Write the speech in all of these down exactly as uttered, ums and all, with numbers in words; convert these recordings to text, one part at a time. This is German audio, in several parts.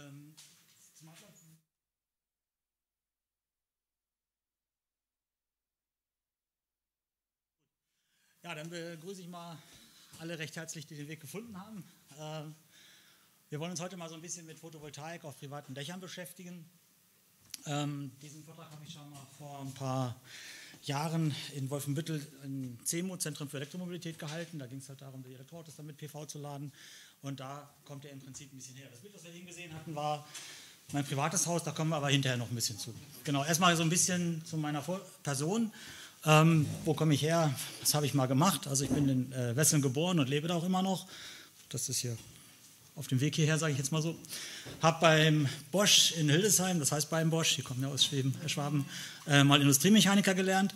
Ähm, ja, dann begrüße ich mal alle recht herzlich, die den Weg gefunden haben. Äh, wir wollen uns heute mal so ein bisschen mit Photovoltaik auf privaten Dächern beschäftigen. Ähm, diesen Vortrag habe ich schon mal vor ein paar Jahren in Wolfenbüttel im C E M O, Zentrum für Elektromobilität, gehalten. Da ging es halt darum, die Elektroautos dann mit P V zu laden. Und da kommt er im Prinzip ein bisschen her. Das Bild, was wir eben gesehen hatten, war mein privates Haus. Da kommen wir aber hinterher noch ein bisschen zu. Genau, erstmal so ein bisschen zu meiner Person. Ähm, wo komme ich her? Was habe ich mal gemacht? Also ich bin in äh, Wesseln geboren und lebe da auch immer noch. Das ist hier auf dem Weg hierher, sage ich jetzt mal so. Habe beim Bosch in Hildesheim, das heißt beim Bosch, die kommen ja aus Schweben, äh, Schwaben, äh, mal Industriemechaniker gelernt.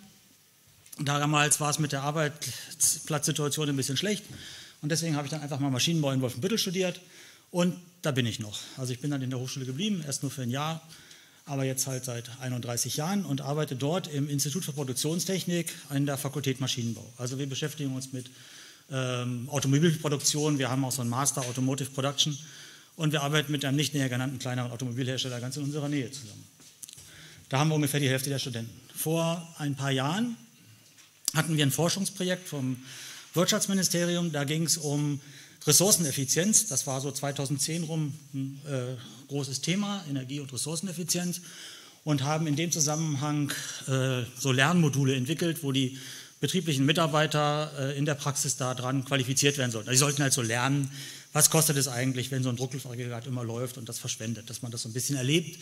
Damals war es mit der Arbeitsplatzsituation ein bisschen schlecht und deswegen habe ich dann einfach mal Maschinenbau in Wolfenbüttel studiert und da bin ich noch. Also ich bin dann in der Hochschule geblieben, erst nur für ein Jahr, aber jetzt halt seit einunddreißig Jahren und arbeite dort im Institut für Produktionstechnik an der Fakultät Maschinenbau. Also wir beschäftigen uns mit ähm, Automobilproduktion, wir haben auch so einen Master Automotive Production und wir arbeiten mit einem nicht näher genannten kleineren Automobilhersteller ganz in unserer Nähe zusammen. Da haben wir ungefähr die Hälfte der Studenten. Vor ein paar Jahren hatten wir ein Forschungsprojekt vom Wirtschaftsministerium, da ging es um Ressourceneffizienz, das war so zweitausendzehn rum ein äh, großes Thema, Energie- und Ressourceneffizienz, und haben in dem Zusammenhang äh, so Lernmodule entwickelt, wo die betrieblichen Mitarbeiter äh, in der Praxis daran qualifiziert werden sollten. Also sie sollten halt so lernen, was kostet es eigentlich, wenn so ein Druckluftaggregat immer läuft und das verschwendet, dass man das so ein bisschen erlebt.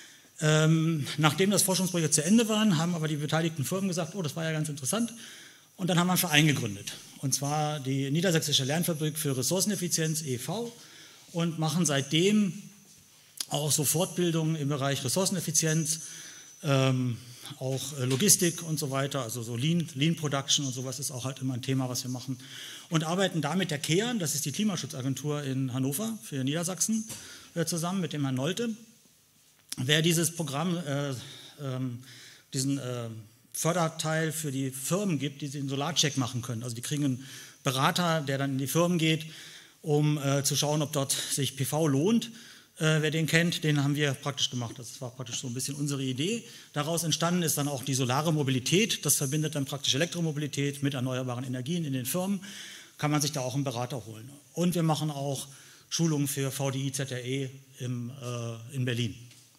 Ähm, nachdem das Forschungsprojekt zu Ende war, haben aber die beteiligten Firmen gesagt, oh, das war ja ganz interessant, und dann haben wir einen Verein gegründet, und zwar die Niedersächsische Lernfabrik für Ressourceneffizienz e V, und machen seitdem auch so Fortbildungen im Bereich Ressourceneffizienz, ähm, auch Logistik und so weiter, also so Lean, Lean Production und sowas ist auch halt immer ein Thema, was wir machen, und arbeiten da mit der KEAN, das ist die Klimaschutzagentur in Hannover für Niedersachsen, äh, zusammen mit dem Herrn Nolte. Wer dieses Programm, äh, äh, diesen äh, Förderteil für die Firmen gibt, die den Solarcheck machen können. Also die kriegen einen Berater, der dann in die Firmen geht, um äh, zu schauen, ob dort sich P V lohnt. Äh, wer den kennt, den haben wir praktisch gemacht. Das war praktisch so ein bisschen unsere Idee. Daraus entstanden ist dann auch die solare Mobilität. Das verbindet dann praktisch Elektromobilität mit erneuerbaren Energien in den Firmen. Kann man sich da auch einen Berater holen. Und wir machen auch Schulungen für V D I, Z R E im, äh, in Berlin.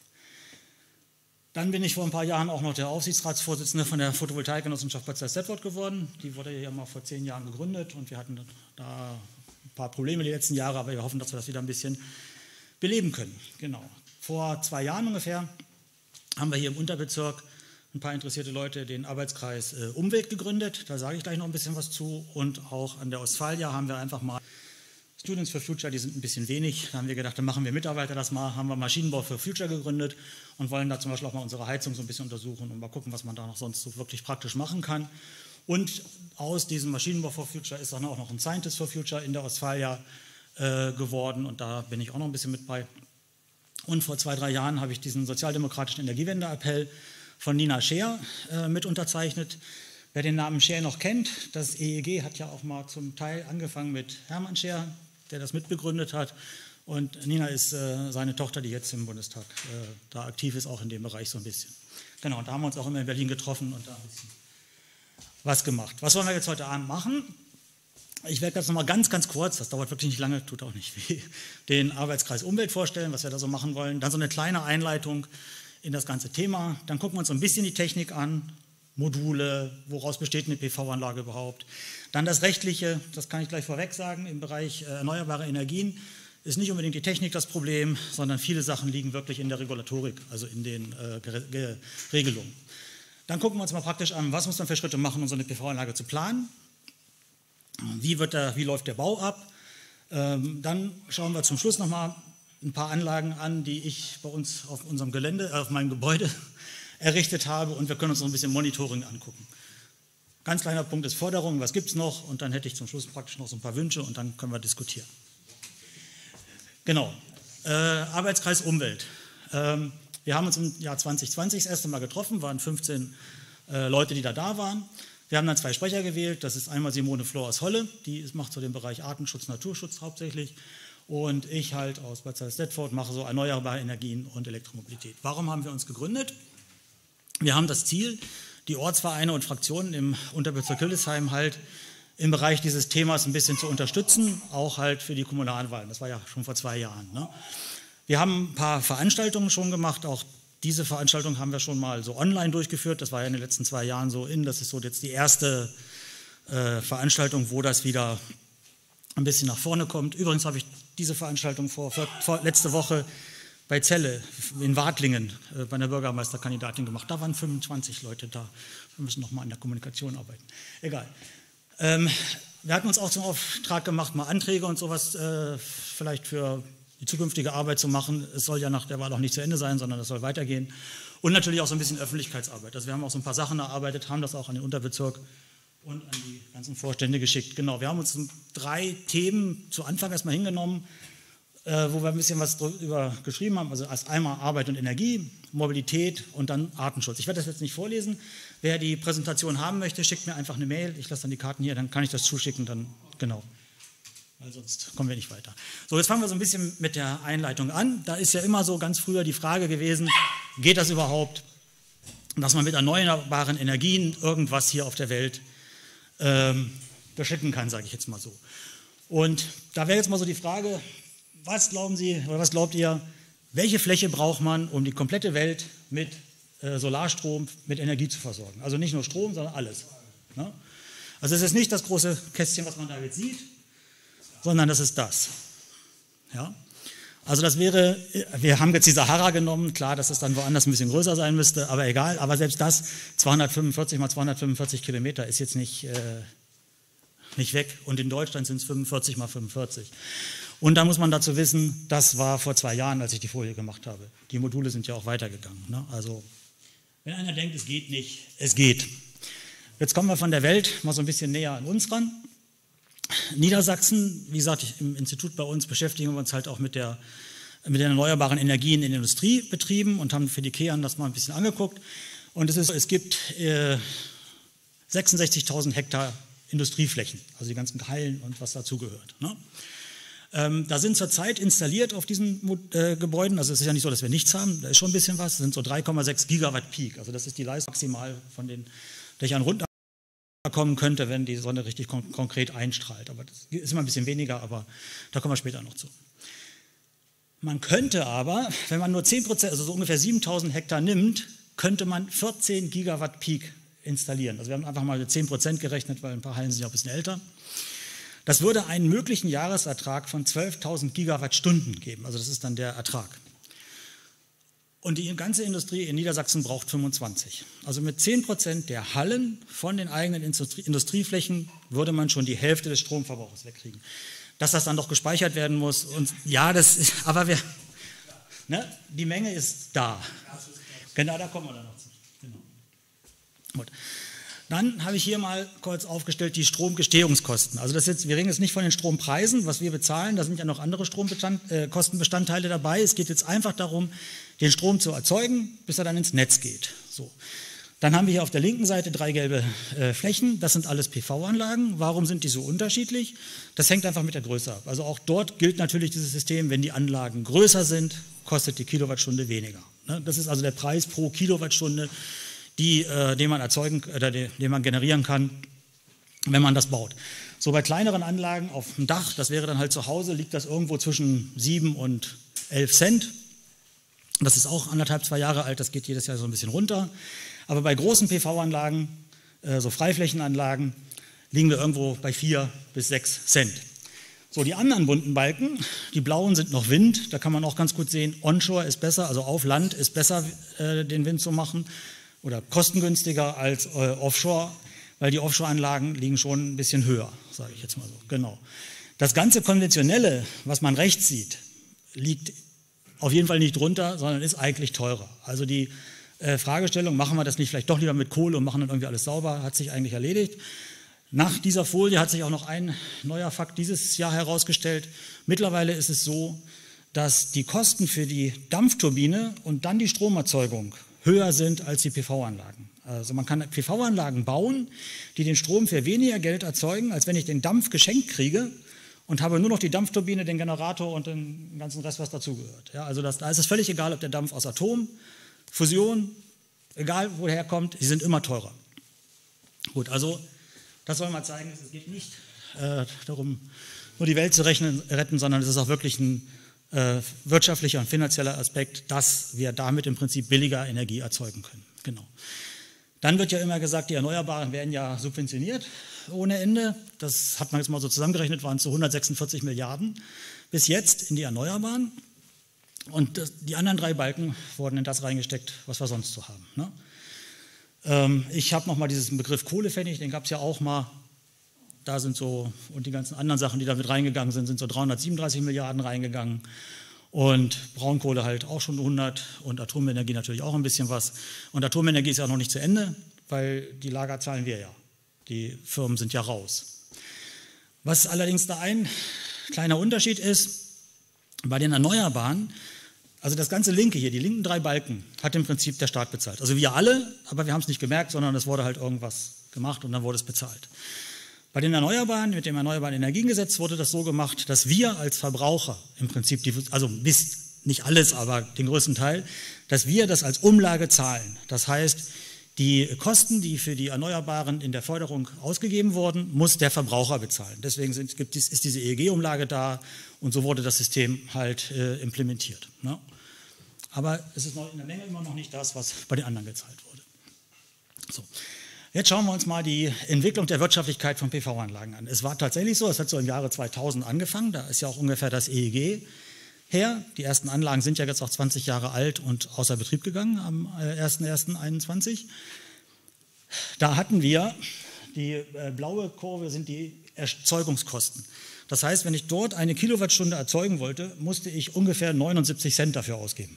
Dann bin ich vor ein paar Jahren auch noch der Aufsichtsratsvorsitzende von der Photovoltaikgenossenschaft Bad Salzdetwold geworden. Die wurde ja mal vor zehn Jahren gegründet und wir hatten da ein paar Probleme die letzten Jahre, aber wir hoffen, dass wir das wieder ein bisschen beleben können. Genau. Vor zwei Jahren ungefähr haben wir hier im Unterbezirk ein paar interessierte Leute den Arbeitskreis äh, Umwelt gegründet. Da sage ich gleich noch ein bisschen was zu. Und auch an der Ostfalia haben wir einfach mal Students for Future, die sind ein bisschen wenig. Da haben wir gedacht, dann machen wir Mitarbeiter das mal, haben wir Maschinenbau for Future gegründet und wollen da zum Beispiel auch mal unsere Heizung so ein bisschen untersuchen und mal gucken, was man da noch sonst so wirklich praktisch machen kann. Und aus diesem Maschinenbau for Future ist dann auch noch ein Scientist for Future in der Ostfalia äh, geworden und da bin ich auch noch ein bisschen mit bei. Und vor zwei, drei Jahren habe ich diesen sozialdemokratischen Energiewende-Appell von Nina Scheer äh, mit unterzeichnet. Wer den Namen Scheer noch kennt, das E E G hat ja auch mal zum Teil angefangen mit Hermann Scheer, der das mitbegründet hat. Und Nina ist äh, seine Tochter, die jetzt im Bundestag äh, da aktiv ist, auch in dem Bereich so ein bisschen. Genau, und da haben wir uns auch immer in Berlin getroffen und da ein bisschen was gemacht. Was wollen wir jetzt heute Abend machen? Ich werde jetzt nochmal ganz, ganz kurz, das dauert wirklich nicht lange, tut auch nicht weh, den Arbeitskreis Umwelt vorstellen, was wir da so machen wollen. Dann so eine kleine Einleitung in das ganze Thema. Dann gucken wir uns so ein bisschen die Technik an, Module, woraus besteht eine P V-Anlage überhaupt. Dann das Rechtliche, das kann ich gleich vorweg sagen, im Bereich äh, erneuerbare Energien ist nicht unbedingt die Technik das Problem, sondern viele Sachen liegen wirklich in der Regulatorik, also in den äh, Regelungen. Dann gucken wir uns mal praktisch an, was muss man für Schritte machen, um so eine P V-Anlage zu planen. Wie, wird der, wie läuft der Bau ab? Ähm, dann schauen wir zum Schluss nochmal ein paar Anlagen an, die ich bei uns auf unserem Gelände, äh, auf meinem Gebäude errichtet habe und wir können uns noch ein bisschen Monitoring angucken. Ganz kleiner Punkt ist Forderung, was gibt es noch? Und dann hätte ich zum Schluss praktisch noch so ein paar Wünsche und dann können wir diskutieren. Genau, äh, Arbeitskreis Umwelt. Ähm, wir haben uns im Jahr zwanzig zwanzig das erste Mal getroffen, waren fünfzehn äh, Leute, die da da waren. Wir haben dann zwei Sprecher gewählt, das ist einmal Simone Flor aus Holle, die macht so den Bereich Artenschutz, Naturschutz hauptsächlich. und ich halt aus Bad Salzdetford mache so erneuerbare Energien und Elektromobilität. Warum haben wir uns gegründet? Wir haben das Ziel, die Ortsvereine und Fraktionen im Unterbezirk Hildesheim halt im Bereich dieses Themas ein bisschen zu unterstützen, auch halt für die Kommunalwahlen. Das war ja schon vor zwei Jahren. Ne? Wir haben ein paar Veranstaltungen schon gemacht, auch diese Veranstaltung haben wir schon mal so online durchgeführt. Das war ja in den letzten zwei Jahren so in. Das ist so jetzt die erste äh, Veranstaltung, wo das wieder ein bisschen nach vorne kommt. Übrigens habe ich diese Veranstaltung vor, vor letzte Woche bei Celle in Wadlingen äh, bei einer Bürgermeisterkandidatin gemacht. Da waren fünfundzwanzig Leute da. Wir müssen noch mal an der Kommunikation arbeiten. Egal. Ähm, wir hatten uns auch zum Auftrag gemacht, mal Anträge und sowas äh, vielleicht für die zukünftige Arbeit zu machen. Es soll ja nach der Wahl auch nicht zu Ende sein, sondern es soll weitergehen. Und natürlich auch so ein bisschen Öffentlichkeitsarbeit. Also wir haben auch so ein paar Sachen erarbeitet, haben das auch an den Unterbezirk und an die ganzen Vorstände geschickt. Genau, wir haben uns drei Themen zu Anfang erstmal hingenommen, äh, wo wir ein bisschen was drüber geschrieben haben. Also als einmal Arbeit und Energie, Mobilität und dann Artenschutz. Ich werde das jetzt nicht vorlesen. Wer die Präsentation haben möchte, schickt mir einfach eine Mail. Ich lasse dann die Karten hier, dann kann ich das zuschicken. Dann genau. Weil sonst kommen wir nicht weiter. So, jetzt fangen wir so ein bisschen mit der Einleitung an. Da ist ja immer so ganz früher die Frage gewesen, geht das überhaupt, dass man mit erneuerbaren Energien irgendwas hier auf der Welt ähm, beschicken kann, sage ich jetzt mal so. Und da wäre jetzt mal so die Frage, was glauben Sie oder was glaubt ihr, welche Fläche braucht man, um die komplette Welt mit äh, Solarstrom, mit Energie zu versorgen? Also nicht nur Strom, sondern alles. Ne? Also es ist nicht das große Kästchen, was man da jetzt sieht, sondern das ist das. Ja? Also das wäre, wir haben jetzt die Sahara genommen, klar, dass es dann woanders ein bisschen größer sein müsste, aber egal, aber selbst das, zweihundertfünfundvierzig mal zweihundertfünfundvierzig Kilometer ist jetzt nicht, äh, nicht weg und in Deutschland sind es fünfundvierzig mal fünfundvierzig. Und da muss man dazu wissen, das war vor zwei Jahren, als ich die Folie gemacht habe. Die Module sind ja auch weitergegangen. Ne? Also wenn einer denkt, es geht nicht, es geht. Jetzt kommen wir von der Welt mal so ein bisschen näher an uns ran. Niedersachsen, wie gesagt, im Institut bei uns beschäftigen wir uns halt auch mit, der, mit den erneuerbaren Energien in Industriebetrieben und haben für die K E A N das mal ein bisschen angeguckt. Und es, ist, es gibt äh, sechsundsechzigtausend Hektar Industrieflächen, also die ganzen Hallen und was dazugehört. Ne? Ähm, da sind zurzeit installiert auf diesen äh, Gebäuden, also es ist ja nicht so, dass wir nichts haben, da ist schon ein bisschen was, das sind so drei Komma sechs Gigawatt Peak, also das ist die Leistung maximal von den Dächern runter kommen könnte, wenn die Sonne richtig kon konkret einstrahlt. Aber das ist immer ein bisschen weniger, aber da kommen wir später noch zu. Man könnte aber, wenn man nur zehn Prozent, also so ungefähr siebentausend Hektar nimmt, könnte man vierzehn Gigawatt Peak installieren. Also wir haben einfach mal mit zehn Prozent gerechnet, weil ein paar Hallen sind ja auch ein bisschen älter. Das würde einen möglichen Jahresertrag von zwölftausend Gigawattstunden geben. Also das ist dann der Ertrag. Und die ganze Industrie in Niedersachsen braucht fünfundzwanzig. Also mit zehn Prozent der Hallen von den eigenen Industrie Industrieflächen würde man schon die Hälfte des Stromverbrauchs wegkriegen. Dass das dann doch gespeichert werden muss. Und ja, das ist, aber wir, ne, die Menge ist da. Genau, da kommen wir dann noch zu. Genau. Gut. Dann habe ich hier mal kurz aufgestellt die Stromgestehungskosten. Also das jetzt, wir reden jetzt nicht von den Strompreisen, was wir bezahlen, da sind ja noch andere Stromkostenbestandteile äh, dabei. Es geht jetzt einfach darum, den Strom zu erzeugen, bis er dann ins Netz geht. So. Dann haben wir hier auf der linken Seite drei gelbe äh, Flächen, das sind alles P V-Anlagen. Warum sind die so unterschiedlich? Das hängt einfach mit der Größe ab. Also auch dort gilt natürlich dieses System, wenn die Anlagen größer sind, kostet die Kilowattstunde weniger. Ne? Das ist also der Preis pro Kilowattstunde, die, äh, den man erzeugen oder den, den man generieren kann, wenn man das baut. So bei kleineren Anlagen auf dem Dach, das wäre dann halt zu Hause, liegt das irgendwo zwischen sieben und elf Cent. Das ist auch anderthalb, zwei Jahre alt, das geht jedes Jahr so ein bisschen runter. Aber bei großen P V-Anlagen, äh, so Freiflächenanlagen, liegen wir irgendwo bei vier bis sechs Cent. So, die anderen bunten Balken, die blauen sind noch Wind, da kann man auch ganz gut sehen, Onshore ist besser, also auf Land ist besser, äh, den Wind zu machen oder kostengünstiger als äh, Offshore, weil die Offshore-Anlagen liegen schon ein bisschen höher, sage ich jetzt mal so. Genau. Das ganze Konventionelle, was man rechts sieht, liegt auf jeden Fall nicht drunter, sondern ist eigentlich teurer. Also die äh, Fragestellung, machen wir das nicht vielleicht doch lieber mit Kohle und machen dann irgendwie alles sauber, hat sich eigentlich erledigt. Nach dieser Folie hat sich auch noch ein neuer Fakt dieses Jahr herausgestellt. Mittlerweile ist es so, dass die Kosten für die Dampfturbine und dann die Stromerzeugung höher sind als die P V-Anlagen. Also man kann P V-Anlagen bauen, die den Strom für weniger Geld erzeugen, als wenn ich den Dampf geschenkt kriege und habe nur noch die Dampfturbine, den Generator und den ganzen Rest, was dazugehört. Ja, also das, da ist es völlig egal, ob der Dampf aus Atom, Fusion, egal woher er kommt, die sind immer teurer. Gut, also das soll mal zeigen, es geht nicht äh, darum, nur die Welt zu rechnen, retten, sondern es ist auch wirklich ein äh, wirtschaftlicher und finanzieller Aspekt, dass wir damit im Prinzip billiger Energie erzeugen können. Genau. Dann wird ja immer gesagt, die Erneuerbaren werden ja subventioniert ohne Ende. Das hat man jetzt mal so zusammengerechnet, waren es so hundertsechsundvierzig Milliarden bis jetzt in die Erneuerbaren. Und das, die anderen drei Balken wurden in das reingesteckt, was wir sonst so haben. Ne? Ähm, ich habe nochmal diesen Begriff Kohlepfennig, den gab es ja auch mal. Da sind so, und die ganzen anderen Sachen, die da mit reingegangen sind, sind so dreihundertsiebenunddreißig Milliarden reingegangen. Und Braunkohle halt auch schon hundert und Atomenergie natürlich auch ein bisschen was. Und Atomenergie ist ja noch nicht zu Ende, weil die Lager zahlen wir ja. Die Firmen sind ja raus. Was allerdings da ein kleiner Unterschied ist, bei den Erneuerbaren, also das ganze linke hier, die linken drei Balken, hat im Prinzip der Staat bezahlt. Also wir alle, aber wir haben es nicht gemerkt, sondern es wurde halt irgendwas gemacht und dann wurde es bezahlt. Bei den Erneuerbaren, mit dem Erneuerbaren Energiengesetz wurde das so gemacht, dass wir als Verbraucher im Prinzip, die, also bis nicht alles, aber den größten Teil, dass wir das als Umlage zahlen. Das heißt, die Kosten, die für die Erneuerbaren in der Förderung ausgegeben wurden, muss der Verbraucher bezahlen. Deswegen sind, gibt es, ist diese E E G-Umlage da und so wurde das System halt äh, implementiert. Ne? Aber es ist noch in der Menge immer noch nicht das, was bei den anderen gezahlt wurde. So. Jetzt schauen wir uns mal die Entwicklung der Wirtschaftlichkeit von P V-Anlagen an. Es war tatsächlich so, es hat so im Jahre zweitausend angefangen, da ist ja auch ungefähr das E E G her. Die ersten Anlagen sind ja jetzt auch zwanzig Jahre alt und außer Betrieb gegangen am erster erster einundzwanzig. Da hatten wir, die blaue Kurve sind die Erzeugungskosten. Das heißt, wenn ich dort eine Kilowattstunde erzeugen wollte, musste ich ungefähr neunundsiebzig Cent dafür ausgeben.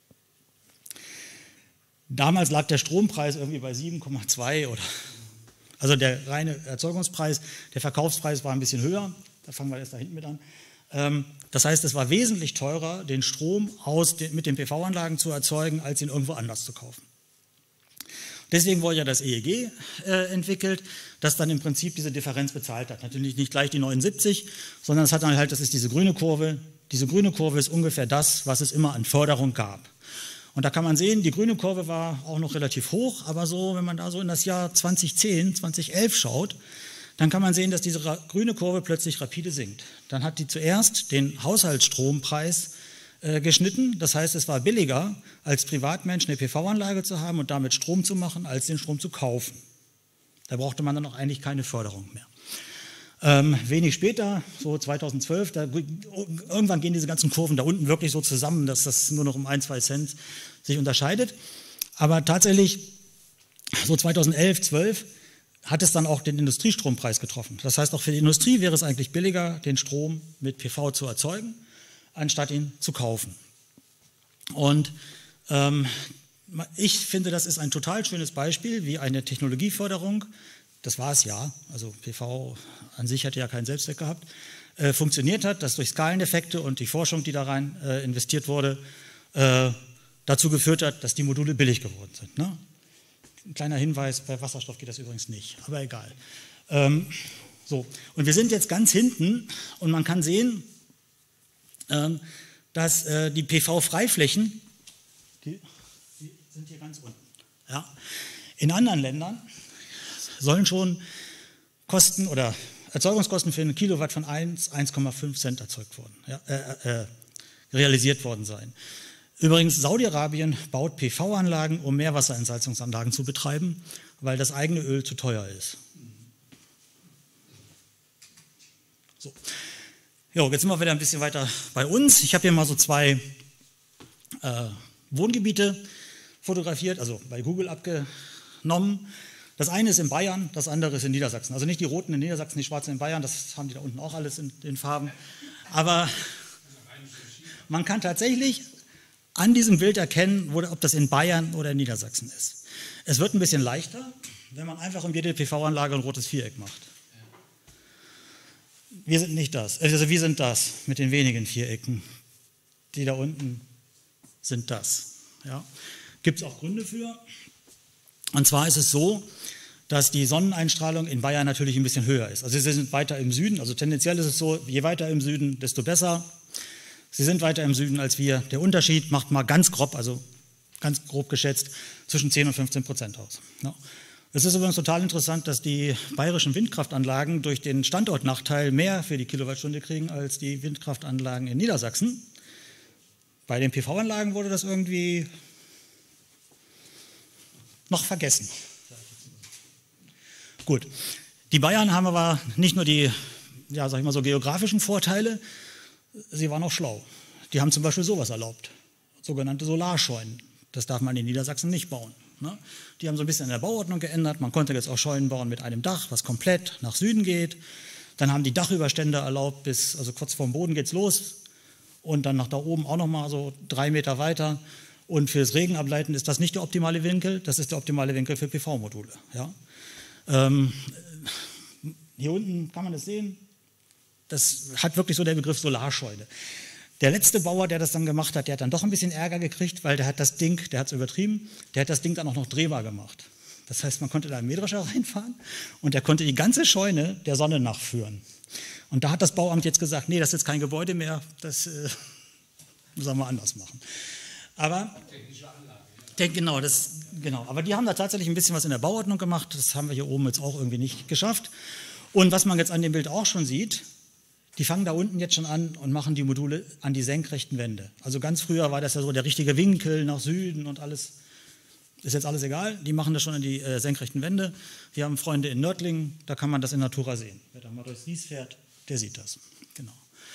Damals lag der Strompreis irgendwie bei sieben Komma zwei oder, also der reine Erzeugungspreis, der Verkaufspreis war ein bisschen höher, da fangen wir erst da hinten mit an. Das heißt, es war wesentlich teurer, den Strom aus den, mit den P V-Anlagen zu erzeugen, als ihn irgendwo anders zu kaufen. Deswegen wurde ja das E E G äh, entwickelt, das dann im Prinzip diese Differenz bezahlt hat. Natürlich nicht gleich die neunundsiebzig, sondern es hat dann halt, das ist diese grüne Kurve. Diese grüne Kurve ist ungefähr das, was es immer an Förderung gab. Und da kann man sehen, die grüne Kurve war auch noch relativ hoch, aber so, wenn man da so in das Jahr zweitausendzehn, zweitausendelf schaut, dann kann man sehen, dass diese grüne Kurve plötzlich rapide sinkt. Dann hat die zuerst den Haushaltsstrompreis äh, geschnitten, das heißt, es war billiger, als Privatmensch eine P V-Anlage zu haben und damit Strom zu machen, als den Strom zu kaufen. Da brauchte man dann auch eigentlich keine Förderung mehr. Ähm, wenig später, so zweitausendzwölf, da, irgendwann gehen diese ganzen Kurven da unten wirklich so zusammen, dass das nur noch um ein, zwei Cent sich unterscheidet. Aber tatsächlich, so zweitausendelf, zwölf, hat es dann auch den Industriestrompreis getroffen. Das heißt, auch für die Industrie wäre es eigentlich billiger, den Strom mit P V zu erzeugen, anstatt ihn zu kaufen. Und ähm, ich finde, das ist ein total schönes Beispiel, wie eine Technologieförderung, das war es ja, also P V an sich hatte ja keinen Selbstzweck gehabt, äh, funktioniert hat, dass durch Skaleneffekte und die Forschung, die da rein äh, investiert wurde, äh, dazu geführt hat, dass die Module billig geworden sind. Ne? Ein kleiner Hinweis, bei Wasserstoff geht das übrigens nicht, aber egal. Ähm, so. Und wir sind jetzt ganz hinten und man kann sehen, ähm, dass äh, die P V-Freiflächen, die, die sind hier ganz unten. Ja? In anderen Ländern sollen schon Kosten oder Erzeugungskosten für einen Kilowatt von eins, eins Komma fünf Cent erzeugt worden, ja, äh, äh, realisiert worden sein. Übrigens, Saudi-Arabien baut P V-Anlagen, um Meerwasserentsalzungsanlagen zu betreiben, weil das eigene Öl zu teuer ist. So. Jo, jetzt sind wir wieder ein bisschen weiter bei uns. Ich habe hier mal so zwei äh, Wohngebiete fotografiert, also bei Google abgenommen. Das eine ist in Bayern, das andere ist in Niedersachsen. Also nicht die roten in Niedersachsen, die schwarzen in Bayern, das haben die da unten auch alles in den Farben. Aber man kann tatsächlich an diesem Bild erkennen, ob das in Bayern oder in Niedersachsen ist. Es wird ein bisschen leichter, wenn man einfach um jede P V-Anlage ein rotes Viereck macht. Wir sind nicht das, also wir sind das mit den wenigen Vierecken. Die da unten sind das. Ja. Gibt es auch Gründe für. Und zwar ist es so, dass die Sonneneinstrahlung in Bayern natürlich ein bisschen höher ist. Also sie sind weiter im Süden, also tendenziell ist es so, je weiter im Süden, desto besser. Sie sind weiter im Süden als wir. Der Unterschied macht mal ganz grob, also ganz grob geschätzt, zwischen zehn und fünfzehn Prozent aus. Ja. Es ist übrigens total interessant, dass die bayerischen Windkraftanlagen durch den Standortnachteil mehr für die Kilowattstunde kriegen als die Windkraftanlagen in Niedersachsen. Bei den P V-Anlagen wurde das irgendwie noch vergessen. Gut, die Bayern haben aber nicht nur die, ja, sag ich mal so, geografischen Vorteile, sie waren auch schlau. Die haben zum Beispiel sowas erlaubt, sogenannte Solarscheunen. Das darf man in Niedersachsen nicht bauen. Ne? Die haben so ein bisschen in der Bauordnung geändert. Man konnte jetzt auch Scheunen bauen mit einem Dach, was komplett nach Süden geht. Dann haben die Dachüberstände erlaubt, bis, also kurz vorm Boden geht es los. Und dann nach da oben auch nochmal so drei Meter weiter. Und fürs Regenableiten ist das nicht der optimale Winkel, das ist der optimale Winkel für P V-Module. Ja? Ähm, hier unten kann man das sehen. Das hat wirklich so der Begriff Solarscheune. Der letzte Bauer, der das dann gemacht hat, der hat dann doch ein bisschen Ärger gekriegt, weil der hat das Ding, der hat es übertrieben, der hat das Ding dann auch noch drehbar gemacht. Das heißt, man konnte da einen Mähdrescher reinfahren und der konnte die ganze Scheune der Sonne nachführen. Und da hat das Bauamt jetzt gesagt, nee, das ist jetzt kein Gebäude mehr, das äh, müssen wir anders machen. Aber, der, genau, das, genau, aber die haben da tatsächlich ein bisschen was in der Bauordnung gemacht, das haben wir hier oben jetzt auch irgendwie nicht geschafft. Und was man jetzt an dem Bild auch schon sieht, die fangen da unten jetzt schon an und machen die Module an die senkrechten Wände. Also ganz früher war das ja so der richtige Winkel nach Süden und alles, ist jetzt alles egal. Die machen das schon an die äh, senkrechten Wände. Wir haben Freunde in Nördlingen, da kann man das in Natura sehen. Wer da mal durchs Ries fährt, der sieht das. Genau.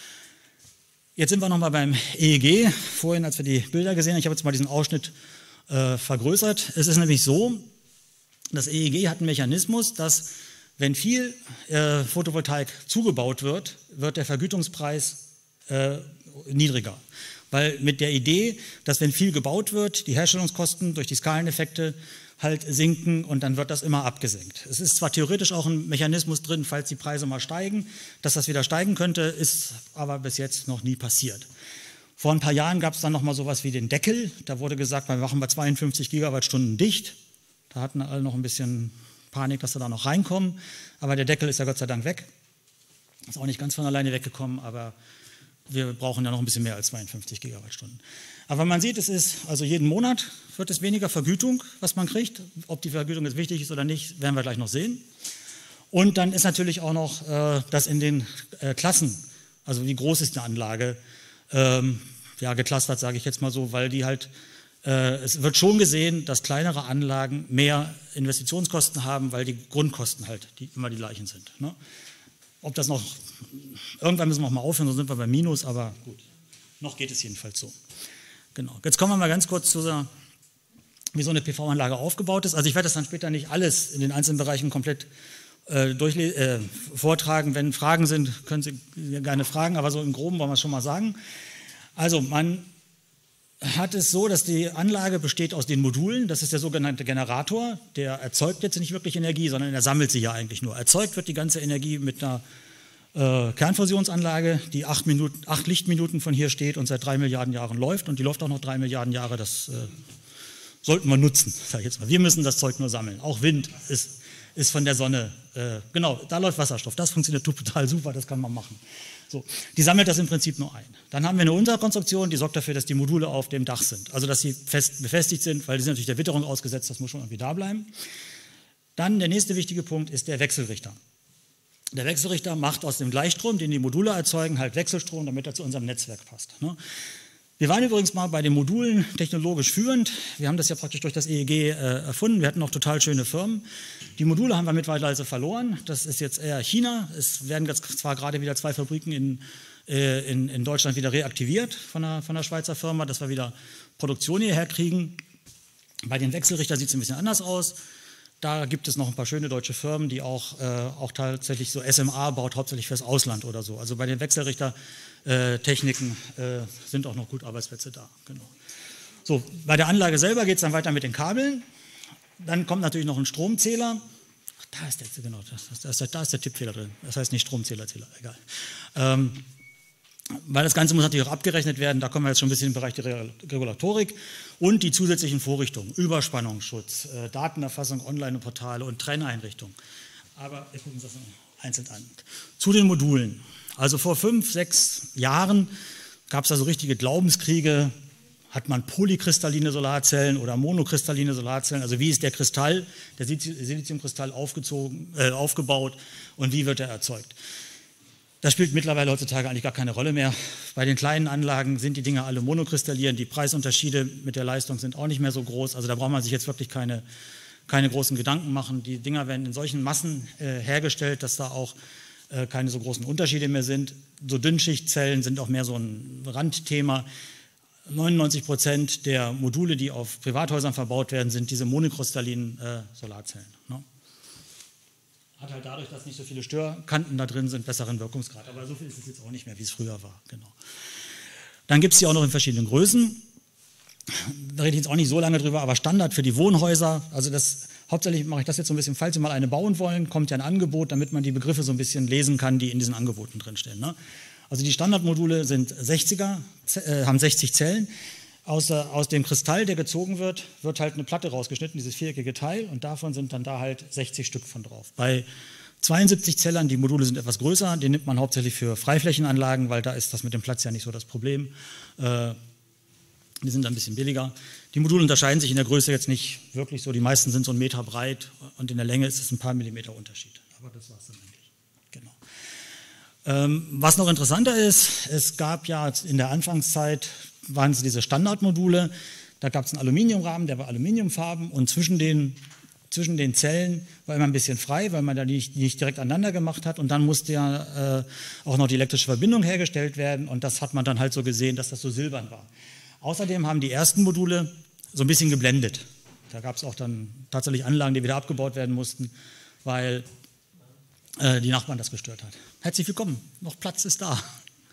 Jetzt sind wir nochmal beim E E G. Vorhin, als wir die Bilder gesehen haben, ich habe jetzt mal diesen Ausschnitt äh, vergrößert. Es ist nämlich so, das E E G hat einen Mechanismus, dass wenn viel äh, Photovoltaik zugebaut wird, wird der Vergütungspreis äh, niedriger. Weil mit der Idee, dass wenn viel gebaut wird, die Herstellungskosten durch die Skaleneffekte halt sinken und dann wird das immer abgesenkt. Es ist zwar theoretisch auch ein Mechanismus drin, falls die Preise mal steigen, dass das wieder steigen könnte, ist aber bis jetzt noch nie passiert. Vor ein paar Jahren gab es dann nochmal sowas wie den Deckel. Da wurde gesagt, wir machen bei zweiundfünfzig Gigawattstunden dicht. Da hatten alle noch ein bisschen Panik, dass wir da noch reinkommen, aber der Deckel ist ja Gott sei Dank weg. Ist auch nicht ganz von alleine weggekommen, aber wir brauchen ja noch ein bisschen mehr als zweiundfünfzig Gigawattstunden. Aber man sieht, es ist, also jeden Monat wird es weniger Vergütung, was man kriegt. Ob die Vergütung jetzt wichtig ist oder nicht, werden wir gleich noch sehen. Und dann ist natürlich auch noch äh, das in den äh, Klassen, also wie groß ist eine Anlage, ähm, ja, geclustert, sage ich jetzt mal so, weil die halt es wird schon gesehen, dass kleinere Anlagen mehr Investitionskosten haben, weil die Grundkosten halt die immer die gleichen sind. Ne? Ob das noch, irgendwann müssen wir auch mal aufhören, sonst sind wir bei Minus, aber gut, noch geht es jedenfalls so. Genau. Jetzt kommen wir mal ganz kurz zu so, wie so eine P V-Anlage aufgebaut ist. Also ich werde das dann später nicht alles in den einzelnen Bereichen komplett äh, äh, vortragen. Wenn Fragen sind, können Sie gerne fragen, aber so im Groben wollen wir es schon mal sagen. Also man hat es so, dass die Anlage besteht aus den Modulen, das ist der sogenannte Generator, der erzeugt jetzt nicht wirklich Energie, sondern er sammelt sie ja eigentlich nur. Erzeugt wird die ganze Energie mit einer äh, Kernfusionsanlage, die acht, Minuten, acht Lichtminuten von hier steht und seit drei Milliarden Jahren läuft und die läuft auch noch drei Milliarden Jahre, das äh, sollten wir nutzen, sage ich jetzt mal. Wir müssen das Zeug nur sammeln, auch Wind ist, ist von der Sonne, äh, genau, da läuft Wasserstoff, das funktioniert total super, das kann man machen. So, die sammelt das im Prinzip nur ein. Dann haben wir eine Unterkonstruktion, die sorgt dafür, dass die Module auf dem Dach sind. Also dass sie fest befestigt sind, weil die sind natürlich der Witterung ausgesetzt, das muss schon irgendwie da bleiben. Dann der nächste wichtige Punkt ist der Wechselrichter. Der Wechselrichter macht aus dem Gleichstrom, den die Module erzeugen, halt Wechselstrom, damit er zu unserem Netzwerk passt. Ne? Wir waren übrigens mal bei den Modulen technologisch führend. Wir haben das ja praktisch durch das E E G äh, erfunden. Wir hatten noch total schöne Firmen. Die Module haben wir mittlerweile also verloren. Das ist jetzt eher China. Es werden jetzt zwar gerade wieder zwei Fabriken in, äh, in, in Deutschland wieder reaktiviert von einer, von einer Schweizer Firma, dass wir wieder Produktion hierher kriegen. Bei den Wechselrichtern sieht es ein bisschen anders aus. Da gibt es noch ein paar schöne deutsche Firmen, die auch, äh, auch tatsächlich so S M A baut, hauptsächlich fürs Ausland oder so. Also bei den Wechselrichtertechniken äh, sind auch noch gut Arbeitsplätze da. Genau. So, bei der Anlage selber geht es dann weiter mit den Kabeln. Dann kommt natürlich noch ein Stromzähler. Ach, da ist der, genau, das, das ist der, da ist der Tippfehler drin. Das heißt nicht Stromzähler, Zähler, egal. Ähm, weil das Ganze muss natürlich auch abgerechnet werden, da kommen wir jetzt schon ein bisschen im Bereich der Regulatorik und die zusätzlichen Vorrichtungen, Überspannungsschutz, äh, Datenerfassung, Online-Portale und Trenneinrichtungen. Aber wir gucken uns das einzeln an. Zu den Modulen. Also vor fünf, sechs Jahren gab es da so richtige Glaubenskriege. Hat man polykristalline Solarzellen oder monokristalline Solarzellen? Also wie ist der Kristall, der Siliziumkristall aufgezogen, äh, aufgebaut und wie wird er erzeugt? Das spielt mittlerweile heutzutage eigentlich gar keine Rolle mehr. Bei den kleinen Anlagen sind die Dinger alle monokristallieren. Die Preisunterschiede mit der Leistung sind auch nicht mehr so groß. Also da braucht man sich jetzt wirklich keine, keine großen Gedanken machen. Die Dinger werden in solchen Massen äh, hergestellt, dass da auch äh, keine so großen Unterschiede mehr sind. So Dünnschichtzellen sind auch mehr so ein Randthema. neunundneunzig Prozent der Module, die auf Privathäusern verbaut werden, sind diese monokristallinen äh, Solarzellen. Ne? Hat halt dadurch, dass nicht so viele Störkanten da drin sind, besseren Wirkungsgrad. Aber so viel ist es jetzt auch nicht mehr, wie es früher war. Genau. Dann gibt es die auch noch in verschiedenen Größen. Da rede ich jetzt auch nicht so lange drüber, aber Standard für die Wohnhäuser, also das, hauptsächlich mache ich das jetzt so ein bisschen, falls Sie mal eine bauen wollen, kommt ja ein Angebot, damit man die Begriffe so ein bisschen lesen kann, die in diesen Angeboten drinstehen. Ne? Also die Standardmodule sind sechziger, äh, haben sechzig Zellen. Aus, der, aus dem Kristall, der gezogen wird, wird halt eine Platte rausgeschnitten, dieses viereckige Teil, und davon sind dann da halt sechzig Stück von drauf. Bei zweiundsiebzig Zellern, die Module sind etwas größer, die nimmt man hauptsächlich für Freiflächenanlagen, weil da ist das mit dem Platz ja nicht so das Problem. Äh, die sind dann ein bisschen billiger. Die Module unterscheiden sich in der Größe jetzt nicht wirklich so, die meisten sind so einen Meter breit und in der Länge ist es ein paar Millimeter Unterschied. Aber das war es dann eigentlich. Genau. Ähm, was noch interessanter ist, es gab ja in der Anfangszeit, waren es diese Standardmodule, da gab es einen Aluminiumrahmen, der war aluminiumfarben und zwischen den, zwischen den Zellen war immer ein bisschen frei, weil man da nicht, nicht direkt aneinander gemacht hat und dann musste ja äh, auch noch die elektrische Verbindung hergestellt werden und das hat man dann halt so gesehen, dass das so silbern war. Außerdem haben die ersten Module so ein bisschen geblendet. Da gab es auch dann tatsächlich Anlagen, die wieder abgebaut werden mussten, weil äh, die Nachbarn das gestört hat. Herzlich willkommen, noch Platz ist da.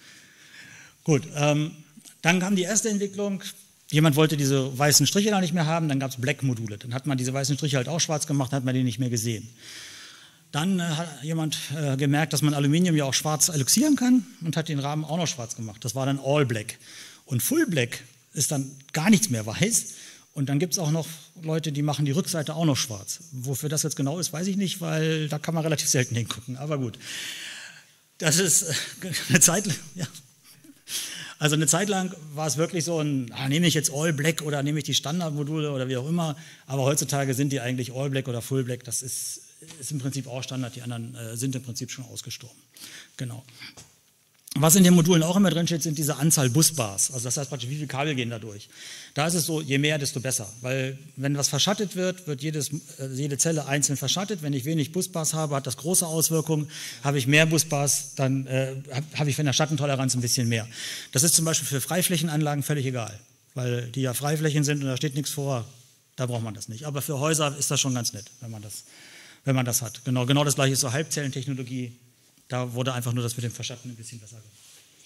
Gut, ähm, dann kam die erste Entwicklung, jemand wollte diese weißen Striche da nicht mehr haben, dann gab es Black-Module. Dann hat man diese weißen Striche halt auch schwarz gemacht, hat man die nicht mehr gesehen. Dann äh, hat jemand äh, gemerkt, dass man Aluminium ja auch schwarz eloxieren kann und hat den Rahmen auch noch schwarz gemacht. Das war dann All Black. Und Full Black ist dann gar nichts mehr weiß. Und dann gibt es auch noch Leute, die machen die Rückseite auch noch schwarz. Wofür das jetzt genau ist, weiß ich nicht, weil da kann man relativ selten hingucken. Aber gut, das ist äh, eine Zeit lang... Ja. Also eine Zeit lang war es wirklich so ein, ah, nehme ich jetzt All Black oder nehme ich die Standardmodule oder wie auch immer, aber heutzutage sind die eigentlich All Black oder Full Black, das ist, ist im Prinzip auch Standard, die anderen äh, sind im Prinzip schon ausgestorben. Genau. Was in den Modulen auch immer drin steht, sind diese Anzahl Busbars, also das heißt praktisch, wie viele Kabel gehen da durch. Da ist es so, je mehr, desto besser, weil wenn was verschattet wird, wird jedes, äh, jede Zelle einzeln verschattet. Wenn ich wenig Busbars habe, hat das große Auswirkungen. Habe ich mehr Busbars, dann äh, habe ich von der Schattentoleranz ein bisschen mehr. Das ist zum Beispiel für Freiflächenanlagen völlig egal, weil die ja Freiflächen sind und da steht nichts vor, da braucht man das nicht. Aber für Häuser ist das schon ganz nett, wenn man das, wenn man das hat. Genau, genau das gleiche ist so Halbzellentechnologie. Da wurde einfach nur das mit dem Verschatten ein bisschen besser gemacht.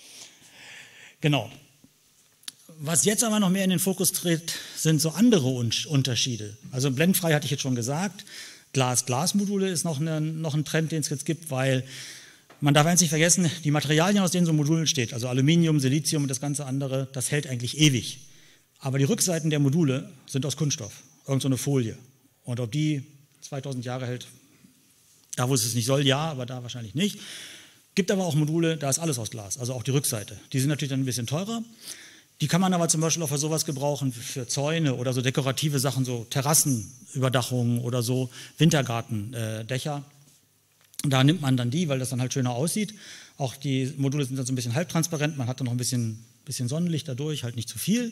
Genau. Was jetzt aber noch mehr in den Fokus tritt, sind so andere Unterschiede. Also blendfrei hatte ich jetzt schon gesagt. Glas-Glas-Module ist noch, eine, noch ein Trend, den es jetzt gibt, weil man darf eins nicht vergessen, die Materialien, aus denen so ein Modul steht, also Aluminium, Silizium und das ganze andere, das hält eigentlich ewig. Aber die Rückseiten der Module sind aus Kunststoff, irgend so eine Folie. Und ob die zweitausend Jahre hält, da wo es es nicht soll, ja, aber da wahrscheinlich nicht. Gibt aber auch Module, da ist alles aus Glas, also auch die Rückseite. Die sind natürlich dann ein bisschen teurer. Die kann man aber zum Beispiel auch für sowas gebrauchen, für Zäune oder so dekorative Sachen, so Terrassenüberdachungen oder so Wintergartendächer. Da nimmt man dann die, weil das dann halt schöner aussieht. Auch die Module sind dann so ein bisschen halbtransparent, man hat dann noch ein bisschen, bisschen Sonnenlicht dadurch, halt nicht zu viel.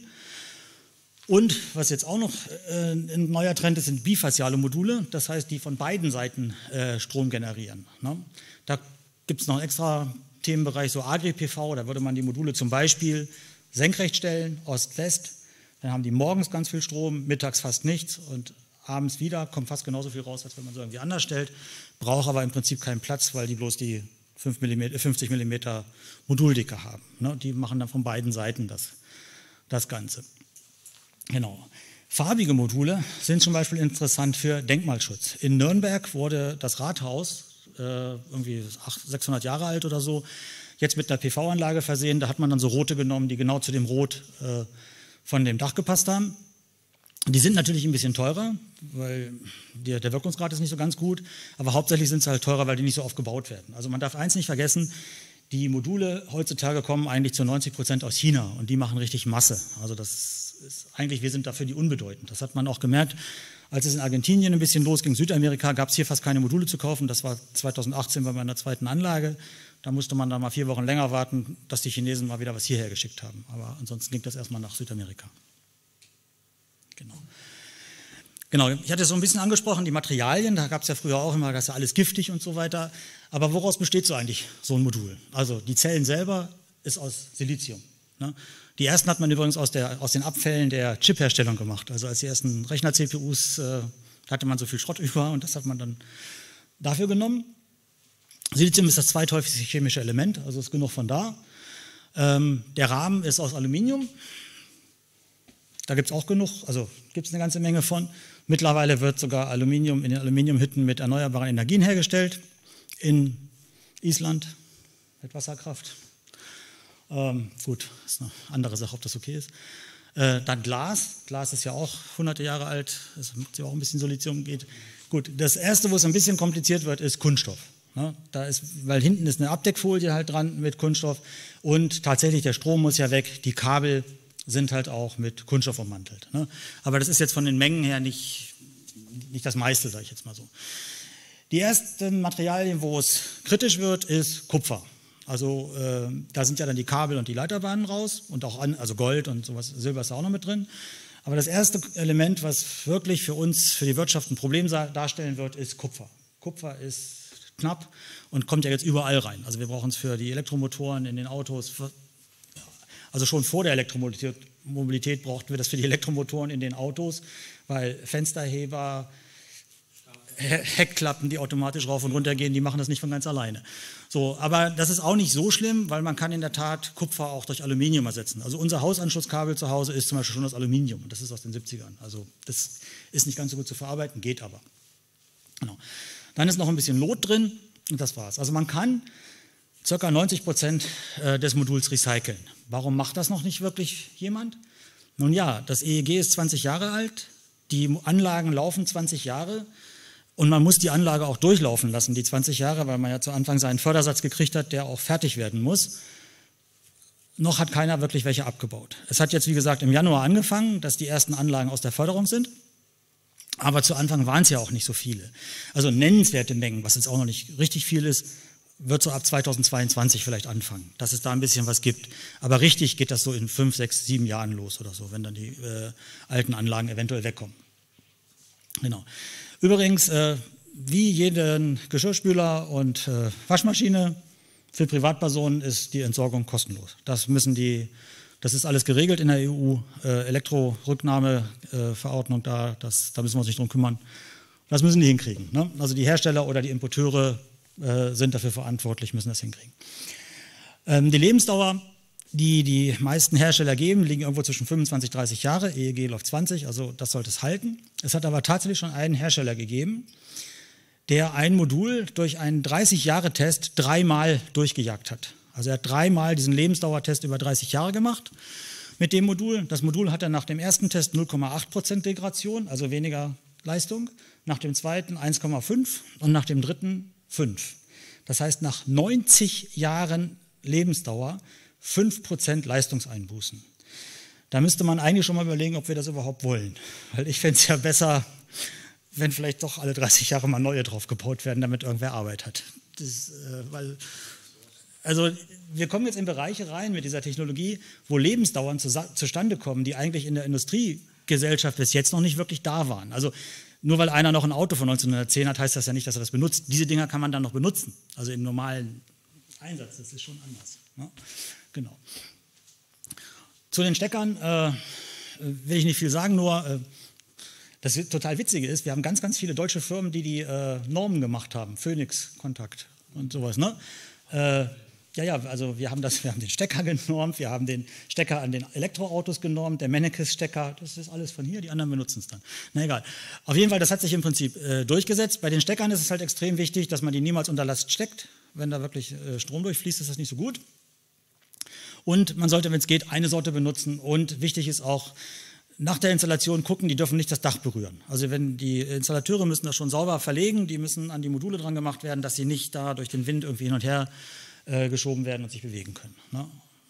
Und was jetzt auch noch äh, ein neuer Trend ist, sind bifaziale Module, das heißt, die von beiden Seiten äh, Strom generieren. Ne? Da gibt es noch einen extra Themenbereich, so Agri-P V, da würde man die Module zum Beispiel senkrecht stellen, Ost-West, dann haben die morgens ganz viel Strom, mittags fast nichts und abends wieder, kommt fast genauso viel raus, als wenn man so irgendwie anders stellt, braucht aber im Prinzip keinen Platz, weil die bloß die fünfzig Millimeter Moduldicke haben. Ne? Die machen dann von beiden Seiten das, das Ganze. Genau. Farbige Module sind zum Beispiel interessant für Denkmalschutz. In Nürnberg wurde das Rathaus, äh, irgendwie sechshundert Jahre alt oder so, jetzt mit einer P V-Anlage versehen. Da hat man dann so Rote genommen, die genau zu dem Rot äh, von dem Dach gepasst haben. Die sind natürlich ein bisschen teurer, weil der, der Wirkungsgrad ist nicht so ganz gut, aber hauptsächlich sind sie halt teurer, weil die nicht so oft gebaut werden. Also man darf eins nicht vergessen, die Module heutzutage kommen eigentlich zu neunzig Prozent aus China und die machen richtig Masse. Also das ist eigentlich, wir sind dafür die unbedeutend. Das hat man auch gemerkt, als es in Argentinien ein bisschen losging, Südamerika, gab es hier fast keine Module zu kaufen. Das war zweitausendachtzehn bei meiner zweiten Anlage. Da musste man dann mal vier Wochen länger warten, dass die Chinesen mal wieder was hierher geschickt haben. Aber ansonsten ging das erstmal nach Südamerika. Genau. Genau, ich hatte es so ein bisschen angesprochen, die Materialien, da gab es ja früher auch immer, das ist ja alles giftig und so weiter. Aber woraus besteht so eigentlich so ein Modul? Also die Zellen selber ist aus Silizium. Ne? Die ersten hat man übrigens aus, der, aus den Abfällen der Chip-Herstellung gemacht. Also als die ersten Rechner-C P Us äh, hatte man so viel Schrott über und das hat man dann dafür genommen. Silizium ist das zweithäufigste chemische Element, also ist genug von da. Ähm, der Rahmen ist aus Aluminium. Da gibt es auch genug, also gibt es eine ganze Menge von. Mittlerweile wird sogar Aluminium in den Aluminiumhütten mit erneuerbaren Energien hergestellt. In Island mit Wasserkraft. Ähm, gut, ist eine andere Sache, ob das okay ist. Äh, dann Glas. Glas ist ja auch hunderte Jahre alt. Es macht ja auch ein bisschen Silizium geht. Gut, das erste, wo es ein bisschen kompliziert wird, ist Kunststoff. Ne? Da ist, weil hinten ist eine Abdeckfolie halt dran mit Kunststoff und tatsächlich der Strom muss ja weg, die Kabel sind halt auch mit Kunststoff ummantelt. Ne? Aber das ist jetzt von den Mengen her nicht, nicht das meiste, sage ich jetzt mal so. Die ersten Materialien, wo es kritisch wird, ist Kupfer. Also äh, da sind ja dann die Kabel und die Leiterbahnen raus und auch an, also Gold und sowas, Silber ist da auch noch mit drin. Aber das erste Element, was wirklich für uns, für die Wirtschaft ein Problem darstellen wird, ist Kupfer. Kupfer ist knapp und kommt ja jetzt überall rein. Also wir brauchen es für die Elektromotoren in den Autos. Für, also schon vor der Elektromobilität Mobilität brauchten wir das für die Elektromotoren in den Autos, weil Fensterheber, Heckklappen, die automatisch rauf und runter gehen, die machen das nicht von ganz alleine. So, aber das ist auch nicht so schlimm, weil man kann in der Tat Kupfer auch durch Aluminium ersetzen. Also unser Hausanschlusskabel zu Hause ist zum Beispiel schon aus Aluminium und das ist aus den siebzigern. Also das ist nicht ganz so gut zu verarbeiten, geht aber. Genau. Dann ist noch ein bisschen Lot drin und das war's. Also man kann ca. neunzig Prozent des Moduls recyceln. Warum macht das noch nicht wirklich jemand? Nun ja, das E E G ist zwanzig Jahre alt, die Anlagen laufen zwanzig Jahre und man muss die Anlage auch durchlaufen lassen, die zwanzig Jahre, weil man ja zu Anfang seinen Fördersatz gekriegt hat, der auch fertig werden muss. Noch hat keiner wirklich welche abgebaut. Es hat jetzt, wie gesagt, im Januar angefangen, dass die ersten Anlagen aus der Förderung sind. Aber zu Anfang waren es ja auch nicht so viele. Also nennenswerte Mengen, was jetzt auch noch nicht richtig viel ist, wird so ab zweitausendzweiundzwanzig vielleicht anfangen, dass es da ein bisschen was gibt. Aber richtig geht das so in fünf, sechs, sieben Jahren los oder so, wenn dann die äh, alten Anlagen eventuell wegkommen. Genau. Übrigens, äh, wie jeden Geschirrspüler und äh, Waschmaschine, für Privatpersonen ist die Entsorgung kostenlos. Das müssen die, das ist alles geregelt in der E U, äh, Elektrorücknahmeverordnung, äh, da, das, da müssen wir uns nicht drum kümmern. Das müssen die hinkriegen. Ne? Also die Hersteller oder die Importeure äh, sind dafür verantwortlich, müssen das hinkriegen. Ähm, die Lebensdauer, die die meisten Hersteller geben, liegen irgendwo zwischen fünfundzwanzig, dreißig Jahre, E E G läuft zwanzig, also das sollte es halten. Es hat aber tatsächlich schon einen Hersteller gegeben, der ein Modul durch einen dreißig-Jahre-Test dreimal durchgejagt hat. Also er hat dreimal diesen Lebensdauertest über dreißig Jahre gemacht mit dem Modul. Das Modul hat dann nach dem ersten Test null Komma acht Prozent Degradation, also weniger Leistung, nach dem zweiten eins Komma fünf und nach dem dritten fünf. Das heißt, nach neunzig Jahren Lebensdauer fünf Prozent Leistungseinbußen. Da müsste man eigentlich schon mal überlegen, ob wir das überhaupt wollen. Weil ich fände es ja besser, wenn vielleicht doch alle dreißig Jahre mal neue drauf gebaut werden, damit irgendwer Arbeit hat. Das, äh, weil, also wir kommen jetzt in Bereiche rein mit dieser Technologie, wo Lebensdauern zu, zustande kommen, die eigentlich in der Industriegesellschaft bis jetzt noch nicht wirklich da waren. Also nur weil einer noch ein Auto von neunzehnhundertzehn hat, heißt das ja nicht, dass er das benutzt. Diese Dinger kann man dann noch benutzen, also im normalen Einsatz, das ist schon anders. Ne? Genau. Zu den Steckern äh, will ich nicht viel sagen, nur äh, das total Witzige ist, wir haben ganz, ganz viele deutsche Firmen, die die äh, Normen gemacht haben, Phoenix Kontakt und sowas. Ne? Äh, ja, ja, also wir haben, das, wir haben den Stecker genormt, wir haben den Stecker an den Elektroautos genormt, der Mennekes-Stecker, das ist alles von hier, die anderen benutzen es dann. Na egal. Auf jeden Fall, das hat sich im Prinzip äh, durchgesetzt. Bei den Steckern ist es halt extrem wichtig, dass man die niemals unter Last steckt, Wenn da wirklich äh, Strom durchfließt, ist das nicht so gut. Und man sollte, wenn es geht, eine Sorte benutzen. Und wichtig ist auch, nach der Installation gucken, die dürfen nicht das Dach berühren. Also wenn die Installateure müssen das schon sauber verlegen, die müssen an die Module dran gemacht werden, dass sie nicht da durch den Wind irgendwie hin und her äh, geschoben werden und sich bewegen können. Ne?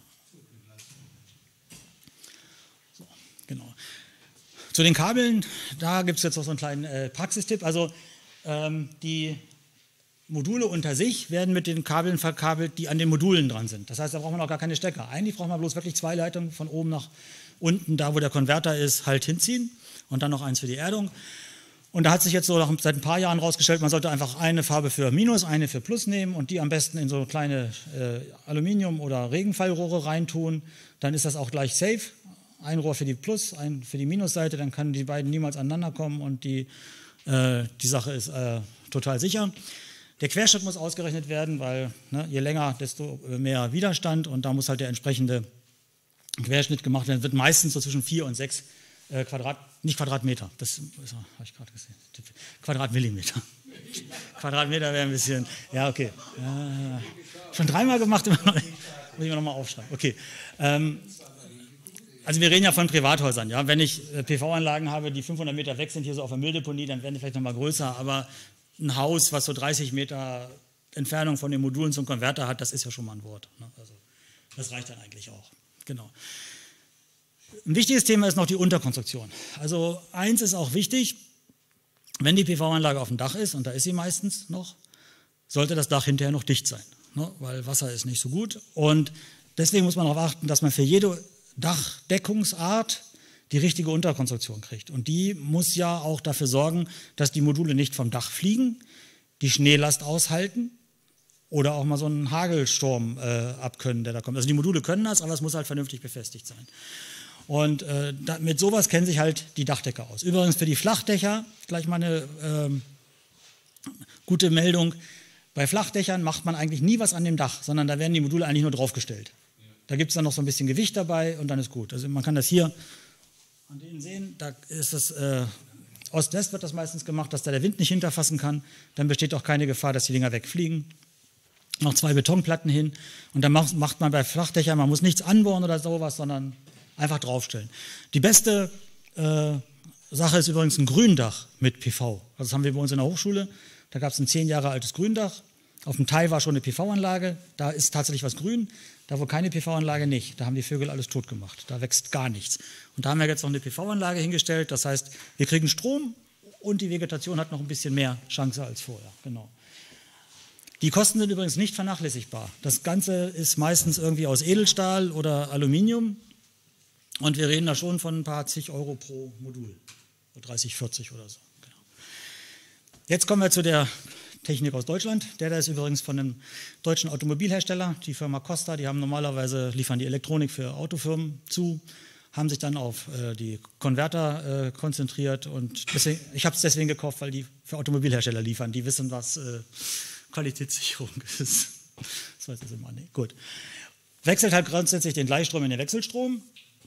So, genau. Zu den Kabeln, da gibt es jetzt noch so einen kleinen äh, Praxistipp. Also ähm, die Module unter sich werden mit den Kabeln verkabelt, die an den Modulen dran sind. Das heißt, da braucht man auch gar keine Stecker. Eigentlich braucht man bloß wirklich zwei Leitungen von oben nach unten, da wo der Konverter ist, halt hinziehen und dann noch eins für die Erdung. Und da hat sich jetzt so nach, seit ein paar Jahren rausgestellt, man sollte einfach eine Farbe für Minus, eine für Plus nehmen und die am besten in so kleine äh, Aluminium- oder Regenfallrohre reintun. Dann ist das auch gleich safe. Ein Rohr für die Plus, ein für die Minusseite, dann können die beiden niemals aneinander kommen und die, äh, die Sache ist äh, total sicher. Der Querschnitt muss ausgerechnet werden, weil ne, je länger, desto mehr Widerstand und da muss halt der entsprechende Querschnitt gemacht werden. Wird meistens so zwischen vier und sechs äh, Quadrat, nicht Quadratmeter, das habe ich gerade gesehen, Quadratmillimeter. Quadratmeter wäre ein bisschen, ja okay. Ja, schon dreimal gemacht, immer noch, muss ich mir nochmal aufschreiben. Okay. Ähm, also wir reden ja von Privathäusern, ja. Wenn ich äh, P V-Anlagen habe, die fünfhundert Meter weg sind, hier so auf der Mülldeponie, dann werden die vielleicht nochmal größer, aber ein Haus, was so dreißig Meter Entfernung von den Modulen zum Konverter hat, das ist ja schon mal ein Wort. Ne? Also das reicht dann eigentlich auch. Genau. Ein wichtiges Thema ist noch die Unterkonstruktion. Also eins ist auch wichtig, wenn die P V-Anlage auf dem Dach ist, und da ist sie meistens noch, sollte das Dach hinterher noch dicht sein, ne? Weil Wasser ist nicht so gut. Und deswegen muss man darauf achten, dass man für jede Dachdeckungsart die richtige Unterkonstruktion kriegt. Und die muss ja auch dafür sorgen, dass die Module nicht vom Dach fliegen, die Schneelast aushalten oder auch mal so einen Hagelsturm äh, abkönnen, der da kommt. Also die Module können das, aber es muss halt vernünftig befestigt sein. Und äh, da, mit sowas kennen sich halt die Dachdecker aus. Übrigens für die Flachdächer, gleich mal eine äh, gute Meldung, bei Flachdächern macht man eigentlich nie was an dem Dach, sondern da werden die Module eigentlich nur draufgestellt. Da gibt es dann noch so ein bisschen Gewicht dabei und dann ist gut. Also man kann das hier an denen sehen, da ist das äh, Ost-West wird das meistens gemacht, dass da der Wind nicht hinterfassen kann. Dann besteht auch keine Gefahr, dass die Dinger wegfliegen. Noch zwei Betonplatten hin und dann macht, macht man bei Flachdächern, man muss nichts anbohren oder sowas, sondern einfach draufstellen. Die beste äh, Sache ist übrigens ein Gründach mit P V. Also das haben wir bei uns in der Hochschule. Da gab es ein zehn Jahre altes Gründach. Auf dem Teil war schon eine P V-Anlage. Da ist tatsächlich was grün. Da wo keine P V-Anlage nicht. Da haben die Vögel alles tot gemacht. Da wächst gar nichts. Und da haben wir jetzt noch eine P V-Anlage hingestellt. Das heißt, wir kriegen Strom und die Vegetation hat noch ein bisschen mehr Chance als vorher. Genau. Die Kosten sind übrigens nicht vernachlässigbar. Das Ganze ist meistens irgendwie aus Edelstahl oder Aluminium. Und wir reden da schon von ein paar zig Euro pro Modul. So dreißig, vierzig oder so. Genau. Jetzt kommen wir zu der Technik aus Deutschland. Der da ist übrigens von einem deutschen Automobilhersteller, die Firma Costa. Die haben normalerweise, liefern die Elektronik für Autofirmen zu, haben sich dann auf äh, die Konverter äh, konzentriert. Und deswegen, ich habe es deswegen gekauft, weil die für Automobilhersteller liefern. Die wissen, was äh, Qualitätssicherung ist. Das weiß ich immer nicht. Gut. Wechselt halt grundsätzlich den Gleichstrom in den Wechselstrom.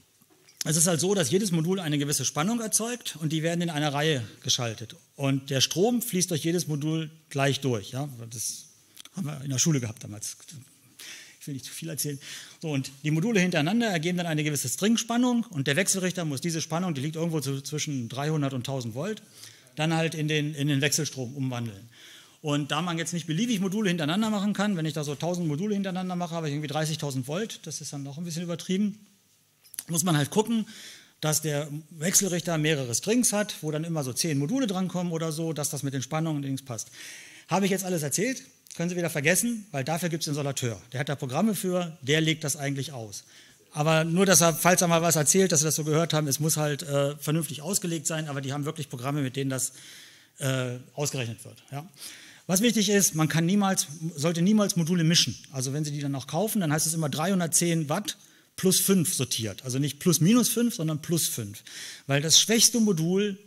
Es ist halt so, dass jedes Modul eine gewisse Spannung erzeugt und die werden in einer Reihe geschaltet. Und der Strom fließt durch jedes Modul gleich durch. Ja? Das haben wir in der Schule gehabt damals. Ich will nicht zu viel erzählen. So, und die Module hintereinander ergeben dann eine gewisse Stringspannung und der Wechselrichter muss diese Spannung, die liegt irgendwo zwischen dreihundert und tausend Volt, dann halt in den, in den Wechselstrom umwandeln. Und da man jetzt nicht beliebig Module hintereinander machen kann, wenn ich da so tausend Module hintereinander mache, habe ich irgendwie dreißigtausend Volt, das ist dann noch ein bisschen übertrieben, muss man halt gucken, dass der Wechselrichter mehrere Strings hat, wo dann immer so zehn Module drankommen oder so, dass das mit den Spannungen und Dings passt. Habe ich jetzt alles erzählt? Können Sie wieder vergessen, weil dafür gibt es den Solateur. Der hat da Programme für, der legt das eigentlich aus. Aber nur, dass er, falls er mal was erzählt, dass Sie das so gehört haben, es muss halt äh, vernünftig ausgelegt sein, aber die haben wirklich Programme, mit denen das äh, ausgerechnet wird. Ja. Was wichtig ist, man kann niemals, sollte niemals Module mischen. Also wenn Sie die dann auch kaufen, dann heißt es immer dreihundertzehn Watt plus fünf sortiert. Also nicht plus minus fünf, sondern plus fünf. Weil das schwächste Modul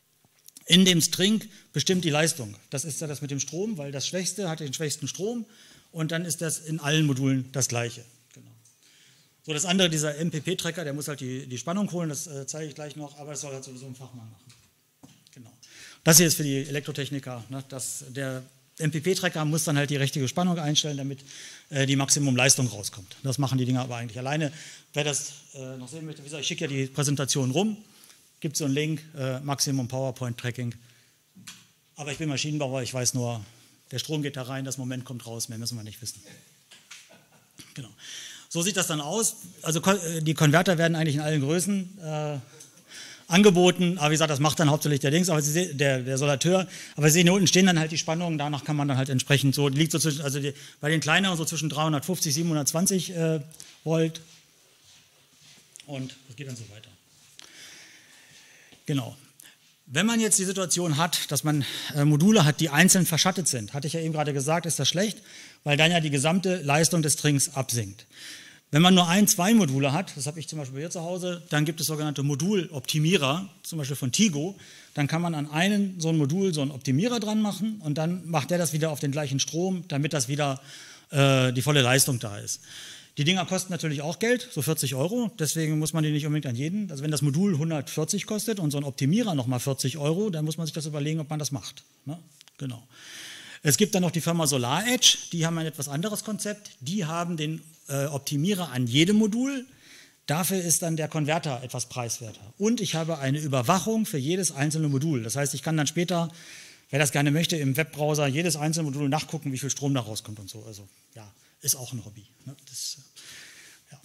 in dem String bestimmt die Leistung. Das ist ja das mit dem Strom, weil das Schwächste hat den schwächsten Strom und dann ist das in allen Modulen das Gleiche. Genau. So, das andere, dieser M P P-Tracker, der muss halt die, die Spannung holen, das äh, zeige ich gleich noch, aber das soll halt sowieso ein Fachmann machen. Genau. Das hier ist für die Elektrotechniker, ne, dass der M P P-Trecker muss dann halt die richtige Spannung einstellen, damit äh, die Maximumleistung rauskommt. Das machen die Dinger aber eigentlich alleine. Wer das äh, noch sehen möchte, wie gesagt, ich schicke ja die Präsentation rum, gibt so einen Link, äh, Maximum PowerPoint Tracking. Aber ich bin Maschinenbauer, ich weiß nur, der Strom geht da rein, das Moment kommt raus, mehr müssen wir nicht wissen. Genau. So sieht das dann aus. Also die Konverter werden eigentlich in allen Größen äh, angeboten, aber wie gesagt, das macht dann hauptsächlich der Dings, aber Sie sehen, der, der Solateur. Aber Sie sehen, hier unten stehen dann halt die Spannungen, danach kann man dann halt entsprechend so, liegt so zwischen, also die, bei den kleineren so zwischen dreihundertfünfzig, siebenhundertzwanzig äh, Volt und das geht dann so weiter. Genau. Wenn man jetzt die Situation hat, dass man äh, Module hat, die einzeln verschattet sind, hatte ich ja eben gerade gesagt, ist das schlecht, weil dann ja die gesamte Leistung des Trinks absinkt. Wenn man nur ein, zwei Module hat, das habe ich zum Beispiel hier zu Hause, dann gibt es sogenannte Moduloptimierer, zum Beispiel von Tigo. Dann kann man an einen so ein Modul so einen Optimierer dran machen und dann macht der das wieder auf den gleichen Strom, damit das wieder äh, die volle Leistung da ist. Die Dinger kosten natürlich auch Geld, so vierzig Euro, deswegen muss man die nicht unbedingt an jeden. Also wenn das Modul hundertvierzig kostet und so ein Optimierer nochmal vierzig Euro, dann muss man sich das überlegen, ob man das macht. Ne? Genau. Es gibt dann noch die Firma SolarEdge, die haben ein etwas anderes Konzept. Die haben den äh, Optimierer an jedem Modul. Dafür ist dann der Konverter etwas preiswerter. Und ich habe eine Überwachung für jedes einzelne Modul. Das heißt, ich kann dann später, wer das gerne möchte, im Webbrowser jedes einzelne Modul nachgucken, wie viel Strom da rauskommt und so. Also ja, ist auch ein Hobby. Ne? Das, ja.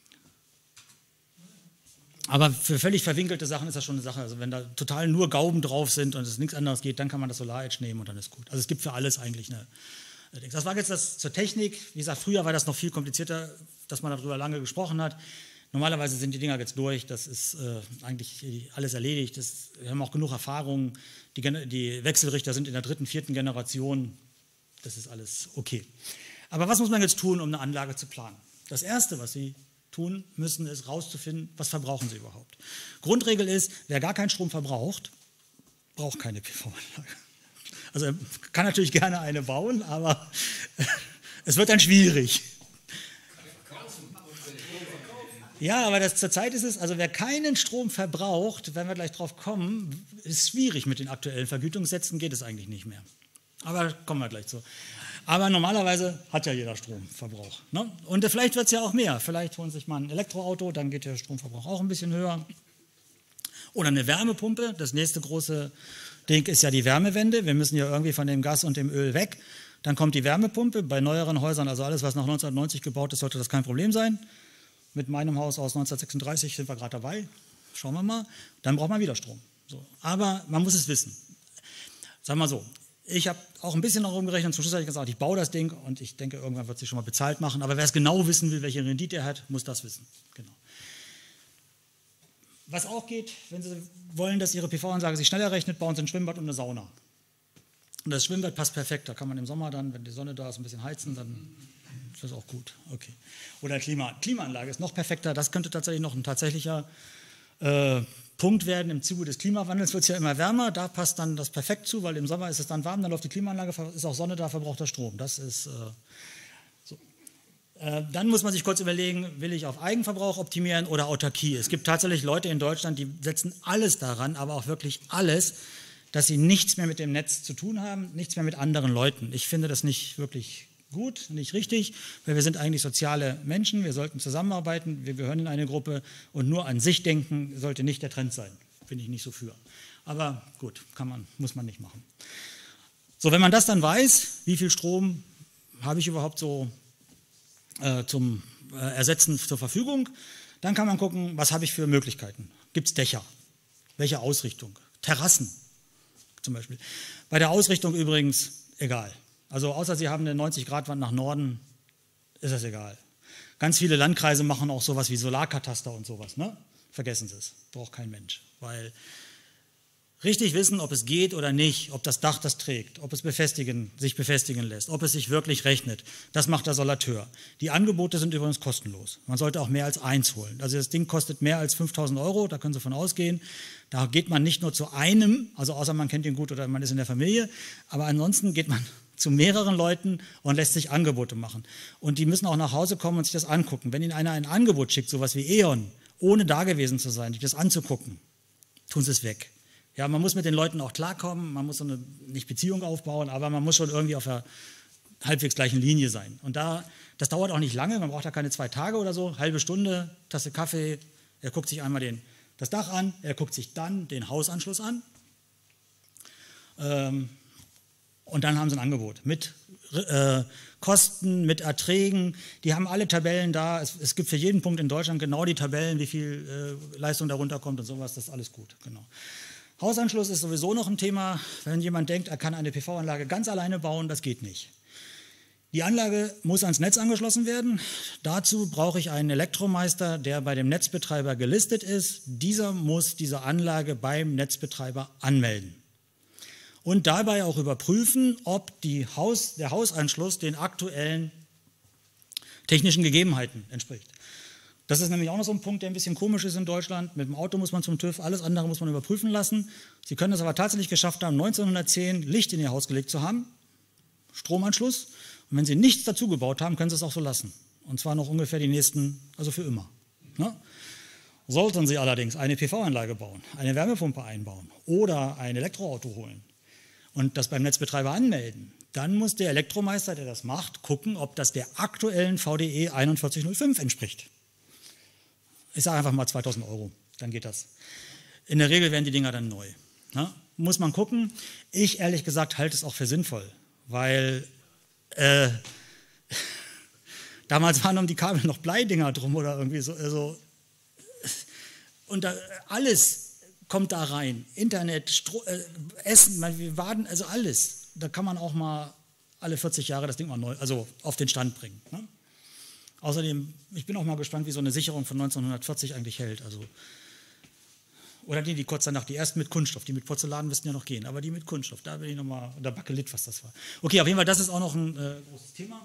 Aber für völlig verwinkelte Sachen ist das schon eine Sache. Also wenn da total nur Gauben drauf sind und es nichts anderes geht, dann kann man das SolarEdge nehmen und dann ist gut. Also es gibt für alles eigentlich eine... Das war jetzt das zur Technik. Wie gesagt, früher war das noch viel komplizierter, dass man darüber lange gesprochen hat. Normalerweise sind die Dinger jetzt durch. Das ist äh, eigentlich alles erledigt. Das, wir haben auch genug Erfahrung. Die, die Wechselrichter sind in der dritten, vierten Generation. Das ist alles okay. Aber was muss man jetzt tun, um eine Anlage zu planen? Das Erste, was Sie tun müssen, ist herauszufinden, was verbrauchen Sie überhaupt. Grundregel ist, wer gar keinen Strom verbraucht, braucht keine P V-Anlage. Also er kann natürlich gerne eine bauen, aber es wird dann schwierig. Ja, aber das, zurzeit ist es, also wer keinen Strom verbraucht, wenn wir gleich drauf kommen, ist schwierig mit den aktuellen Vergütungssätzen, geht es eigentlich nicht mehr. Aber kommen wir gleich zu. Aber normalerweise hat ja jeder Stromverbrauch. Ne? Und vielleicht wird es ja auch mehr. Vielleicht holen Sie sich mal ein Elektroauto, dann geht der Stromverbrauch auch ein bisschen höher. Oder eine Wärmepumpe. Das nächste große Ding ist ja die Wärmewende. Wir müssen ja irgendwie von dem Gas und dem Öl weg. Dann kommt die Wärmepumpe. Bei neueren Häusern, also alles, was nach neunzehnhundertneunzig gebaut ist, sollte das kein Problem sein. Mit meinem Haus aus neunzehnhundertsechsunddreißig sind wir gerade dabei. Schauen wir mal. Dann braucht man wieder Strom. So. Aber man muss es wissen. Sagen wir mal so. Ich habe auch ein bisschen darum gerechnet, zum Schluss habe ich gesagt, ich baue das Ding und ich denke, irgendwann wird es sich schon mal bezahlt machen. Aber wer es genau wissen will, welche Rendite er hat, muss das wissen. Genau. Was auch geht, wenn Sie wollen, dass Ihre P V-Anlage sich schneller rechnet, bauen Sie ein Schwimmbad und eine Sauna. Und das Schwimmbad passt perfekt. Da kann man im Sommer dann, wenn die Sonne da ist, ein bisschen heizen, dann ist das auch gut. Okay. Oder Klima. Klimaanlage ist noch perfekter. Das könnte tatsächlich noch ein tatsächlicher äh, Punkt werden. Im Zuge des Klimawandels wird es ja immer wärmer. Da passt dann das perfekt zu, weil im Sommer ist es dann warm, dann läuft die Klimaanlage, ist auch Sonne da, verbraucht der Strom. Das ist äh, so. Äh, dann muss man sich kurz überlegen, will ich auf Eigenverbrauch optimieren oder Autarkie? Es gibt tatsächlich Leute in Deutschland, die setzen alles daran, aber auch wirklich alles, dass sie nichts mehr mit dem Netz zu tun haben, nichts mehr mit anderen Leuten. Ich finde das nicht wirklich gut, nicht richtig, weil wir sind eigentlich soziale Menschen, wir sollten zusammenarbeiten, wir gehören in eine Gruppe und nur an sich denken sollte nicht der Trend sein. Bin ich nicht so für. Aber gut, kann man, muss man nicht machen. So, wenn man das dann weiß, wie viel Strom habe ich überhaupt so äh, zum äh, Ersetzen zur Verfügung, dann kann man gucken, was habe ich für Möglichkeiten. Gibt es Dächer? Welche Ausrichtung? Terrassen zum Beispiel. Bei der Ausrichtung übrigens egal. Also außer Sie haben eine neunzig Grad Wand nach Norden, ist das egal. Ganz viele Landkreise machen auch sowas wie Solarkataster und sowas. Ne? Vergessen Sie es, braucht kein Mensch. Weil richtig wissen, ob es geht oder nicht, ob das Dach das trägt, ob es befestigen, sich befestigen lässt, ob es sich wirklich rechnet, das macht der Solateur. Die Angebote sind übrigens kostenlos. Man sollte auch mehr als eins holen. Also das Ding kostet mehr als fünftausend Euro, da können Sie von ausgehen. Da geht man nicht nur zu einem, also außer man kennt ihn gut oder man ist in der Familie, aber ansonsten geht man zu mehreren Leuten und lässt sich Angebote machen. Und die müssen auch nach Hause kommen und sich das angucken. Wenn Ihnen einer ein Angebot schickt, sowas wie E.ON, ohne da gewesen zu sein, sich das anzugucken, tun Sie es weg. Ja, man muss mit den Leuten auch klarkommen, man muss so eine, nicht Beziehung aufbauen, aber man muss schon irgendwie auf der halbwegs gleichen Linie sein. Und da, das dauert auch nicht lange, man braucht da keine zwei Tage oder so, halbe Stunde, Tasse Kaffee, er guckt sich einmal den, das Dach an, er guckt sich dann den Hausanschluss an ähm, und dann haben sie ein Angebot mit äh, Kosten, mit Erträgen, die haben alle Tabellen da, es, es gibt für jeden Punkt in Deutschland genau die Tabellen, wie viel äh, Leistung darunter kommt und sowas, das ist alles gut, genau. Hausanschluss ist sowieso noch ein Thema, wenn jemand denkt, er kann eine P V-Anlage ganz alleine bauen, das geht nicht. Die Anlage muss ans Netz angeschlossen werden. Dazu brauche ich einen Elektromeister, der bei dem Netzbetreiber gelistet ist. Dieser muss diese Anlage beim Netzbetreiber anmelden. Und dabei auch überprüfen, ob die Haus, der Hausanschluss den aktuellen technischen Gegebenheiten entspricht. Das ist nämlich auch noch so ein Punkt, der ein bisschen komisch ist in Deutschland. Mit dem Auto muss man zum TÜV, alles andere muss man überprüfen lassen. Sie können es aber tatsächlich geschafft haben, neunzehnhundertzehn Licht in Ihr Haus gelegt zu haben, Stromanschluss. Und wenn Sie nichts dazu gebaut haben, können Sie es auch so lassen. Und zwar noch ungefähr die nächsten, also für immer. Ne? Sollten Sie allerdings eine P V-Anlage bauen, eine Wärmepumpe einbauen oder ein Elektroauto holen und das beim Netzbetreiber anmelden, dann muss der Elektromeister, der das macht, gucken, ob das der aktuellen V D E einundvierzig null fünf entspricht. Ich sage einfach mal zweitausend Euro, dann geht das. In der Regel werden die Dinger dann neu. Ne? Muss man gucken. Ich ehrlich gesagt halte es auch für sinnvoll, weil äh, damals waren um die Kabel noch Bleidinger drum oder irgendwie so. Also, und da, alles kommt da rein. Internet, Stro äh, Essen, wir warten, also alles. Da kann man auch mal alle vierzig Jahre das Ding mal neu, also auf den Stand bringen. Ne? Außerdem, ich bin auch mal gespannt, wie so eine Sicherung von neunzehnhundertvierzig eigentlich hält. Also, oder die, die kurz danach, die ersten mit Kunststoff, die mit Porzellan müssten ja noch gehen, aber die mit Kunststoff, da bin ich nochmal, oder Bakelit, was das war. Okay, auf jeden Fall, das ist auch noch ein äh, großes Thema.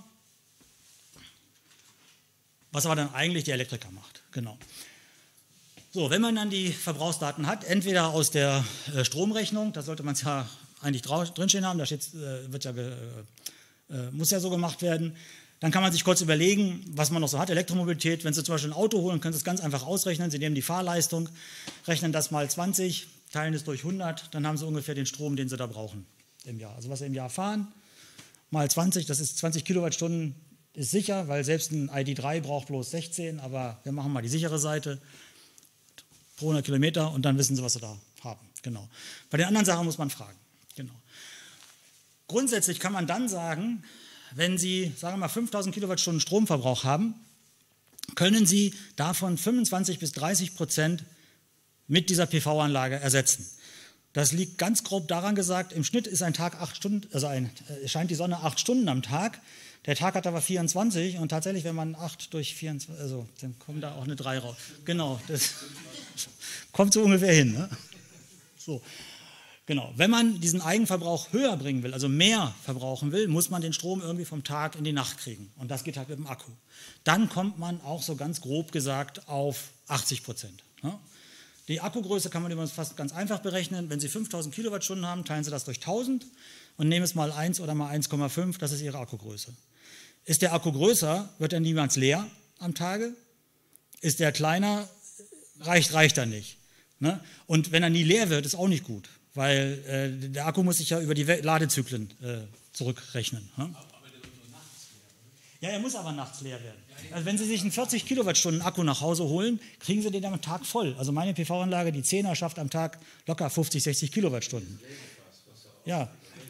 Was aber dann eigentlich die Elektriker macht, genau. So, wenn man dann die Verbrauchsdaten hat, entweder aus der äh, Stromrechnung, da sollte man es ja eigentlich drinstehen haben, da steht, äh, wird ja, äh, äh, muss ja so gemacht werden. Dann kann man sich kurz überlegen, was man noch so hat, Elektromobilität. Wenn Sie zum Beispiel ein Auto holen, können Sie es ganz einfach ausrechnen. Sie nehmen die Fahrleistung, rechnen das mal zwanzig, teilen es durch hundert, dann haben Sie ungefähr den Strom, den Sie da brauchen im Jahr. Also was Sie im Jahr fahren, mal zwanzig, das ist zwanzig Kilowattstunden, ist sicher, weil selbst ein I D drei braucht bloß sechzehn, aber wir machen mal die sichere Seite, pro hundert Kilometer und dann wissen Sie, was Sie da haben. Genau. Bei den anderen Sachen muss man fragen. Genau. Grundsätzlich kann man dann sagen, wenn Sie, sagen wir mal, fünftausend Kilowattstunden Stromverbrauch haben, können Sie davon fünfundzwanzig bis dreißig Prozent mit dieser P V-Anlage ersetzen. Das liegt ganz grob daran gesagt, im Schnitt ist ein Tag acht Stunden, also ein, äh, scheint die Sonne acht Stunden am Tag. Der Tag hat aber vierundzwanzig und tatsächlich, wenn man acht durch vierundzwanzig, also dann kommt da auch eine drei raus. Genau, das kommt so ungefähr hin. Ne? So. Genau. Wenn man diesen Eigenverbrauch höher bringen will, also mehr verbrauchen will, muss man den Strom irgendwie vom Tag in die Nacht kriegen. Und das geht halt mit dem Akku. Dann kommt man auch so ganz grob gesagt auf achtzig Prozent. Ne? Die Akkugröße kann man übrigens fast ganz einfach berechnen. Wenn Sie fünftausend Kilowattstunden haben, teilen Sie das durch tausend und nehmen es mal eins oder mal eins Komma fünf, das ist Ihre Akkugröße. Ist der Akku größer, wird er niemals leer am Tage. Ist der kleiner, reicht, reicht er nicht. Ne? Und wenn er nie leer wird, ist auch nicht gut. Weil äh, der Akku muss sich ja über die Ladezyklen äh, zurückrechnen. Ne? Aber der wird nur nachts leer, oder? Ja, er muss aber nachts leer werden. Also wenn Sie sich einen vierzig Kilowattstunden Akku nach Hause holen, kriegen Sie den am Tag voll. Also meine P V-Anlage, die zehner, schafft am Tag locker fünfzig, sechzig Kilowattstunden. Ja.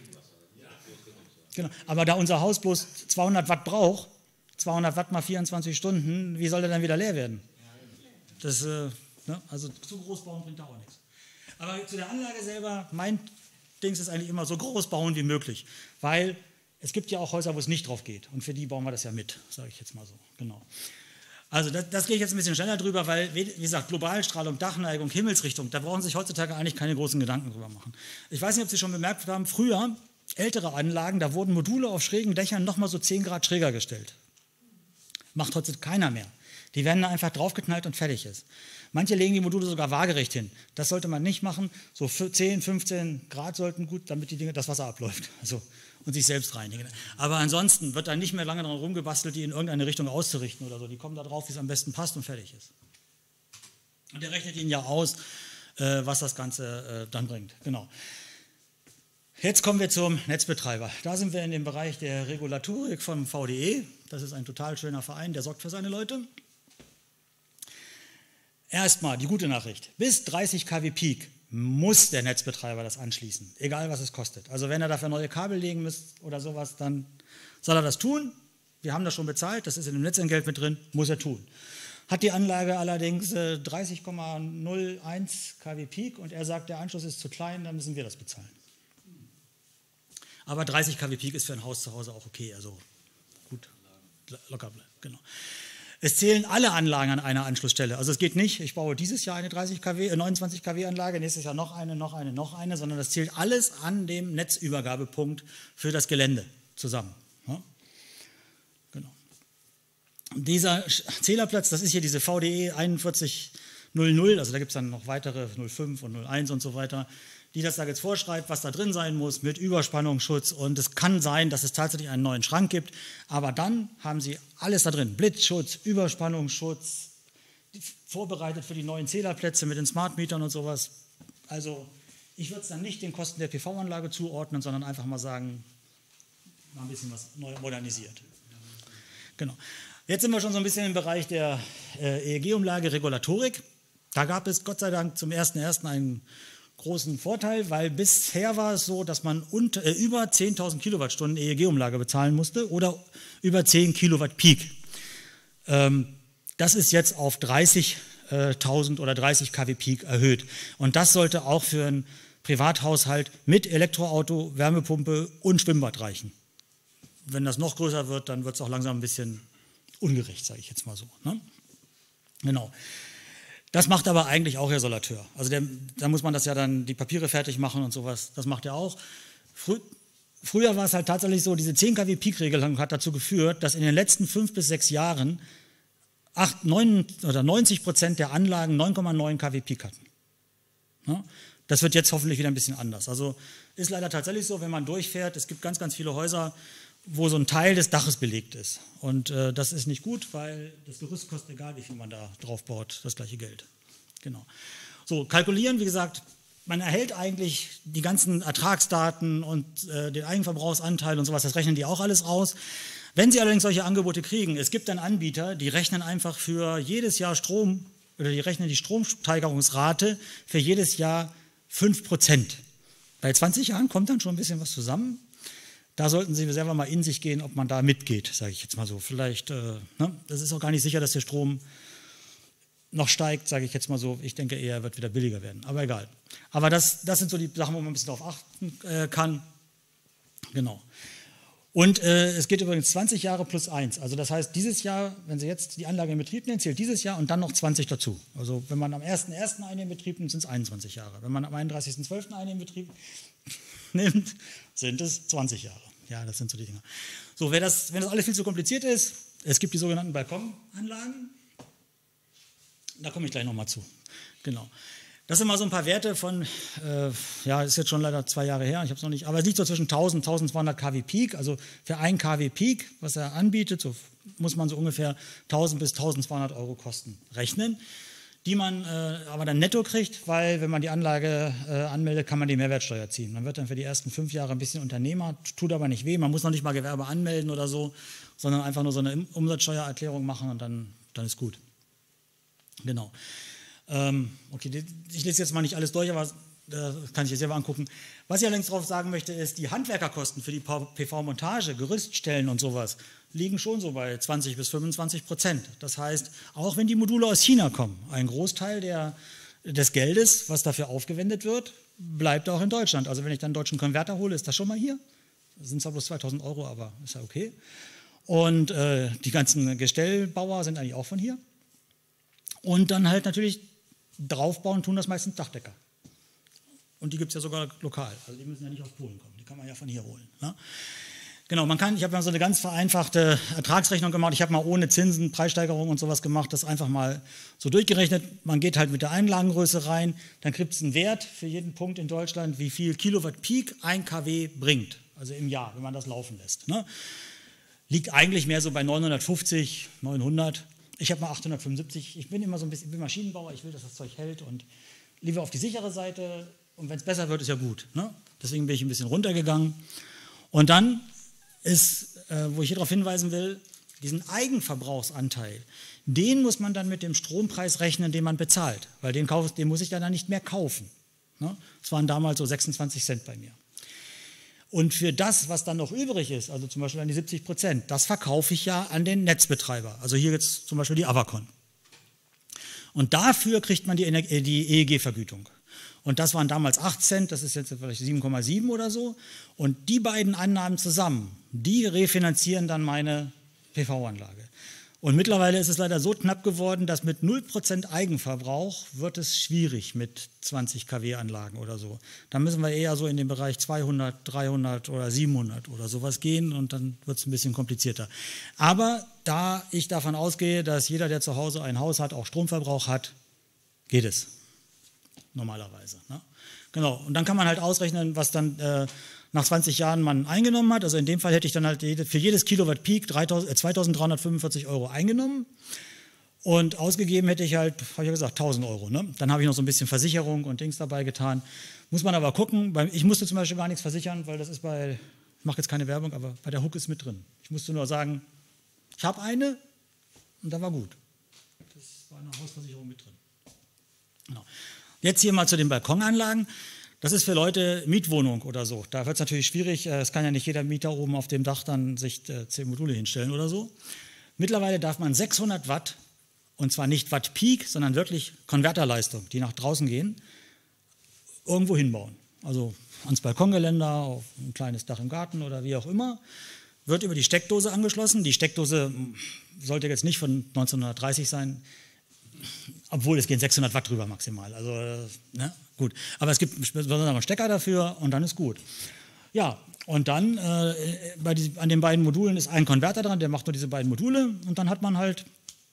Genau. Aber da unser Haus bloß zweihundert Watt braucht, zweihundert Watt mal vierundzwanzig Stunden, wie soll der dann wieder leer werden? Das, äh, ne? Also zu groß bauen bringt da auch nichts. Aber zu der Anlage selber, mein Dings ist eigentlich immer so groß bauen wie möglich, weil es gibt ja auch Häuser, wo es nicht drauf geht und für die bauen wir das ja mit, sage ich jetzt mal so. Genau. Also das, das gehe ich jetzt ein bisschen schneller drüber, weil, wie gesagt, Globalstrahlung, Dachneigung, Himmelsrichtung, da brauchen Sie sich heutzutage eigentlich keine großen Gedanken drüber machen. Ich weiß nicht, ob Sie schon bemerkt haben, früher, ältere Anlagen, da wurden Module auf schrägen Dächern nochmal so zehn Grad schräger gestellt. Macht heute keiner mehr. Die werden da einfach draufgeknallt und fertig ist. Manche legen die Module sogar waagerecht hin. Das sollte man nicht machen. So zehn, fünfzehn Grad sollten gut, damit die Dinge, das Wasser abläuft also, und sich selbst reinigen. Aber ansonsten wird da nicht mehr lange dran rumgebastelt, die in irgendeine Richtung auszurichten oder so. Die kommen da drauf, wie es am besten passt und fertig ist. Und der rechnet Ihnen ja aus, äh, was das Ganze äh, dann bringt. Genau. Jetzt kommen wir zum Netzbetreiber. Da sind wir in dem Bereich der Regulatorik vom V D E. Das ist ein total schöner Verein, der sorgt für seine Leute. Erstmal die gute Nachricht. Bis dreißig Kilowatt Peak muss der Netzbetreiber das anschließen, egal was es kostet. Also wenn er dafür neue Kabel legen muss oder sowas, dann soll er das tun. Wir haben das schon bezahlt, das ist in dem Netzentgelt mit drin, muss er tun. Hat die Anlage allerdings äh, dreißig Komma null eins Kilowatt Peak und er sagt, der Anschluss ist zu klein, dann müssen wir das bezahlen. Aber dreißig Kilowatt Peak ist für ein Haus zu Hause auch okay, also gut, locker bleiben, genau. Es zählen alle Anlagen an einer Anschlussstelle. Also es geht nicht, ich baue dieses Jahr eine dreißig Kilowatt, äh, neunundzwanzig Kilowatt Anlage, nächstes Jahr noch eine, noch eine, noch eine, sondern das zählt alles an dem Netzübergabepunkt für das Gelände zusammen. Ja? Genau. Dieser Zählerplatz, das ist hier diese V D E einundvierzig null null, also da gibt es dann noch weitere null fünf und null eins und so weiter, die das da jetzt vorschreibt, was da drin sein muss mit Überspannungsschutz. Und es kann sein, dass es tatsächlich einen neuen Schrank gibt, aber dann haben Sie alles da drin. Blitzschutz, Überspannungsschutz, vorbereitet für die neuen Zählerplätze mit den Smart Metern und sowas. Also ich würde es dann nicht den Kosten der P V-Anlage zuordnen, sondern einfach mal sagen, mal ein bisschen was neu modernisiert. Genau. Jetzt sind wir schon so ein bisschen im Bereich der äh, E E G-Umlage, Regulatorik. Da gab es Gott sei Dank zum ersten ersten einen großen Vorteil, weil bisher war es so, dass man unter, äh, über zehntausend Kilowattstunden E E G-Umlage bezahlen musste oder über zehn Kilowatt Peak. Ähm, das ist jetzt auf dreißigtausend oder dreißig Kilowatt Peak erhöht. Und das sollte auch für einen Privathaushalt mit Elektroauto, Wärmepumpe und Schwimmbad reichen. Wenn das noch größer wird, dann wird es auch langsam ein bisschen ungerecht, sage ich jetzt mal so. Ne? Genau. Das macht aber eigentlich auch der Solateur. Also der, da muss man das ja dann, die Papiere fertig machen und sowas, das macht er auch. Frü früher war es halt tatsächlich so, diese zehn Kilowatt Peak-Regelung hat dazu geführt, dass in den letzten fünf bis sechs Jahren acht, neun, oder neunzig Prozent der Anlagen neun Komma neun Kilowatt Peak hatten. Ja? Das wird jetzt hoffentlich wieder ein bisschen anders. Also ist leider tatsächlich so, wenn man durchfährt, es gibt ganz, ganz viele Häuser, wo so ein Teil des Daches belegt ist. Und äh, das ist nicht gut, weil das Gerüst kostet, egal wie viel man da drauf baut, das gleiche Geld. Genau. So, kalkulieren, wie gesagt, man erhält eigentlich die ganzen Ertragsdaten und äh, den Eigenverbrauchsanteil und sowas, das rechnen die auch alles aus. Wenn Sie allerdings solche Angebote kriegen, es gibt dann Anbieter, die rechnen einfach für jedes Jahr Strom, oder die rechnen die Stromsteigerungsrate für jedes Jahr fünf Prozent. Bei zwanzig Jahren kommt dann schon ein bisschen was zusammen. Da sollten Sie selber mal in sich gehen, ob man da mitgeht, sage ich jetzt mal so. Vielleicht, äh, ne? Das ist auch gar nicht sicher, dass der Strom noch steigt, sage ich jetzt mal so. Ich denke eher, er wird wieder billiger werden, aber egal. Aber das, das sind so die Sachen, wo man ein bisschen darauf achten äh, kann. Genau. Und äh, es geht übrigens zwanzig Jahre plus eins. Also das heißt, dieses Jahr, wenn Sie jetzt die Anlage in Betrieb nehmen, zählt dieses Jahr und dann noch zwanzig dazu. Also wenn man am ersten ersten eine in Betrieb nimmt, sind es einundzwanzig Jahre. Wenn man am einunddreißigsten zwölften eine in Betrieb nimmt, sind es zwanzig Jahre. Ja, das sind so die Dinge. So, wer das, wenn das alles viel zu kompliziert ist, es gibt die sogenannten Balkonanlagen. Da komme ich gleich nochmal zu. Genau. Das sind mal so ein paar Werte von, äh, ja, ist jetzt schon leider zwei Jahre her, ich habe es noch nicht, aber es liegt so zwischen tausend und tausendzweihundert Kilowatt Peak, also für ein Kilowatt Peak, was er anbietet, so muss man so ungefähr tausend bis tausendzweihundert Euro Kosten rechnen, die man äh, aber dann netto kriegt, weil wenn man die Anlage äh, anmeldet, kann man die Mehrwertsteuer ziehen. Man wird dann für die ersten fünf Jahre ein bisschen Unternehmer, tut aber nicht weh, man muss noch nicht mal Gewerbe anmelden oder so, sondern einfach nur so eine Umsatzsteuererklärung machen und dann, dann ist gut. Genau. Ähm, okay, ich lese jetzt mal nicht alles durch, aber das kann ich jetzt selber angucken. Was ich allerdings darauf sagen möchte, ist, die Handwerkerkosten für die P V-Montage, Gerüststellen und sowas, liegen schon so bei zwanzig bis fünfundzwanzig Prozent. Das heißt, auch wenn die Module aus China kommen, ein Großteil der, des Geldes, was dafür aufgewendet wird, bleibt auch in Deutschland. Also wenn ich dann einen deutschen Konverter hole, ist das schon mal hier. Das sind zwar bloß zweitausend Euro, aber ist ja okay. Und äh, die ganzen Gestellbauer sind eigentlich auch von hier. Und dann halt natürlich draufbauen tun das meistens Dachdecker. Und die gibt es ja sogar lokal. Also die müssen ja nicht aus Polen kommen. Die kann man ja von hier holen. Ne? Genau, man kann, ich habe mal so eine ganz vereinfachte Ertragsrechnung gemacht. Ich habe mal ohne Zinsen, Preissteigerung und sowas gemacht, das einfach mal so durchgerechnet. Man geht halt mit der Einlagengröße rein, dann kriegt es einen Wert für jeden Punkt in Deutschland, wie viel Kilowatt Peak ein Kilowatt bringt. Also im Jahr, wenn man das laufen lässt. Ne? Liegt eigentlich mehr so bei neunhundertfünfzig, neunhundert. Ich habe mal achthundertfünfundsiebzig. Ich bin immer so ein bisschen, ich bin Maschinenbauer, ich will, dass das Zeug hält und lieber auf die sichere Seite und wenn es besser wird, ist ja gut. Ne? Deswegen bin ich ein bisschen runtergegangen. Und dann ist, äh, wo ich hier darauf hinweisen will, diesen Eigenverbrauchsanteil, den muss man dann mit dem Strompreis rechnen, den man bezahlt, weil den, kauf, den muss ich dann nicht mehr kaufen. Ne? Das waren damals so sechsundzwanzig Cent bei mir. Und für das, was dann noch übrig ist, also zum Beispiel an die siebzig Prozent, das verkaufe ich ja an den Netzbetreiber. Also hier jetzt zum Beispiel die Avacon. Und dafür kriegt man die, die E E G-Vergütung. Und das waren damals acht Cent, das ist jetzt vielleicht sieben Komma sieben oder so. Und die beiden Annahmen zusammen, die refinanzieren dann meine P V-Anlage. Und mittlerweile ist es leider so knapp geworden, dass mit null Prozent Eigenverbrauch wird es schwierig mit zwanzig Kilowatt Anlagen oder so. Da müssen wir eher so in den Bereich zweihundert, dreihundert oder siebenhundert oder sowas gehen und dann wird es ein bisschen komplizierter. Aber da ich davon ausgehe, dass jeder, der zu Hause ein Haus hat, auch Stromverbrauch hat, geht es normalerweise. Ne? Genau, und dann kann man halt ausrechnen, was dann äh, nach zwanzig Jahren man eingenommen hat. Also in dem Fall hätte ich dann halt jede, für jedes Kilowatt Peak zweitausenddreihundertfünfundvierzig Euro eingenommen und ausgegeben hätte ich halt, habe ich ja gesagt, tausend Euro. Ne? Dann habe ich noch so ein bisschen Versicherung und Dings dabei getan. Muss man aber gucken, weil ich musste zum Beispiel gar nichts versichern, weil das ist bei, ich mache jetzt keine Werbung, aber bei der Hook ist mit drin. Ich musste nur sagen, ich habe eine und da war gut. Das war eine Hausversicherung mit drin. Genau. Jetzt hier mal zu den Balkonanlagen. Das ist für Leute Mietwohnung oder so. Da wird es natürlich schwierig. Es kann ja nicht jeder Mieter oben auf dem Dach dann sich zehn Module hinstellen oder so. Mittlerweile darf man sechshundert Watt, und zwar nicht Watt Peak, sondern wirklich Konverterleistung, die nach draußen gehen, irgendwo hinbauen. Also ans Balkongeländer, auf ein kleines Dach im Garten oder wie auch immer. Wird über die Steckdose angeschlossen. Die Steckdose sollte jetzt nicht von neunzehnhundertdreißig sein, obwohl es gehen sechshundert Watt drüber maximal. Also, ne, gut. Aber es gibt einen Stecker dafür und dann ist gut. Ja, und dann äh, bei die, an den beiden Modulen ist ein Konverter dran, der macht nur diese beiden Module und dann hat man halt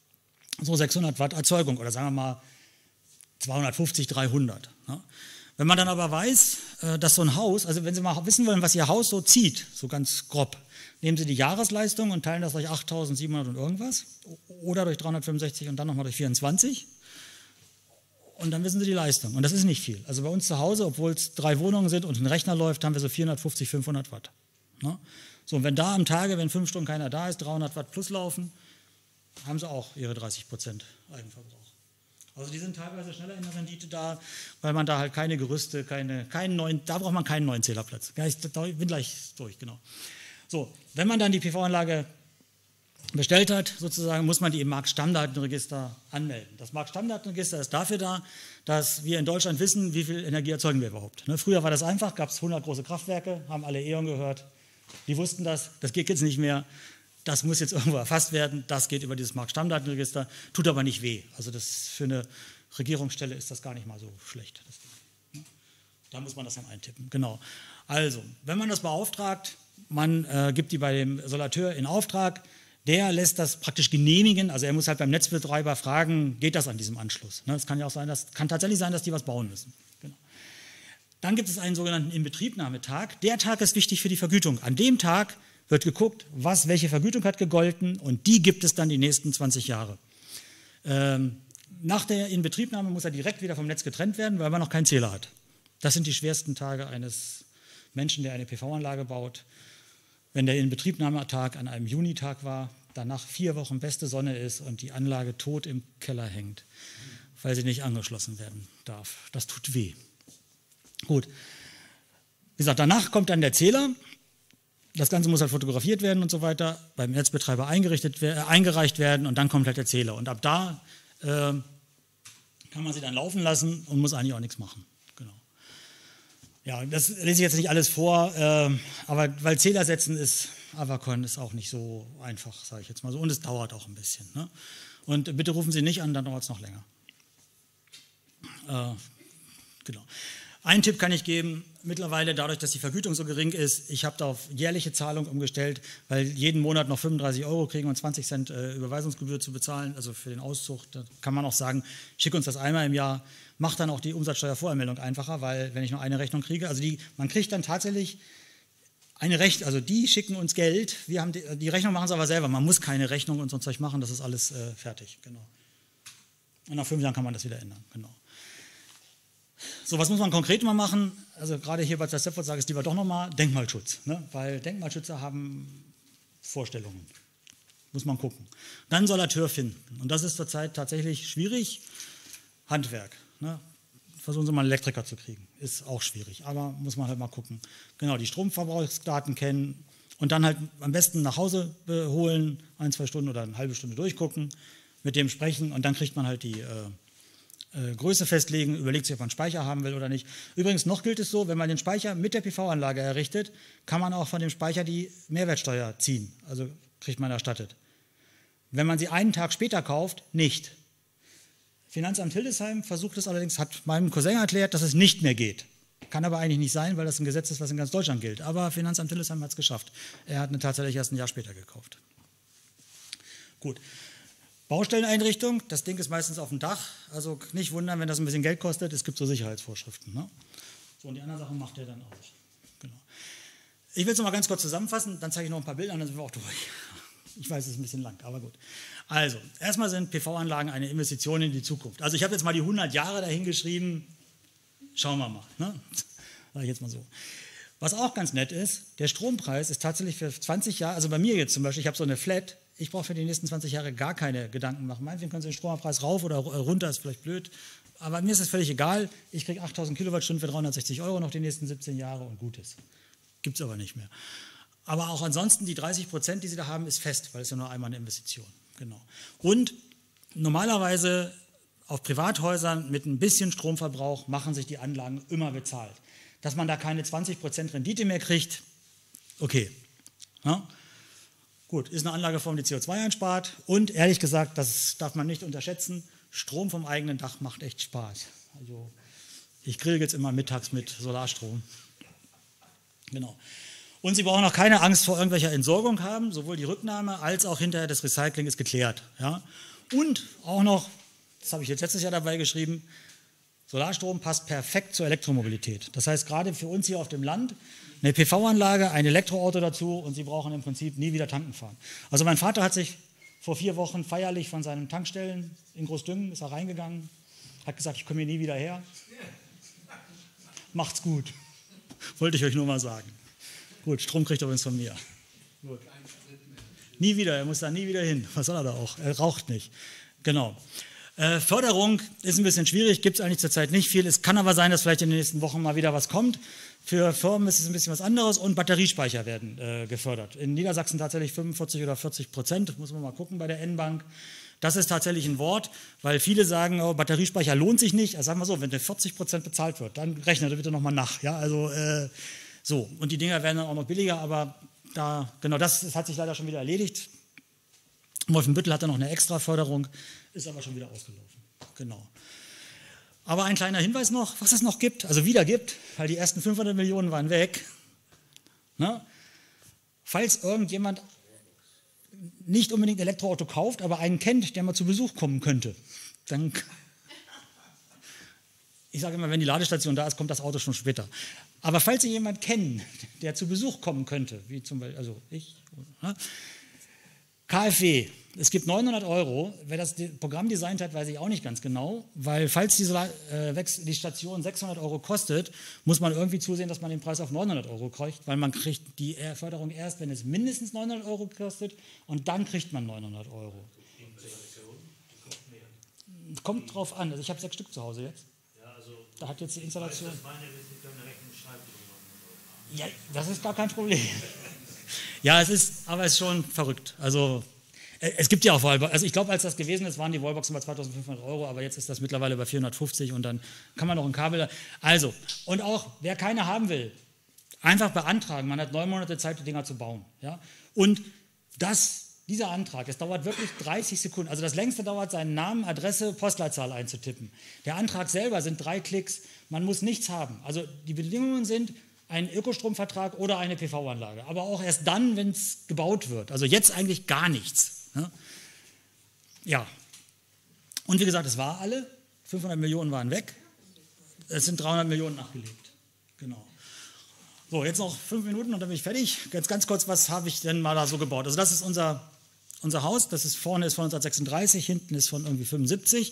so sechshundert Watt Erzeugung oder sagen wir mal zweihundertfünfzig, dreihundert. Ne? Wenn man dann aber weiß, äh, dass so ein Haus, also wenn Sie mal wissen wollen, was Ihr Haus so zieht, so ganz grob, nehmen Sie die Jahresleistung und teilen das durch achttausendsiebenhundert und irgendwas oder durch dreihundertfünfundsechzig und dann nochmal durch vierundzwanzig und dann wissen Sie die Leistung. Und das ist nicht viel. Also bei uns zu Hause, obwohl es drei Wohnungen sind und ein Rechner läuft, haben wir so vierhundertfünfzig, fünfhundert Watt. Ne? So, und wenn da am Tage, wenn fünf Stunden keiner da ist, dreihundert Watt plus laufen, haben Sie auch Ihre dreißig Prozent Eigenverbrauch. Also die sind teilweise schneller in der Rendite da, weil man da halt keine Gerüste, keine, keinen neuen, da braucht man keinen neuen Zählerplatz. Ich bin gleich durch, genau. So, wenn man dann die P V-Anlage bestellt hat, sozusagen, muss man die im Marktstammdatenregister anmelden. Das Marktstammdatenregister ist dafür da, dass wir in Deutschland wissen, wie viel Energie erzeugen wir überhaupt. Ne, früher war das einfach, gab es hundert große Kraftwerke, haben alle E.ON gehört, die wussten das, das geht jetzt nicht mehr, das muss jetzt irgendwo erfasst werden, das geht über dieses Marktstammdatenregister, tut aber nicht weh. Also das, für eine Regierungsstelle ist das gar nicht mal so schlecht. Das, ne, da muss man das dann eintippen, genau. Also, wenn man das beauftragt, man äh, gibt die bei dem Solateur in Auftrag, der lässt das praktisch genehmigen, also er muss halt beim Netzbetreiber fragen, geht das an diesem Anschluss? Es kann ja auch sein, dass, kann tatsächlich sein, dass die was bauen müssen. Genau. Dann gibt es einen sogenannten Inbetriebnahmetag. Der Tag ist wichtig für die Vergütung. An dem Tag wird geguckt, was, welche Vergütung hat gegolten und die gibt es dann die nächsten zwanzig Jahre. Ähm, nach der Inbetriebnahme muss er direkt wieder vom Netz getrennt werden, weil man noch keinen Zähler hat. Das sind die schwersten Tage eines Menschen, der eine P V-Anlage baut. Wenn der Inbetriebnahmetag an einem Junitag war, danach vier Wochen beste Sonne ist und die Anlage tot im Keller hängt, weil sie nicht angeschlossen werden darf. Das tut weh. Gut. Wie gesagt, danach kommt dann der Zähler. Das Ganze muss halt fotografiert werden und so weiter, beim Netzbetreiber eingerichtet, äh, eingereicht werden und dann kommt halt der Zähler. Und ab da äh, kann man sie dann laufen lassen und muss eigentlich auch nichts machen. Genau. Ja, das lese ich jetzt nicht alles vor, äh, aber weil Zähler setzen ist, Avacon ist auch nicht so einfach, sage ich jetzt mal so. Und es dauert auch ein bisschen. Ne? Und bitte rufen Sie nicht an, dann dauert es noch länger. Äh, genau. Einen Tipp kann ich geben, mittlerweile dadurch, dass die Vergütung so gering ist, ich habe da auf jährliche Zahlung umgestellt, weil jeden Monat noch fünfunddreißig Euro kriegen und zwanzig Cent äh, Überweisungsgebühr zu bezahlen, also für den Auszug, da kann man auch sagen, schick uns das einmal im Jahr, macht dann auch die Umsatzsteuervoranmeldung einfacher, weil wenn ich nur eine Rechnung kriege, also die, man kriegt dann tatsächlich eine Rechnung, also die schicken uns Geld, wir haben die, die Rechnung machen sie aber selber, man muss keine Rechnung und so ein Zeug machen, das ist alles äh, fertig, genau. Und nach fünf Jahren kann man das wieder ändern, genau. So, was muss man konkret mal machen? Also gerade hier bei der Stepford sage ich es lieber doch nochmal, Denkmalschutz. Ne? Weil Denkmalschützer haben Vorstellungen. Muss man gucken. Dann Solateur finden. Und das ist zurzeit tatsächlich schwierig. Handwerk. Ne? Versuchen Sie mal einen Elektriker zu kriegen. Ist auch schwierig, aber muss man halt mal gucken. Genau, die Stromverbrauchsdaten kennen und dann halt am besten nach Hause holen, ein, zwei Stunden oder eine halbe Stunde durchgucken, mit dem sprechen und dann kriegt man halt die äh, äh, Größe festlegen, überlegt sich, ob man einen Speicher haben will oder nicht. Übrigens, noch gilt es so, wenn man den Speicher mit der P V-Anlage errichtet, kann man auch von dem Speicher die Mehrwertsteuer ziehen, also kriegt man erstattet. Wenn man sie einen Tag später kauft, nicht. Finanzamt Hildesheim versucht es allerdings, hat meinem Cousin erklärt, dass es nicht mehr geht. Kann aber eigentlich nicht sein, weil das ein Gesetz ist, was in ganz Deutschland gilt. Aber Finanzamt Hildesheim hat es geschafft. Er hat eine tatsächlich erst ein Jahr später gekauft. Gut. Baustelleneinrichtung, das Ding ist meistens auf dem Dach. Also nicht wundern, wenn das ein bisschen Geld kostet. Es gibt so Sicherheitsvorschriften. Ne? So, und die anderen Sachen macht er dann auch. Genau. Ich will es noch mal ganz kurz zusammenfassen, dann zeige ich noch ein paar Bilder, dann sind wir auch durch. Ich weiß, es ist ein bisschen lang, aber gut. Also, erstmal sind P V-Anlagen eine Investition in die Zukunft. Also ich habe jetzt mal die hundert Jahre dahingeschrieben. Schauen wir mal. Ne? Sage ich jetzt mal so. Was auch ganz nett ist, der Strompreis ist tatsächlich für zwanzig Jahre, also bei mir jetzt zum Beispiel, ich habe so eine Flat, ich brauche für die nächsten zwanzig Jahre gar keine Gedanken machen. Meinetwegen können Sie den Strompreis rauf oder runter, ist vielleicht blöd. Aber mir ist es völlig egal. Ich kriege achttausend Kilowattstunden für dreihundertsechzig Euro noch die nächsten siebzehn Jahre und gut ist. Gibt es aber nicht mehr. Aber auch ansonsten, die dreißig Prozent, die Sie da haben, ist fest, weil es ja nur einmal eine Investition. Genau. Und normalerweise auf Privathäusern mit ein bisschen Stromverbrauch machen sich die Anlagen immer bezahlt. Dass man da keine zwanzig Prozent Rendite mehr kriegt, okay. Ja? Gut, ist eine Anlageform, die C O zwei einspart. Und ehrlich gesagt, das darf man nicht unterschätzen, Strom vom eigenen Dach macht echt Spaß. Also ich grill jetzt immer mittags mit Solarstrom. Genau. Und Sie brauchen auch keine Angst vor irgendwelcher Entsorgung haben, sowohl die Rücknahme als auch hinterher das Recycling ist geklärt. Ja? Und auch noch, das habe ich jetzt letztes Jahr dabei geschrieben, Solarstrom passt perfekt zur Elektromobilität. Das heißt, gerade für uns hier auf dem Land, eine P V-Anlage, ein Elektroauto dazu und Sie brauchen im Prinzip nie wieder tanken fahren. Also mein Vater hat sich vor vier Wochen feierlich von seinen Tankstellen in Großdüngen, ist er reingegangen, hat gesagt, ich komme hier nie wieder her. Macht's gut. Wollte ich euch nur mal sagen. Gut, Strom kriegt er übrigens von mir. Gut. Nie wieder, er muss da nie wieder hin. Was soll er da auch? Er raucht nicht. Genau. Äh, Förderung ist ein bisschen schwierig, gibt es eigentlich zurzeit nicht viel. Es kann aber sein, dass vielleicht in den nächsten Wochen mal wieder was kommt. Für Firmen ist es ein bisschen was anderes und Batteriespeicher werden äh, gefördert. In Niedersachsen tatsächlich fünfundvierzig oder vierzig Prozent, muss man mal gucken bei der N-Bank. Das ist tatsächlich ein Wort, weil viele sagen, oh, Batteriespeicher lohnt sich nicht. Also sagen wir so, wenn der vierzig Prozent bezahlt wird, dann rechnet er bitte nochmal nach. Ja, also äh, so, und die Dinger werden dann auch noch billiger, aber da, genau, das, das hat sich leider schon wieder erledigt. Wolfenbüttel hat da noch eine Extra-Förderung, ist aber schon wieder ausgelaufen. Genau. Aber ein kleiner Hinweis noch, was es noch gibt, also wieder gibt, weil die ersten fünfhundert Millionen waren weg. Ne? Falls irgendjemand nicht unbedingt ein Elektroauto kauft, aber einen kennt, der mal zu Besuch kommen könnte, dann, ich sage immer, wenn die Ladestation da ist, kommt das Auto schon später. Aber falls Sie jemanden kennen, der zu Besuch kommen könnte, wie zum Beispiel, also ich, ne? K f W, es gibt neunhundert Euro. Wer das Programm designt hat, weiß ich auch nicht ganz genau, weil falls die, äh, die Station sechshundert Euro kostet, muss man irgendwie zusehen, dass man den Preis auf neunhundert Euro kriegt, weil man kriegt die Förderung erst, wenn es mindestens neunhundert Euro kostet und dann kriegt man neunhundert Euro. Kommt drauf an, also ich habe sechs Stück zu Hause jetzt. Da hat jetzt die Installation. Ja, das ist gar kein Problem. Ja, es ist, aber es ist schon verrückt. Also es gibt ja auch Wallboxen. Also ich glaube, als das gewesen ist, waren die Wallboxen bei zweitausendfünfhundert Euro, aber jetzt ist das mittlerweile bei vierhundertfünfzig und dann kann man noch ein Kabel. Also, und auch, wer keine haben will, einfach beantragen. Man hat neun Monate Zeit, die Dinger zu bauen. Ja? Und das, dieser Antrag, es dauert wirklich dreißig Sekunden. Also das längste dauert, seinen Namen, Adresse, Postleitzahl einzutippen. Der Antrag selber sind drei Klicks. Man muss nichts haben. Also die Bedingungen sind ein Ökostromvertrag oder eine P V-Anlage. Aber auch erst dann, wenn es gebaut wird. Also jetzt eigentlich gar nichts. Ne? Ja. Und wie gesagt, es war alle. fünfhundert Millionen waren weg. Es sind dreihundert Millionen nachgelegt. Genau. So, jetzt noch fünf Minuten und dann bin ich fertig. Jetzt ganz kurz, was habe ich denn mal da so gebaut? Also das ist unser, unser Haus. Das ist vorne ist von neunzehnhundertsechsunddreißig, hinten ist von irgendwie fünfundsiebzig.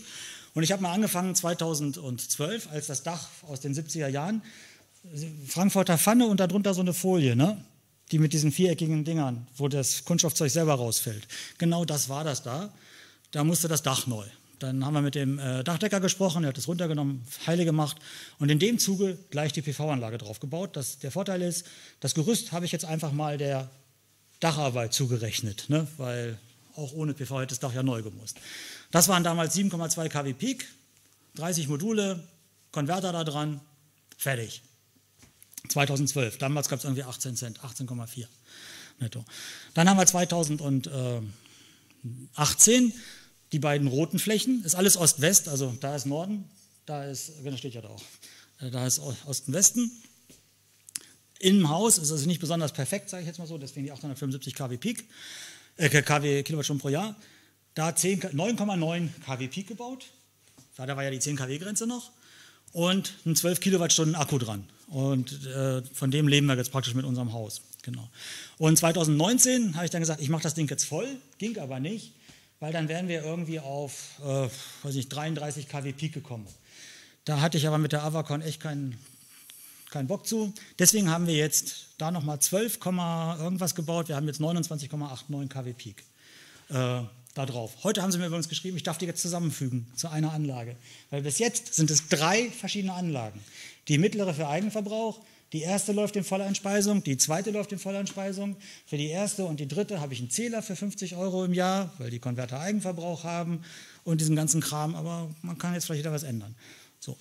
Und ich habe mal angefangen zweitausendzwölf, als das Dach aus den siebziger Jahren, Frankfurter Pfanne und darunter so eine Folie, ne? Die mit diesen viereckigen Dingern, wo das Kunststoffzeug selber rausfällt. Genau das war das da. Da musste das Dach neu. Dann haben wir mit dem äh, Dachdecker gesprochen, der hat das runtergenommen, heile gemacht und in dem Zuge gleich die P V-Anlage drauf gebaut. Das, der Vorteil ist, das Gerüst habe ich jetzt einfach mal der Dacharbeit zugerechnet, ne? Weil auch ohne P V hätte das Dach ja neu gemusst. Das waren damals sieben Komma zwei Kilowatt Peak, dreißig Module, Konverter da dran, fertig. zweitausendzwölf, damals gab es irgendwie achtzehn Cent, achtzehn Komma vier netto. Dann haben wir zweitausendachtzehn die beiden roten Flächen, ist alles Ost-West, also da ist Norden, da ist, das steht ja da auch, da ist Osten-Westen. Im Haus ist es nicht besonders perfekt, sage ich jetzt mal so, deswegen die achthundertfünfundsiebzig Kilowatt Peak, äh, Kilowattstunden pro Jahr. Da neun Komma neun Kilowatt Peak gebaut, da war ja die zehn Kilowatt Grenze noch, und ein zwölf Kilowattstunden Akku dran. Und äh, von dem leben wir jetzt praktisch mit unserem Haus. Genau. Und zweitausendneunzehn habe ich dann gesagt, ich mache das Ding jetzt voll, ging aber nicht, weil dann wären wir irgendwie auf äh, weiß nicht, dreiunddreißig Kilowatt Peak gekommen. Da hatte ich aber mit der Avacon echt keinen, keinen Bock zu. Deswegen haben wir jetzt da nochmal zwölf, irgendwas gebaut. Wir haben jetzt neunundzwanzig Komma neunundachtzig Kilowatt Peak äh, da drauf. Heute haben sie mir übrigens geschrieben, ich darf die jetzt zusammenfügen zu einer Anlage. Weil bis jetzt sind es drei verschiedene Anlagen. Die mittlere für Eigenverbrauch, die erste läuft in Volleinspeisung, die zweite läuft in Volleinspeisung. Für die erste und die dritte habe ich einen Zähler für fünfzig Euro im Jahr, weil die Konverter Eigenverbrauch haben und diesen ganzen Kram, aber man kann jetzt vielleicht wieder was ändern. So.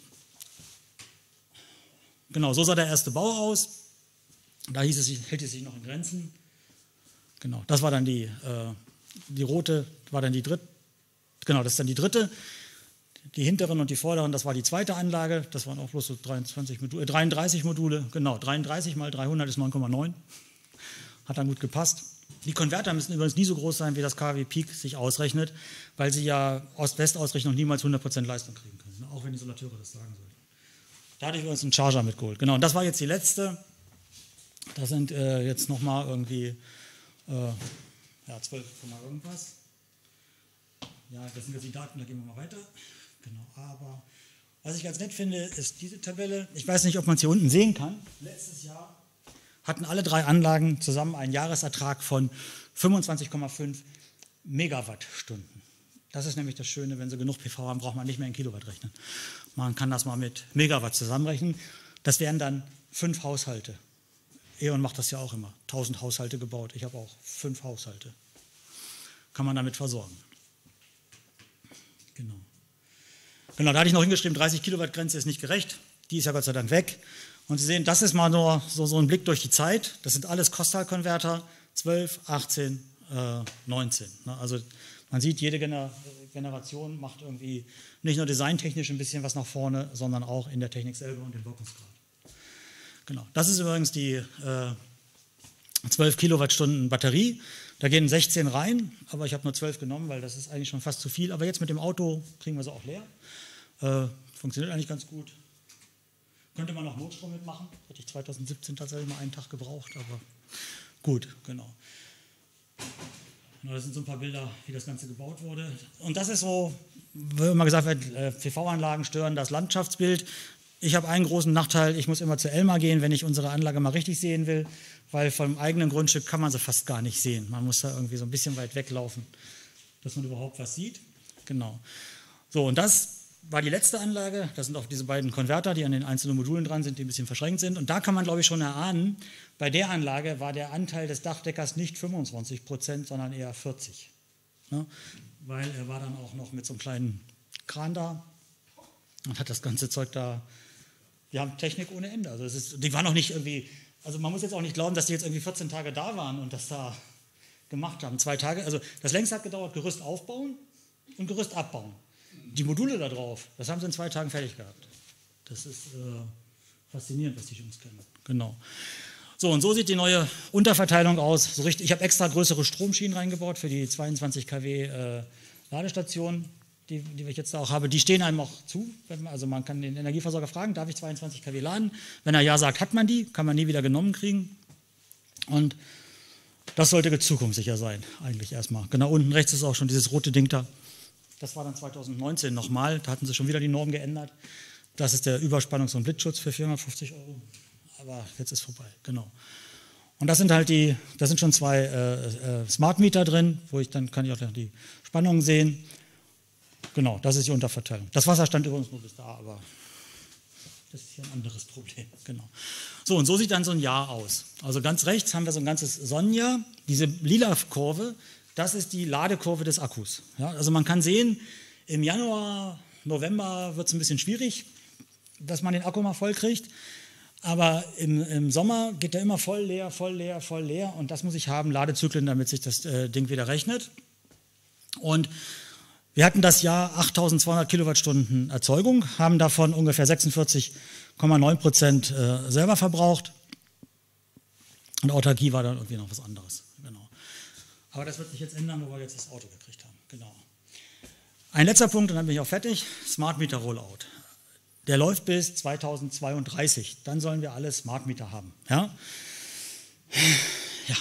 Genau, so sah der erste Bau aus. Da hieß es, hält es sich noch in Grenzen. Genau, das war dann die, äh, die rote, war dann die dritte. Genau, das ist dann die dritte. Die hinteren und die vorderen, das war die zweite Anlage, das waren auch bloß so dreiundzwanzig Module, äh, dreiunddreißig Module, genau, dreiunddreißig mal dreihundert ist neun Komma neun, hat dann gut gepasst. Die Konverter müssen übrigens nie so groß sein, wie das Kilowatt Peak sich ausrechnet, weil sie ja Ost-West-Ausrechnung niemals hundert Prozent Leistung kriegen können, ne? Auch wenn die Solateure das sagen sollten. Da hatte ich übrigens einen Charger mitgeholt, genau, und das war jetzt die letzte, das sind äh, jetzt nochmal irgendwie äh, ja, zwölf, irgendwas. Ja, das sind jetzt die Daten, da gehen wir mal weiter. Genau, aber was ich ganz nett finde, ist diese Tabelle. Ich weiß nicht, ob man es hier unten sehen kann. Letztes Jahr hatten alle drei Anlagen zusammen einen Jahresertrag von fünfundzwanzig Komma fünf Megawattstunden. Das ist nämlich das Schöne, wenn Sie genug P V haben, braucht man nicht mehr in Kilowatt rechnen. Man kann das mal mit Megawatt zusammenrechnen. Das wären dann fünf Haushalte. E.ON macht das ja auch immer. tausend Haushalte gebaut. Ich habe auch fünf Haushalte. Kann man damit versorgen. Genau. Genau, da hatte ich noch hingeschrieben, dreißig Kilowatt Grenze ist nicht gerecht. Die ist ja Gott sei Dank weg. Und Sie sehen, das ist mal nur so, so ein Blick durch die Zeit. Das sind alles Kostal-Konverter, zwölf, achtzehn, äh, neunzehn. Also man sieht, jede Gener Generation macht irgendwie nicht nur designtechnisch ein bisschen was nach vorne, sondern auch in der Technik selber und im Wirkungsgrad. Genau. Das ist übrigens die äh, zwölf Kilowattstunden Batterie. Da gehen sechzehn rein, aber ich habe nur zwölf genommen, weil das ist eigentlich schon fast zu viel. Aber jetzt mit dem Auto kriegen wir sie auch leer. Äh, funktioniert eigentlich ganz gut. Könnte man noch Notstrom mitmachen. Hätte ich zweitausendsiebzehn tatsächlich mal einen Tag gebraucht, aber gut, genau. Das sind so ein paar Bilder, wie das Ganze gebaut wurde. Und das ist so, wie immer gesagt wird, P V-Anlagen stören das Landschaftsbild. Ich habe einen großen Nachteil, ich muss immer zu Elmar gehen, wenn ich unsere Anlage mal richtig sehen will, weil vom eigenen Grundstück kann man sie fast gar nicht sehen. Man muss da irgendwie so ein bisschen weit weglaufen, dass man überhaupt was sieht. Genau. So, und das war die letzte Anlage. Das sind auch diese beiden Konverter, die an den einzelnen Modulen dran sind, die ein bisschen verschränkt sind. Und da kann man, glaube ich, schon erahnen, bei der Anlage war der Anteil des Dachdeckers nicht fünfundzwanzig Prozent, sondern eher vierzig. Ne? Weil er war dann auch noch mit so einem kleinen Kran da und hat das ganze Zeug da. Wir haben Technik ohne Ende. Also es ist, die waren noch nicht irgendwie, also man muss jetzt auch nicht glauben, dass die jetzt irgendwie vierzehn Tage da waren und das da gemacht haben. Zwei Tage, also das längste hat gedauert, Gerüst aufbauen und Gerüst abbauen. Die Module da drauf, das haben sie in zwei Tagen fertig gehabt. Das ist äh, faszinierend, was die Jungs können. Genau. So, und so sieht die neue Unterverteilung aus. So richtig, ich habe extra größere Stromschienen reingebaut für die zweiundzwanzig Kilowatt äh, Ladestationen, die, die ich jetzt auch habe. Die stehen einem auch zu. Wenn man, also man kann den Energieversorger fragen, darf ich zweiundzwanzig Kilowatt laden? Wenn er ja sagt, hat man die, kann man nie wieder genommen kriegen. Und das sollte zukunftssicher sein, eigentlich erstmal. Genau, unten rechts ist auch schon dieses rote Ding da. Das war dann zweitausendneunzehn nochmal, da hatten sie schon wieder die Norm geändert. Das ist der Überspannungs- und Blitzschutz für vierhundertfünfzig Euro. Aber jetzt ist vorbei, genau. Und das sind halt die, da sind schon zwei äh, äh, Smart Meter drin, wo ich dann kann ich auch die Spannungen sehen. Genau, das ist die Unterverteilung. Das Wasser stand übrigens nur bis da, aber das ist hier ein anderes Problem. Genau. So, und so sieht dann so ein Jahr aus. Also ganz rechts haben wir so ein ganzes Sonnenjahr. Diese lila Kurve, das ist die Ladekurve des Akkus. Ja, also man kann sehen, im Januar, November wird es ein bisschen schwierig, dass man den Akku mal voll kriegt. Aber im, im Sommer geht er immer voll leer, voll leer, voll leer. Und das muss ich haben, Ladezyklen, damit sich das äh, Ding wieder rechnet. Und wir hatten das Jahr achttausendzweihundert Kilowattstunden Erzeugung, haben davon ungefähr sechsundvierzig Komma neun Prozent äh, selber verbraucht. Und Autarkie war dann irgendwie noch was anderes. Genau. Aber das wird sich jetzt ändern, wo wir jetzt das Auto gekriegt haben. Genau. Ein letzter Punkt und dann bin ich auch fertig. Smart Meter Rollout. Der läuft bis zweitausendzweiunddreißig. Dann sollen wir alle Smart Meter haben. Ja? Ja.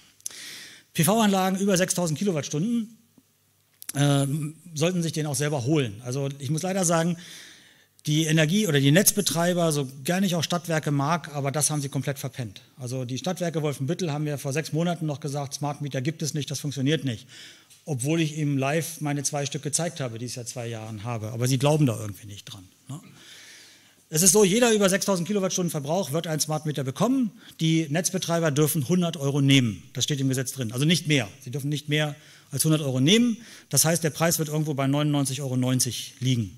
P V-Anlagen über sechstausend Kilowattstunden äh, sollten sich den auch selber holen. Also ich muss leider sagen, die Energie- oder die Netzbetreiber, so gerne ich auch Stadtwerke mag, aber das haben sie komplett verpennt. Also die Stadtwerke Wolfenbüttel haben mir vor sechs Monaten noch gesagt, Smart Meter gibt es nicht, das funktioniert nicht. Obwohl ich ihm live meine zwei Stück gezeigt habe, die ich seit zwei Jahren habe. Aber sie glauben da irgendwie nicht dran. Ne? Es ist so, jeder über sechstausend Kilowattstunden Verbrauch wird einen Smart Meter bekommen. Die Netzbetreiber dürfen hundert Euro nehmen. Das steht im Gesetz drin. Also nicht mehr. Sie dürfen nicht mehr als hundert Euro nehmen. Das heißt, der Preis wird irgendwo bei neunundneunzig Euro neunzig liegen.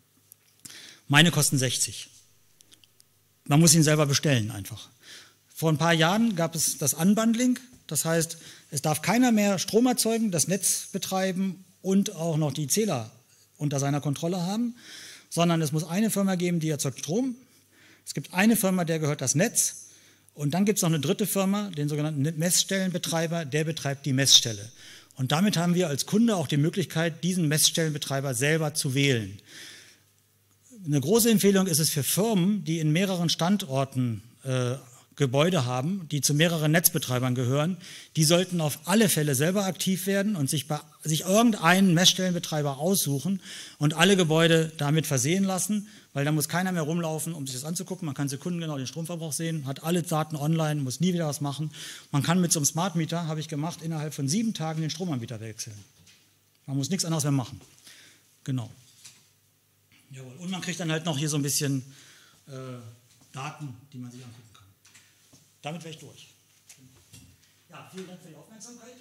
Meine kosten sechzig. Man muss ihn selber bestellen einfach. Vor ein paar Jahren gab es das Unbundling. Das heißt, es darf keiner mehr Strom erzeugen, das Netz betreiben und auch noch die Zähler unter seiner Kontrolle haben, sondern es muss eine Firma geben, die erzeugt Strom. Es gibt eine Firma, der gehört das Netz. Und dann gibt es noch eine dritte Firma, den sogenannten Messstellenbetreiber, der betreibt die Messstelle. Und damit haben wir als Kunde auch die Möglichkeit, diesen Messstellenbetreiber selber zu wählen. Eine große Empfehlung ist es für Firmen, die in mehreren Standorten äh, Gebäude haben, die zu mehreren Netzbetreibern gehören, die sollten auf alle Fälle selber aktiv werden und sich, bei, sich irgendeinen Messstellenbetreiber aussuchen und alle Gebäude damit versehen lassen, weil da muss keiner mehr rumlaufen, um sich das anzugucken. Man kann sekundengenau den Stromverbrauch sehen, hat alle Daten online, muss nie wieder was machen. Man kann mit so einem Smart Meter, habe ich gemacht, innerhalb von sieben Tagen den Stromanbieter wechseln. Man muss nichts anderes mehr machen. Genau. Jawohl. Und man kriegt dann halt noch hier so ein bisschen äh, Daten, die man sich angucken kann. Damit wäre ich durch. Ja, vielen Dank für die Aufmerksamkeit.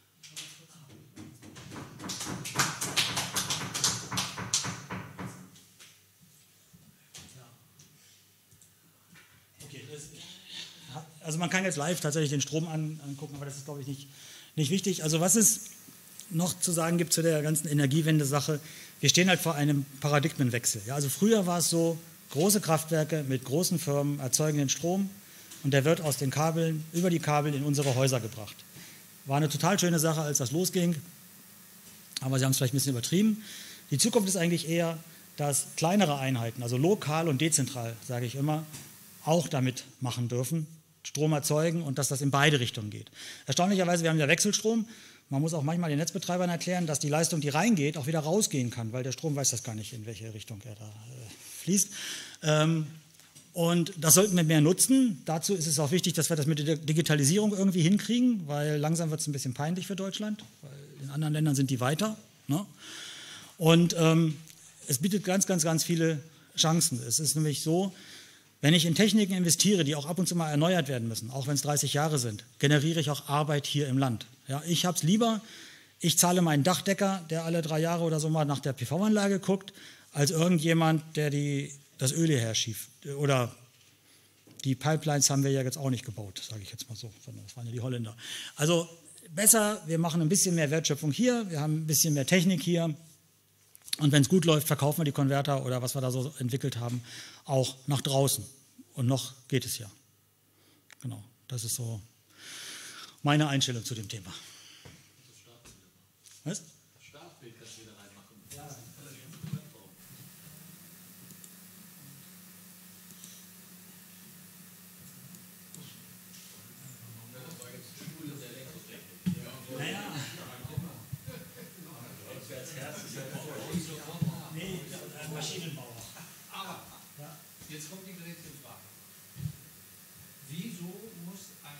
Okay, das, also man kann jetzt live tatsächlich den Strom an, angucken, aber das ist, glaube ich, nicht, nicht wichtig. Also was es noch zu sagen gibt zu der ganzen Energiewende-Sache, wir stehen halt vor einem Paradigmenwechsel. Ja, also früher war es so, große Kraftwerke mit großen Firmen erzeugen den Strom, und der wird aus den Kabeln, über die Kabel in unsere Häuser gebracht. War eine total schöne Sache, als das losging, aber sie haben es vielleicht ein bisschen übertrieben. Die Zukunft ist eigentlich eher, dass kleinere Einheiten, also lokal und dezentral, sage ich immer, auch damit machen dürfen, Strom erzeugen und dass das in beide Richtungen geht. Erstaunlicherweise, wir haben ja Wechselstrom. Man muss auch manchmal den Netzbetreibern erklären, dass die Leistung, die reingeht, auch wieder rausgehen kann, weil der Strom weiß das gar nicht, in welche Richtung er da äh, fließt. Ähm, Und das sollten wir mehr nutzen. Dazu ist es auch wichtig, dass wir das mit der Digitalisierung irgendwie hinkriegen, weil langsam wird es ein bisschen peinlich für Deutschland, weil in anderen Ländern sind die weiter. Ne? Und ähm, es bietet ganz, ganz, ganz viele Chancen. Es ist nämlich so, wenn ich in Techniken investiere, die auch ab und zu mal erneuert werden müssen, auch wenn es dreißig Jahre sind, generiere ich auch Arbeit hier im Land. Ja, ich habe es lieber, ich zahle meinen Dachdecker, der alle drei Jahre oder so mal nach der P V-Anlage guckt, als irgendjemand, der die das Öl hierher schiebt. Oder die Pipelines haben wir ja jetzt auch nicht gebaut, sage ich jetzt mal so. Das waren ja die Holländer. Also besser, wir machen ein bisschen mehr Wertschöpfung hier, wir haben ein bisschen mehr Technik hier. Und wenn es gut läuft, verkaufen wir die Konverter oder was wir da so entwickelt haben, auch nach draußen. Und noch geht es ja. Genau, das ist so meine Einstellung zu dem Thema. Was? Startbild kannst du wieder reinmachen. Ja. Naja. Das Herz ist halt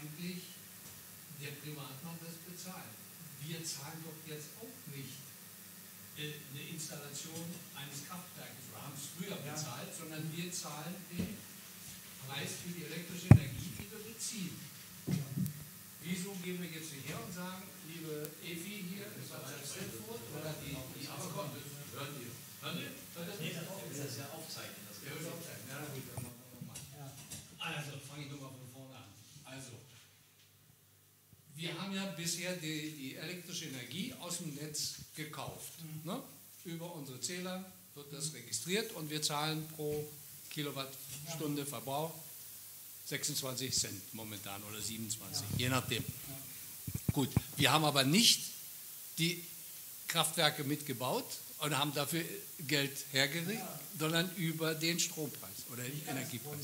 eigentlich der Privatmann das bezahlen? Wir zahlen doch jetzt auch nicht äh, eine Installation eines Kraftwerkes, wir haben es früher bezahlt, ja. sondern wir zahlen den Preis für die elektrische Energie, die wir beziehen. Ja. Wieso gehen wir jetzt nicht her und sagen, liebe Evi hier, ist das das Telefon oder die, die Avacon? Hören die? Hören die? Nee, das ist ja aufzeichnen. Das ist aufzeichnen. Ja, gut, dann machen wir nochmal. Also, fange ich nochmal von vorne an. Also, wir haben ja bisher die, die elektrische Energie aus dem Netz gekauft. Mhm. Ne? Über unsere Zähler wird das registriert und wir zahlen pro Kilowattstunde Verbrauch sechsundzwanzig Cent momentan oder siebenundzwanzig, ja. je nachdem. Ja. Gut, wir haben aber nicht die Kraftwerke mitgebaut und haben dafür Geld hergerichtet, ja. sondern über den Strompreis oder den Energiepreis.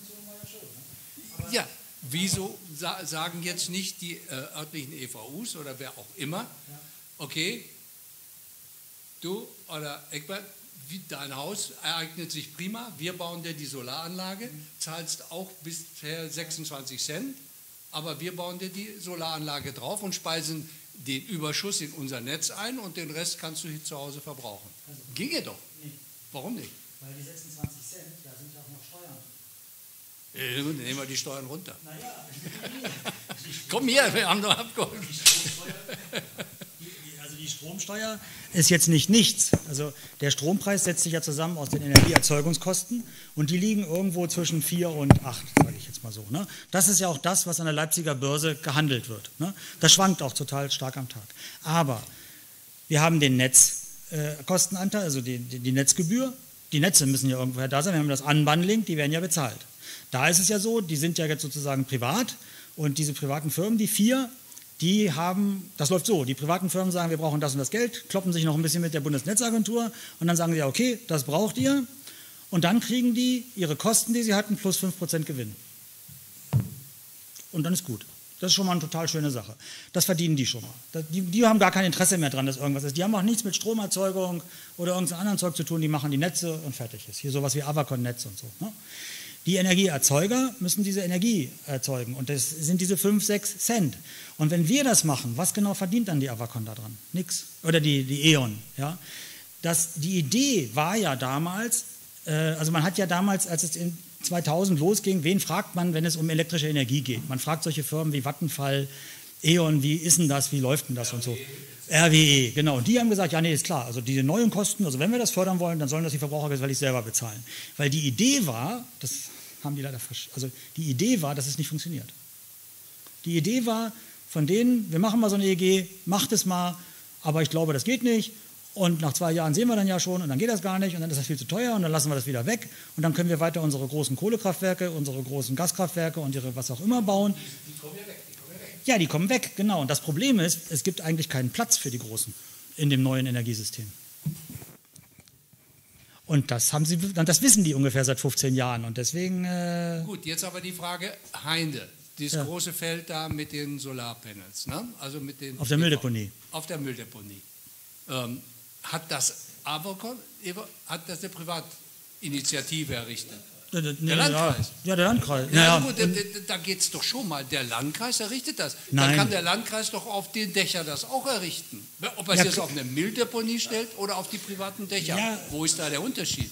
Ja, wieso sa sagen jetzt nicht die äh, örtlichen E V Us oder wer auch immer, okay, du oder Egbert, dein Haus eignet sich prima, wir bauen dir die Solaranlage, zahlst auch bisher sechsundzwanzig Cent, aber wir bauen dir die Solaranlage drauf und speisen den Überschuss in unser Netz ein und den Rest kannst du hier zu Hause verbrauchen. Also, ginge doch. Nee. Warum nicht? Weil die sechsundzwanzig Cent, da sind ja auch noch Steuern. Äh, dann nehmen wir die Steuern runter. Naja, komm hier, wir haben noch abgeholt. Also die Stromsteuer ist jetzt nicht nichts. Also der Strompreis setzt sich ja zusammen aus den Energieerzeugungskosten und die liegen irgendwo zwischen vier und acht, sage ich jetzt mal so. Ne? Das ist ja auch das, was an der Leipziger Börse gehandelt wird. Ne? Das schwankt auch total stark am Tag. Aber wir haben den Netzkostenanteil, äh, also die, die, die Netzgebühr. Die Netze müssen ja irgendwoher da sein. Wir haben das Unbundling, die werden ja bezahlt. Da ist es ja so, die sind ja jetzt sozusagen privat und diese privaten Firmen, die vier, die haben, das läuft so, die privaten Firmen sagen, wir brauchen das und das Geld, kloppen sich noch ein bisschen mit der Bundesnetzagentur und dann sagen sie, ja okay, das braucht ihr und dann kriegen die ihre Kosten, die sie hatten, plus fünf Prozent Gewinn. Und dann ist gut. Das ist schon mal eine total schöne Sache. Das verdienen die schon mal. Die, die haben gar kein Interesse mehr dran, dass irgendwas ist. Die haben auch nichts mit Stromerzeugung oder irgendeinem anderen Zeug zu tun, die machen die Netze und fertig ist. Hier sowas wie Avacon-Netz und so. Ne? Die Energieerzeuger müssen diese Energie erzeugen und das sind diese fünf, sechs Cent. Und wenn wir das machen, was genau verdient dann die Avacon daran? Nix. Oder die, die E.ON. Ja? Das, die Idee war ja damals, äh, also man hat ja damals, als es in zweitausend losging, wen fragt man, wenn es um elektrische Energie geht? Man fragt solche Firmen wie Vattenfall, E.ON, wie ist denn das, wie läuft denn das und so. R W E, genau. Und die haben gesagt, ja, nee, ist klar, also diese neuen Kosten, also wenn wir das fördern wollen, dann sollen das die Verbraucher tatsächlich selber bezahlen. Weil die Idee war, das haben die leider versch- also die Idee war, dass es nicht funktioniert. Die Idee war von denen, wir machen mal so eine E E G, macht es mal, aber ich glaube, das geht nicht. Und nach zwei Jahren sehen wir dann ja schon und dann geht das gar nicht und dann ist das viel zu teuer und dann lassen wir das wieder weg und dann können wir weiter unsere großen Kohlekraftwerke, unsere großen Gaskraftwerke und ihre was auch immer bauen. Die, die kommen ja weg. Ja, die kommen weg, genau. Und das Problem ist, es gibt eigentlich keinen Platz für die Großen in dem neuen Energiesystem. Und das, haben sie, das wissen die ungefähr seit fünfzehn Jahren. Und deswegen... Äh Gut, jetzt aber die Frage, Heinde, dieses ja. große Feld da mit den Solarpanels, ne? Also mit den... Auf der Mülldeponie. Auf der Mülldeponie. Ähm, hat das Avacon, hat das eine Privatinitiative errichtet? Der, der, der Landkreis. Ja, der Landkreis. Ja, ja, gut, da, da geht es doch schon mal. Der Landkreis errichtet das. Nein. Dann kann der Landkreis doch auf den Dächern das auch errichten. Ob er es ja, jetzt auf eine Mülldeponie stellt oder auf die privaten Dächer. Ja. Wo ist da der Unterschied?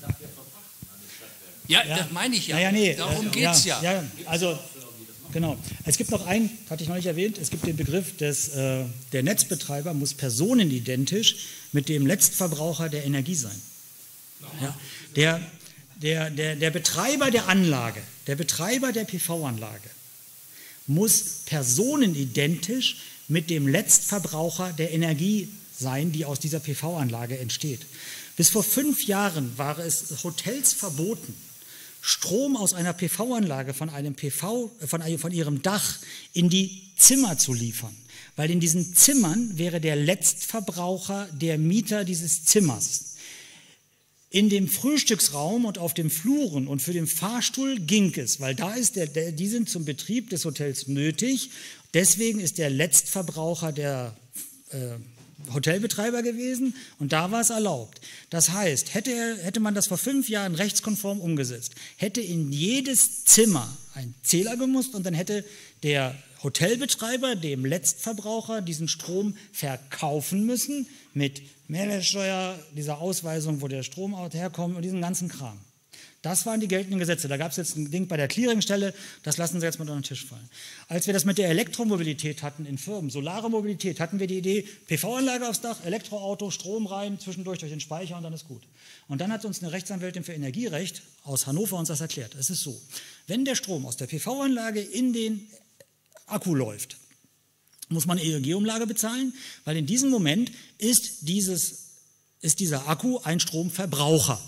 Ja, ja. das meine ich ja. ja, ja nee, Darum äh, geht es ja. ja. ja. Also, genau. Es gibt noch einen, hatte ich noch nicht erwähnt, es gibt den Begriff, des, äh, der Netzbetreiber muss personenidentisch mit dem Letztverbraucher der Energie sein. Ja. Der... Der, der, der Betreiber der Anlage, der Betreiber der P V-Anlage muss personenidentisch mit dem Letztverbraucher der Energie sein, die aus dieser P V-Anlage entsteht. Bis vor fünf Jahren war es Hotels verboten, Strom aus einer P V-Anlage von einem P V, von, einem, von ihrem Dach in die Zimmer zu liefern, weil in diesen Zimmern wäre der Letztverbraucher der Mieter dieses Zimmers. In dem Frühstücksraum und auf den Fluren und für den Fahrstuhl ging es, weil da ist der, der, die sind zum Betrieb des Hotels nötig. Deswegen ist der Letztverbraucher der, äh, Hotelbetreiber gewesen und da war es erlaubt. Das heißt, hätte, er, hätte man das vor fünf Jahren rechtskonform umgesetzt, hätte in jedes Zimmer ein Zähler gemusst und dann hätte der Hotelbetreiber dem Letztverbraucher diesen Strom verkaufen müssen mit Mehrwertsteuer, dieser Ausweisung, wo der Strom herkommt und diesen ganzen Kram. Das waren die geltenden Gesetze. Da gab es jetzt ein Ding bei der Clearingstelle, das lassen Sie jetzt mal unter den Tisch fallen. Als wir das mit der Elektromobilität hatten in Firmen, solare Mobilität, hatten wir die Idee, P V-Anlage aufs Dach, Elektroauto, Strom rein, zwischendurch durch den Speicher und dann ist gut. Und dann hat uns eine Rechtsanwältin für Energierecht aus Hannover uns das erklärt. Es ist so, wenn der Strom aus der P V-Anlage in den Akku läuft, muss man E E G-Umlage bezahlen, weil in diesem Moment ist, dieses, ist dieser Akku ein Stromverbraucher.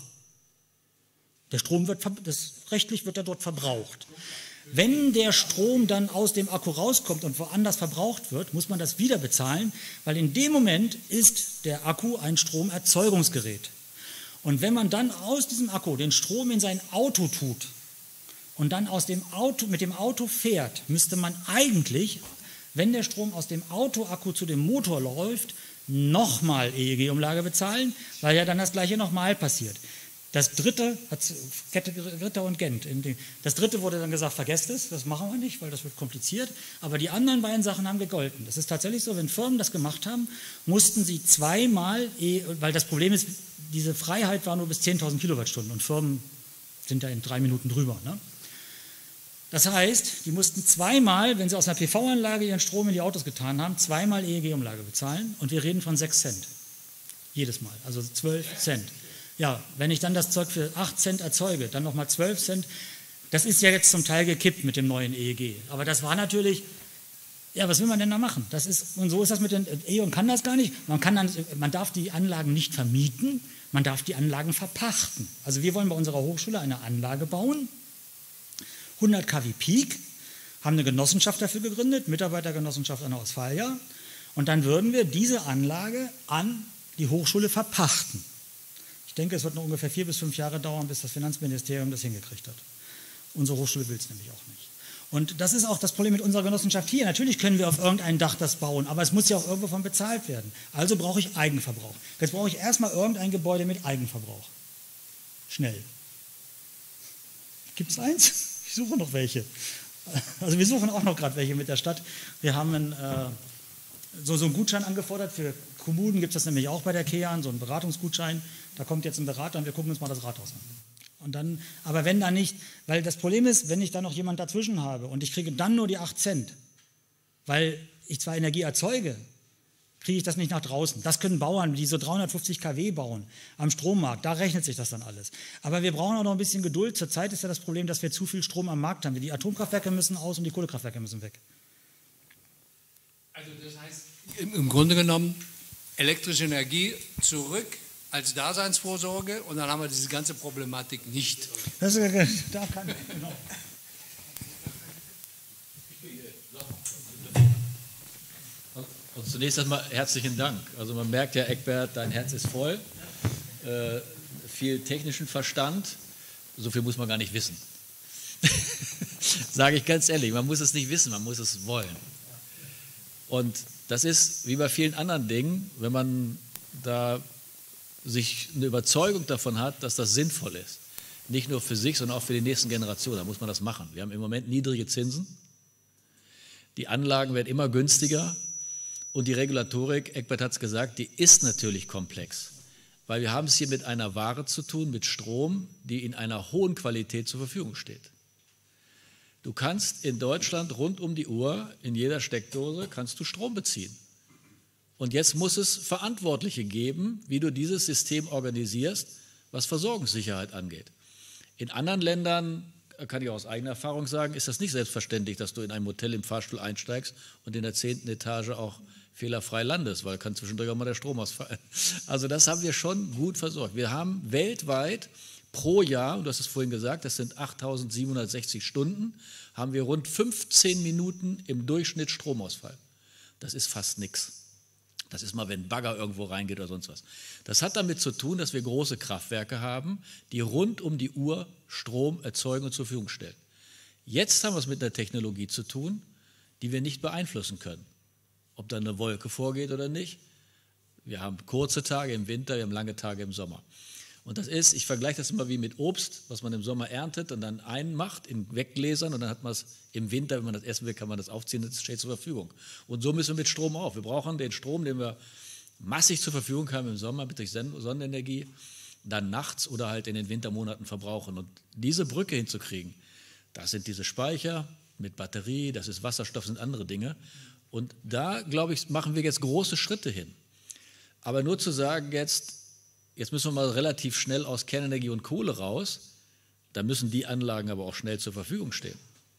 Der Strom wird, das, rechtlich wird er dort verbraucht. Wenn der Strom dann aus dem Akku rauskommt und woanders verbraucht wird, muss man das wieder bezahlen, weil in dem Moment ist der Akku ein Stromerzeugungsgerät. Und wenn man dann aus diesem Akku den Strom in sein Auto tut und dann aus dem Auto, mit dem Auto fährt, müsste man eigentlich, wenn der Strom aus dem Autoakku zu dem Motor läuft, nochmal E E G-Umlage bezahlen, weil ja dann das Gleiche nochmal passiert. Das dritte, Ritter und Gent, das dritte wurde dann gesagt, vergesst es, das machen wir nicht, weil das wird kompliziert, aber die anderen beiden Sachen haben gegolten. Das ist tatsächlich so, wenn Firmen das gemacht haben, mussten sie zweimal, weil das Problem ist, diese Freiheit war nur bis zehntausend Kilowattstunden und Firmen sind da in drei Minuten drüber. Ne? Das heißt, die mussten zweimal, wenn sie aus einer P V-Anlage ihren Strom in die Autos getan haben, zweimal E E G-Umlage bezahlen und wir reden von sechs Cent. Jedes Mal, also zwölf Cent. Ja, wenn ich dann das Zeug für acht Cent erzeuge, dann nochmal zwölf Cent, das ist ja jetzt zum Teil gekippt mit dem neuen E E G. Aber das war natürlich, ja, was will man denn da machen? Das ist, und so ist das mit den E O N kann das gar nicht. Man, kann dann, man darf die Anlagen nicht vermieten, man darf die Anlagen verpachten. Also wir wollen bei unserer Hochschule eine Anlage bauen, hundert Kilowatt Peak, haben eine Genossenschaft dafür gegründet, Mitarbeitergenossenschaft an der Ostfalia, und dann würden wir diese Anlage an die Hochschule verpachten. Ich denke, es wird noch ungefähr vier bis fünf Jahre dauern, bis das Finanzministerium das hingekriegt hat. Unsere Hochschule will es nämlich auch nicht. Und das ist auch das Problem mit unserer Genossenschaft hier. Natürlich können wir auf irgendein Dach das bauen, aber es muss ja auch irgendwo von bezahlt werden. Also brauche ich Eigenverbrauch. Jetzt brauche ich erstmal irgendein Gebäude mit Eigenverbrauch. Schnell. Gibt es eins? Ich suche noch welche. Also wir suchen auch noch gerade welche mit der Stadt. Wir haben einen, äh, so, so einen Gutschein angefordert. Für Kommunen gibt es das nämlich auch bei der KEAN, so einen Beratungsgutschein. Da kommt jetzt ein Berater und wir gucken uns mal das Rathaus an. Und dann, aber wenn da nicht, weil das Problem ist, wenn ich da noch jemand dazwischen habe und ich kriege dann nur die acht Cent, weil ich zwar Energie erzeuge, kriege ich das nicht nach draußen. Das können Bauern, die so dreihundertfünfzig Kilowatt bauen am Strommarkt, da rechnet sich das dann alles. Aber wir brauchen auch noch ein bisschen Geduld. Zurzeit ist ja das Problem, dass wir zu viel Strom am Markt haben. Die Atomkraftwerke müssen aus und die Kohlekraftwerke müssen weg. Also das heißt, im, im Grunde genommen elektrische Energie zurück als Daseinsvorsorge und dann haben wir diese ganze Problematik nicht. Das ist, da kann, genau. Und zunächst einmal herzlichen Dank. Also man merkt ja, Eckbert, dein Herz ist voll, äh, viel technischen Verstand, so viel muss man gar nicht wissen. Sage ich ganz ehrlich, man muss es nicht wissen, man muss es wollen. Und das ist wie bei vielen anderen Dingen, wenn man da sich eine Überzeugung davon hat, dass das sinnvoll ist. Nicht nur für sich, sondern auch für die nächsten Generationen. Da muss man das machen. Wir haben im Moment niedrige Zinsen. Die Anlagen werden immer günstiger. Und die Regulatorik, Eckbert hat es gesagt, die ist natürlich komplex. Weil wir haben es hier mit einer Ware zu tun, mit Strom, die in einer hohen Qualität zur Verfügung steht. Du kannst in Deutschland rund um die Uhr, in jeder Steckdose, kannst du Strom beziehen. Und jetzt muss es Verantwortliche geben, wie du dieses System organisierst, was Versorgungssicherheit angeht. In anderen Ländern, kann ich aus eigener Erfahrung sagen, ist das nicht selbstverständlich, dass du in einem Hotel im Fahrstuhl einsteigst und in der zehnten Etage auch fehlerfrei landest, weil kann zwischendurch auch mal der Strom ausfallen. Also das haben wir schon gut versorgt. Wir haben weltweit pro Jahr, und du hast es vorhin gesagt, das sind achttausendsiebenhundertsechzig Stunden, haben wir rund fünfzehn Minuten im Durchschnitt Stromausfall. Das ist fast nichts. Das ist mal, wenn ein Bagger irgendwo reingeht oder sonst was. Das hat damit zu tun, dass wir große Kraftwerke haben, die rund um die Uhr Strom erzeugen und zur Verfügung stellen. Jetzt haben wir es mit einer Technologie zu tun, die wir nicht beeinflussen können. Ob da eine Wolke vorgeht oder nicht. Wir haben kurze Tage im Winter, wir haben lange Tage im Sommer. Und das ist, ich vergleiche das immer wie mit Obst, was man im Sommer erntet und dann einmacht in Weggläsern und dann hat man es im Winter, wenn man das essen will, kann man das aufziehen, das steht zur Verfügung. Und so müssen wir mit Strom auch. Wir brauchen den Strom, den wir massig zur Verfügung haben im Sommer durch Sonnenenergie, dann nachts oder halt in den Wintermonaten verbrauchen. Und diese Brücke hinzukriegen, das sind diese Speicher mit Batterie, das ist Wasserstoff, sind andere Dinge. Und da, glaube ich, machen wir jetzt große Schritte hin. Aber nur zu sagen jetzt, jetzt müssen wir mal relativ schnell aus Kernenergie und Kohle raus, da müssen die Anlagen aber auch schnell zur Verfügung stehen.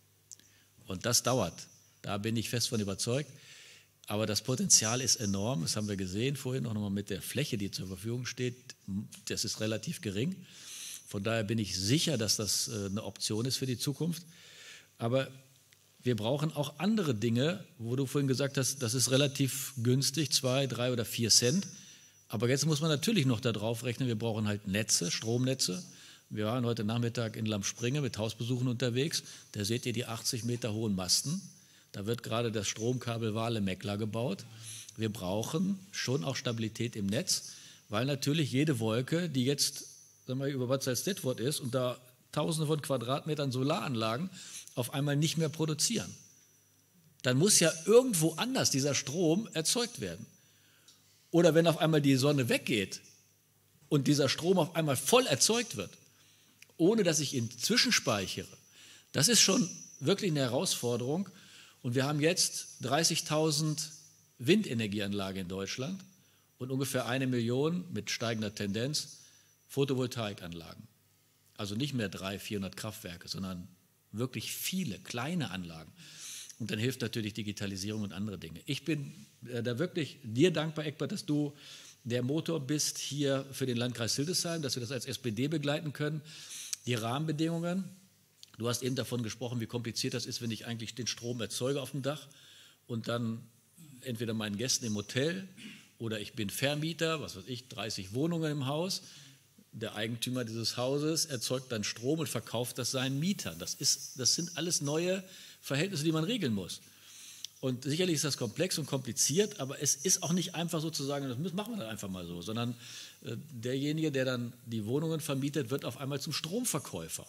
Und das dauert. Da bin ich fest von überzeugt. Aber das Potenzial ist enorm, das haben wir gesehen vorhin auch nochmal mit der Fläche, die zur Verfügung steht, das ist relativ gering. Von daher bin ich sicher, dass das eine Option ist für die Zukunft. Aber wir brauchen auch andere Dinge, wo du vorhin gesagt hast, das ist relativ günstig, zwei, drei oder vier Cent. Aber jetzt muss man natürlich noch darauf rechnen, wir brauchen halt Netze, Stromnetze. Wir waren heute Nachmittag in Lamspringe mit Hausbesuchen unterwegs. Da seht ihr die achtzig Meter hohen Masten. Da wird gerade das Stromkabel Wale-Meckler gebaut. Wir brauchen schon auch Stabilität im Netz, weil natürlich jede Wolke, die jetzt sagen wir, über Bad Salzdetford ist und da Tausende von Quadratmetern Solaranlagen auf einmal nicht mehr produzieren, dann muss ja irgendwo anders dieser Strom erzeugt werden. Oder wenn auf einmal die Sonne weggeht und dieser Strom auf einmal voll erzeugt wird, ohne dass ich ihn zwischenspeichere, das ist schon wirklich eine Herausforderung. Und wir haben jetzt dreißigtausend Windenergieanlagen in Deutschland und ungefähr eine Million mit steigender Tendenz Photovoltaikanlagen. Also nicht mehr dreihundert, vierhundert Kraftwerke, sondern wirklich viele kleine Anlagen. Und dann hilft natürlich Digitalisierung und andere Dinge. Ich bin da wirklich dir dankbar, Eckbert, dass du der Motor bist hier für den Landkreis Hildesheim, dass wir das als S P D begleiten können. Die Rahmenbedingungen, du hast eben davon gesprochen, wie kompliziert das ist, wenn ich eigentlich den Strom erzeuge auf dem Dach und dann entweder meinen Gästen im Hotel oder ich bin Vermieter, was weiß ich, dreißig Wohnungen im Haus. Der Eigentümer dieses Hauses erzeugt dann Strom und verkauft das seinen Mietern. Das ist, das sind alles neue Verhältnisse, die man regeln muss. Und sicherlich ist das komplex und kompliziert, aber es ist auch nicht einfach sozusagen, das machen wir dann einfach mal so, sondern äh, derjenige, der dann die Wohnungen vermietet, wird auf einmal zum Stromverkäufer.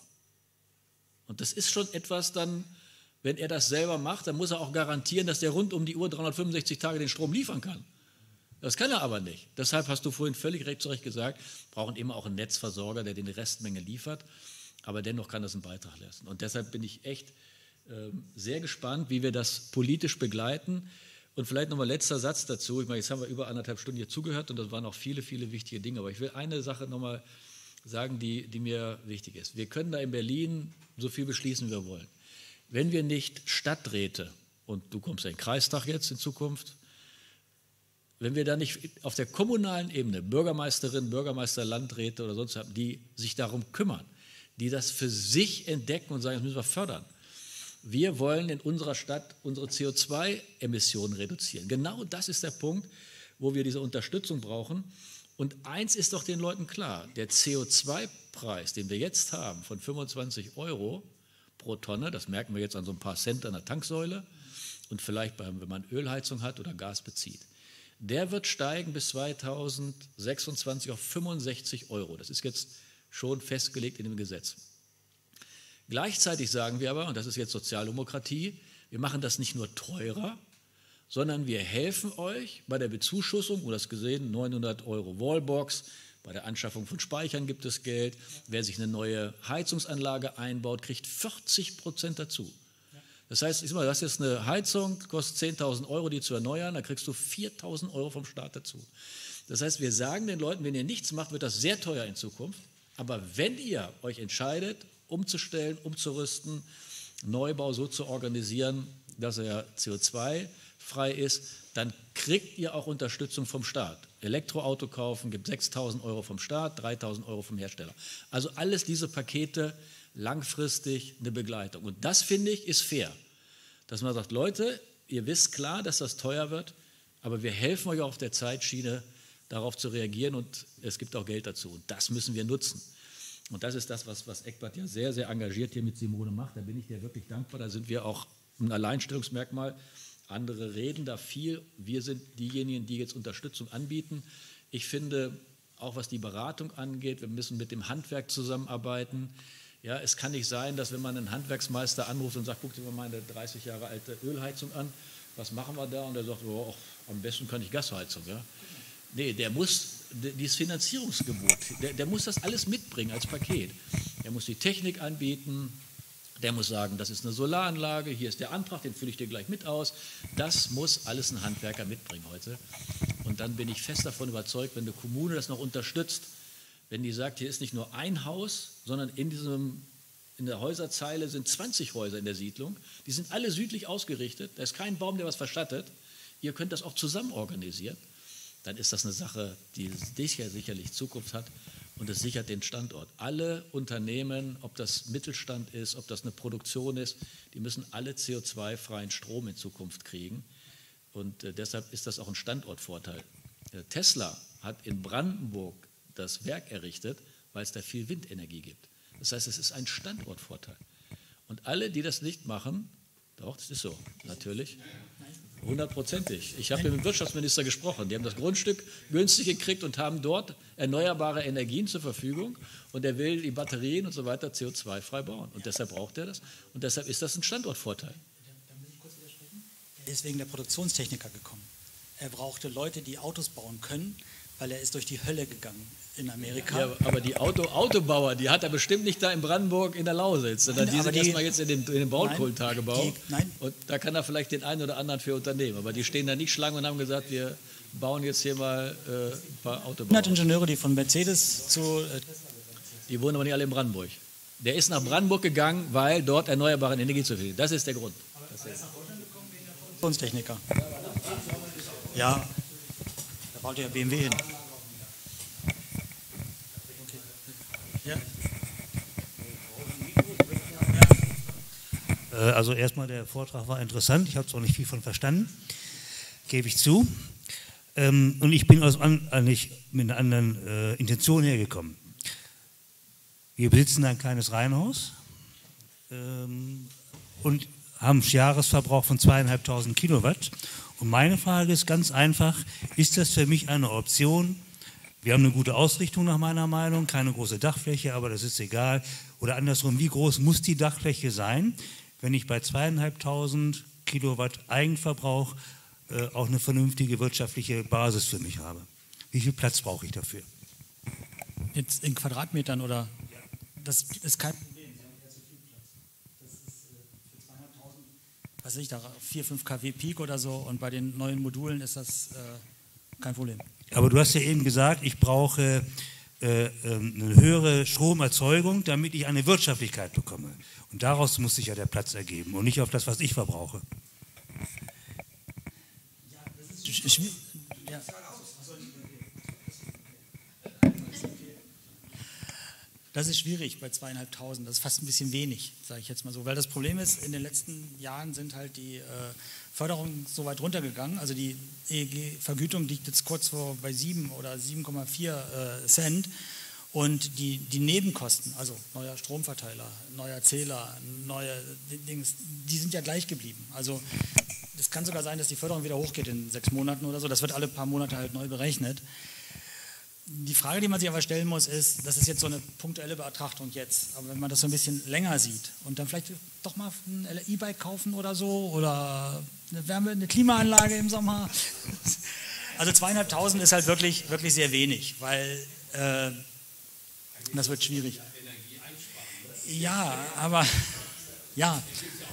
Und das ist schon etwas dann, wenn er das selber macht, dann muss er auch garantieren, dass der rund um die Uhr dreihundertfünfundsechzig Tage den Strom liefern kann. Das kann er aber nicht. Deshalb hast du vorhin völlig recht zu Recht gesagt, brauchen immer auch einen Netzversorger, der den Restmenge liefert, aber dennoch kann das einen Beitrag leisten. Und deshalb bin ich echt äh, sehr gespannt, wie wir das politisch begleiten. Und vielleicht nochmal letzter Satz dazu. Ich meine, jetzt haben wir über anderthalb Stunden hier zugehört und das waren auch viele, viele wichtige Dinge. Aber ich will eine Sache nochmal sagen, die, die mir wichtig ist. Wir können da in Berlin so viel beschließen, wie wir wollen. Wenn wir nicht Stadträte, und du kommst ja in den Kreistag jetzt in Zukunft, wenn wir da nicht auf der kommunalen Ebene Bürgermeisterin, Bürgermeister, Landräte oder sonst haben, die sich darum kümmern, die das für sich entdecken und sagen, das müssen wir fördern. Wir wollen in unserer Stadt unsere C O zwei Emissionen reduzieren. Genau das ist der Punkt, wo wir diese Unterstützung brauchen. Und eins ist doch den Leuten klar, der C O zwei Preis, den wir jetzt haben, von fünfundzwanzig Euro pro Tonne, das merken wir jetzt an so ein paar Cent an der Tanksäule und vielleicht, beim, wenn man Ölheizung hat oder Gas bezieht, der wird steigen bis zweitausendsechsundzwanzig auf fünfundsechzig Euro. Das ist jetzt schon festgelegt in dem Gesetz. Gleichzeitig sagen wir aber, und das ist jetzt Sozialdemokratie, wir machen das nicht nur teurer, sondern wir helfen euch bei der Bezuschussung, du hast gesehen, neunhundert Euro Wallbox, bei der Anschaffung von Speichern gibt es Geld, wer sich eine neue Heizungsanlage einbaut, kriegt vierzig Prozent dazu. Das heißt, du hast jetzt eine Heizung, kostet zehntausend Euro, die zu erneuern, da kriegst du viertausend Euro vom Staat dazu. Das heißt, wir sagen den Leuten, wenn ihr nichts macht, wird das sehr teuer in Zukunft, aber wenn ihr euch entscheidet, umzustellen, umzurüsten, Neubau so zu organisieren, dass er C O zwei frei ist, dann kriegt ihr auch Unterstützung vom Staat. Elektroauto kaufen, gibt sechstausend Euro vom Staat, dreitausend Euro vom Hersteller. Also alles diese Pakete, langfristig eine Begleitung. Und das, finde ich, ist fair. Dass man sagt, Leute, ihr wisst klar, dass das teuer wird, aber wir helfen euch auf der Zeitschiene, darauf zu reagieren und es gibt auch Geld dazu. Und das müssen wir nutzen. Und das ist das, was, was Eckbert ja sehr, sehr engagiert hier mit Simone macht. Da bin ich dir wirklich dankbar. Da sind wir auch ein Alleinstellungsmerkmal Andere reden da viel. Wir sind diejenigen, die jetzt Unterstützung anbieten. Ich finde, auch was die Beratung angeht, wir müssen mit dem Handwerk zusammenarbeiten. Ja, es kann nicht sein, dass wenn man einen Handwerksmeister anruft und sagt, guck dir mal meine dreißig Jahre alte Ölheizung an, was machen wir da? Und er sagt, oh, am besten kann ich Gasheizung. Ja? Nee, der muss, dieses Finanzierungsgebot, der, der muss das alles mitbringen als Paket. Der muss die Technik anbieten, der muss sagen, das ist eine Solaranlage, hier ist der Antrag, den fülle ich dir gleich mit aus. Das muss alles ein Handwerker mitbringen heute. Und dann bin ich fest davon überzeugt, wenn eine Kommune das noch unterstützt, wenn die sagt, hier ist nicht nur ein Haus, sondern in, diesem, in der Häuserzeile sind zwanzig Häuser in der Siedlung, die sind alle südlich ausgerichtet, da ist kein Baum, der was verschattet, ihr könnt das auch zusammen organisieren, dann ist das eine Sache, die sicher, sicherlich Zukunft hat und es sichert den Standort. Alle Unternehmen, ob das Mittelstand ist, ob das eine Produktion ist, die müssen alle C O zwei freien Strom in Zukunft kriegen und äh, deshalb ist das auch ein Standortvorteil. Äh, Tesla hat in Brandenburg das Werk errichtet, weil es da viel Windenergie gibt. Das heißt, es ist ein Standortvorteil. Und alle, die das nicht machen, doch, das ist so, natürlich, hundertprozentig. Ich habe mit dem Wirtschaftsminister gesprochen, die haben das Grundstück günstig gekriegt und haben dort erneuerbare Energien zur Verfügung und er will die Batterien und so weiter C O zwei frei bauen. Und deshalb braucht er das und deshalb ist das ein Standortvorteil. Er ist wegen der Produktionstechniker gekommen. Er brauchte Leute, die Autos bauen können, weil er ist durch die Hölle gegangen in Amerika. Ja, aber die Auto, Autobauer, die hat er bestimmt nicht da in Brandenburg in der Lausitz, sondern Nein, die sind die, erstmal jetzt in den, in den Braunkohlentagebau. Die, nein. Und da kann er vielleicht den einen oder anderen für unternehmen. Aber die stehen da nicht Schlange und haben gesagt, wir bauen jetzt hier mal äh, ein paar Autobauer. hundert Ingenieure, die von Mercedes zu... Äh, die wohnen aber nicht alle in Brandenburg. Der ist nach Brandenburg gegangen, weil dort erneuerbare Energie zu finden. Das ist der Grund. Aber er ist nach Deutschland gekommen wegen der Produktionstechniker. Ja, da wollte ja B M W hin. Ja. Also erstmal, der Vortrag war interessant, ich habe zwar nicht viel von verstanden, gebe ich zu. Und ich bin aus eigentlich mit einer anderen äh, Intention hergekommen. Wir besitzen ein kleines Reihenhaus ähm, und haben einen Jahresverbrauch von zweieinhalbtausend Kilowatt. Und meine Frage ist ganz einfach, ist das für mich eine Option? Wir haben eine gute Ausrichtung nach meiner Meinung, keine große Dachfläche, aber das ist egal. Oder andersrum, wie groß muss die Dachfläche sein, wenn ich bei zweieinhalbtausend Kilowatt Eigenverbrauch äh, auch eine vernünftige wirtschaftliche Basis für mich habe? Wie viel Platz brauche ich dafür? Jetzt in Quadratmetern oder? Das ist kein Problem, Sie haben ja zu viel Platz. Das ist äh, für zweihunderttausend, was weiß ich, da vier, fünf Kilowatt Peak oder so und bei den neuen Modulen ist das äh, kein Problem. Aber du hast ja eben gesagt, ich brauche äh, eine höhere Stromerzeugung, damit ich eine Wirtschaftlichkeit bekomme. Und daraus muss sich ja der Platz ergeben und nicht auf das, was ich verbrauche. Ja, das ist schwierig. Ja. Das ist schwierig bei zweieinhalbtausend, das ist fast ein bisschen wenig, sage ich jetzt mal so. Weil das Problem ist, in den letzten Jahren sind halt die äh, Förderungen so weit runtergegangen. Also die E E G-Vergütung liegt jetzt kurz vor bei sieben oder sieben Komma vier äh, Cent. Und die, die Nebenkosten, also neuer Stromverteiler, neuer Zähler, neue Dings, die sind ja gleich geblieben. Also es kann sogar sein, dass die Förderung wieder hochgeht in sechs Monaten oder so. Das wird alle paar Monate halt neu berechnet. Die Frage, die man sich aber stellen muss, ist, das ist jetzt so eine punktuelle Betrachtung jetzt, aber wenn man das so ein bisschen länger sieht und dann vielleicht doch mal ein E-Bike kaufen oder so oder eine Wärme, eine Klimaanlage im Sommer. Also zweieinhalbtausend ist halt wirklich, wirklich sehr wenig, weil äh, das wird schwierig. Ja, aber ja,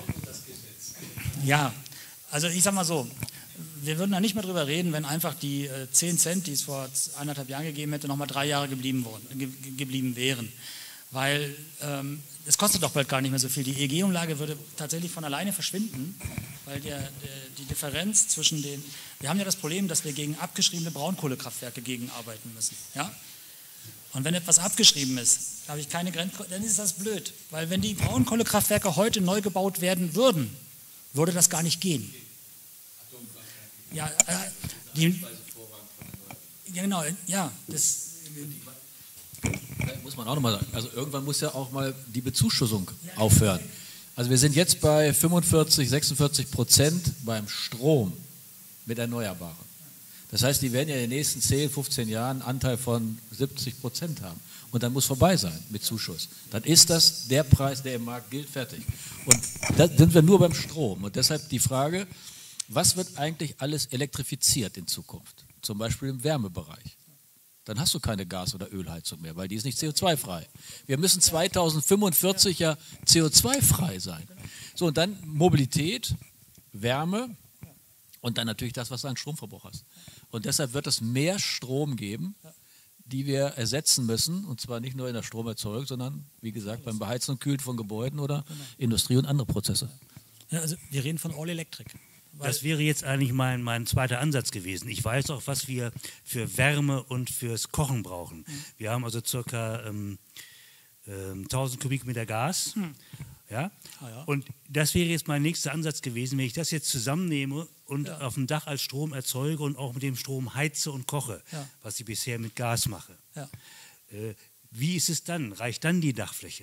ja, also ich sag mal so, wir würden da nicht mehr drüber reden, wenn einfach die äh, zehn Cent, die es vor eineinhalb Jahren gegeben hätte, nochmal drei Jahre geblieben, worden, ge geblieben wären. Weil ähm, es kostet doch bald gar nicht mehr so viel. Die E E G-Umlage würde tatsächlich von alleine verschwinden, weil der, der, die Differenz zwischen den... Wir haben ja das Problem, dass wir gegen abgeschriebene Braunkohlekraftwerke gegenarbeiten müssen. Ja? Und wenn etwas abgeschrieben ist, habe ich keine Grenze, dann ist das blöd. Weil wenn die Braunkohlekraftwerke heute neu gebaut werden würden, würde das gar nicht gehen. Ja, äh, die, ja, genau, ja, das... Muss man auch nochmal sagen, also irgendwann muss ja auch mal die Bezuschussung aufhören. Also wir sind jetzt bei fünfundvierzig, sechsundvierzig Prozent beim Strom mit Erneuerbaren. Das heißt, die werden ja in den nächsten zehn, fünfzehn Jahren einen Anteil von siebzig Prozent haben. Und dann muss vorbei sein mit Zuschuss. Dann ist das der Preis, der im Markt gilt, fertig. Und da sind wir nur beim Strom. Und deshalb die Frage, was wird eigentlich alles elektrifiziert in Zukunft? Zum Beispiel im Wärmebereich. Dann hast du keine Gas- oder Ölheizung mehr, weil die ist nicht C O zwei frei. Wir müssen zweitausendfünfundvierzig ja C O zwei frei sein. So, und dann Mobilität, Wärme und dann natürlich das, was du an Stromverbrauch hast. Und deshalb wird es mehr Strom geben, die wir ersetzen müssen, und zwar nicht nur in der Stromerzeugung, sondern, wie gesagt, beim Beheizen und Kühlen von Gebäuden oder genau. Industrie und andere Prozesse. Ja, also wir reden von All Electric. Das wäre jetzt eigentlich mein, mein zweiter Ansatz gewesen. Ich weiß auch, was wir für Wärme und fürs Kochen brauchen. Mhm. Wir haben also circa ähm, ähm, tausend Kubikmeter Gas. Mhm. Ja? Ah, ja. Und das wäre jetzt mein nächster Ansatz gewesen, wenn ich das jetzt zusammennehme und ja. auf dem Dach als Strom erzeuge und auch mit dem Strom heize und koche, ja. was ich bisher mit Gas mache. Ja. Äh, wie ist es dann? Reicht dann die Dachfläche?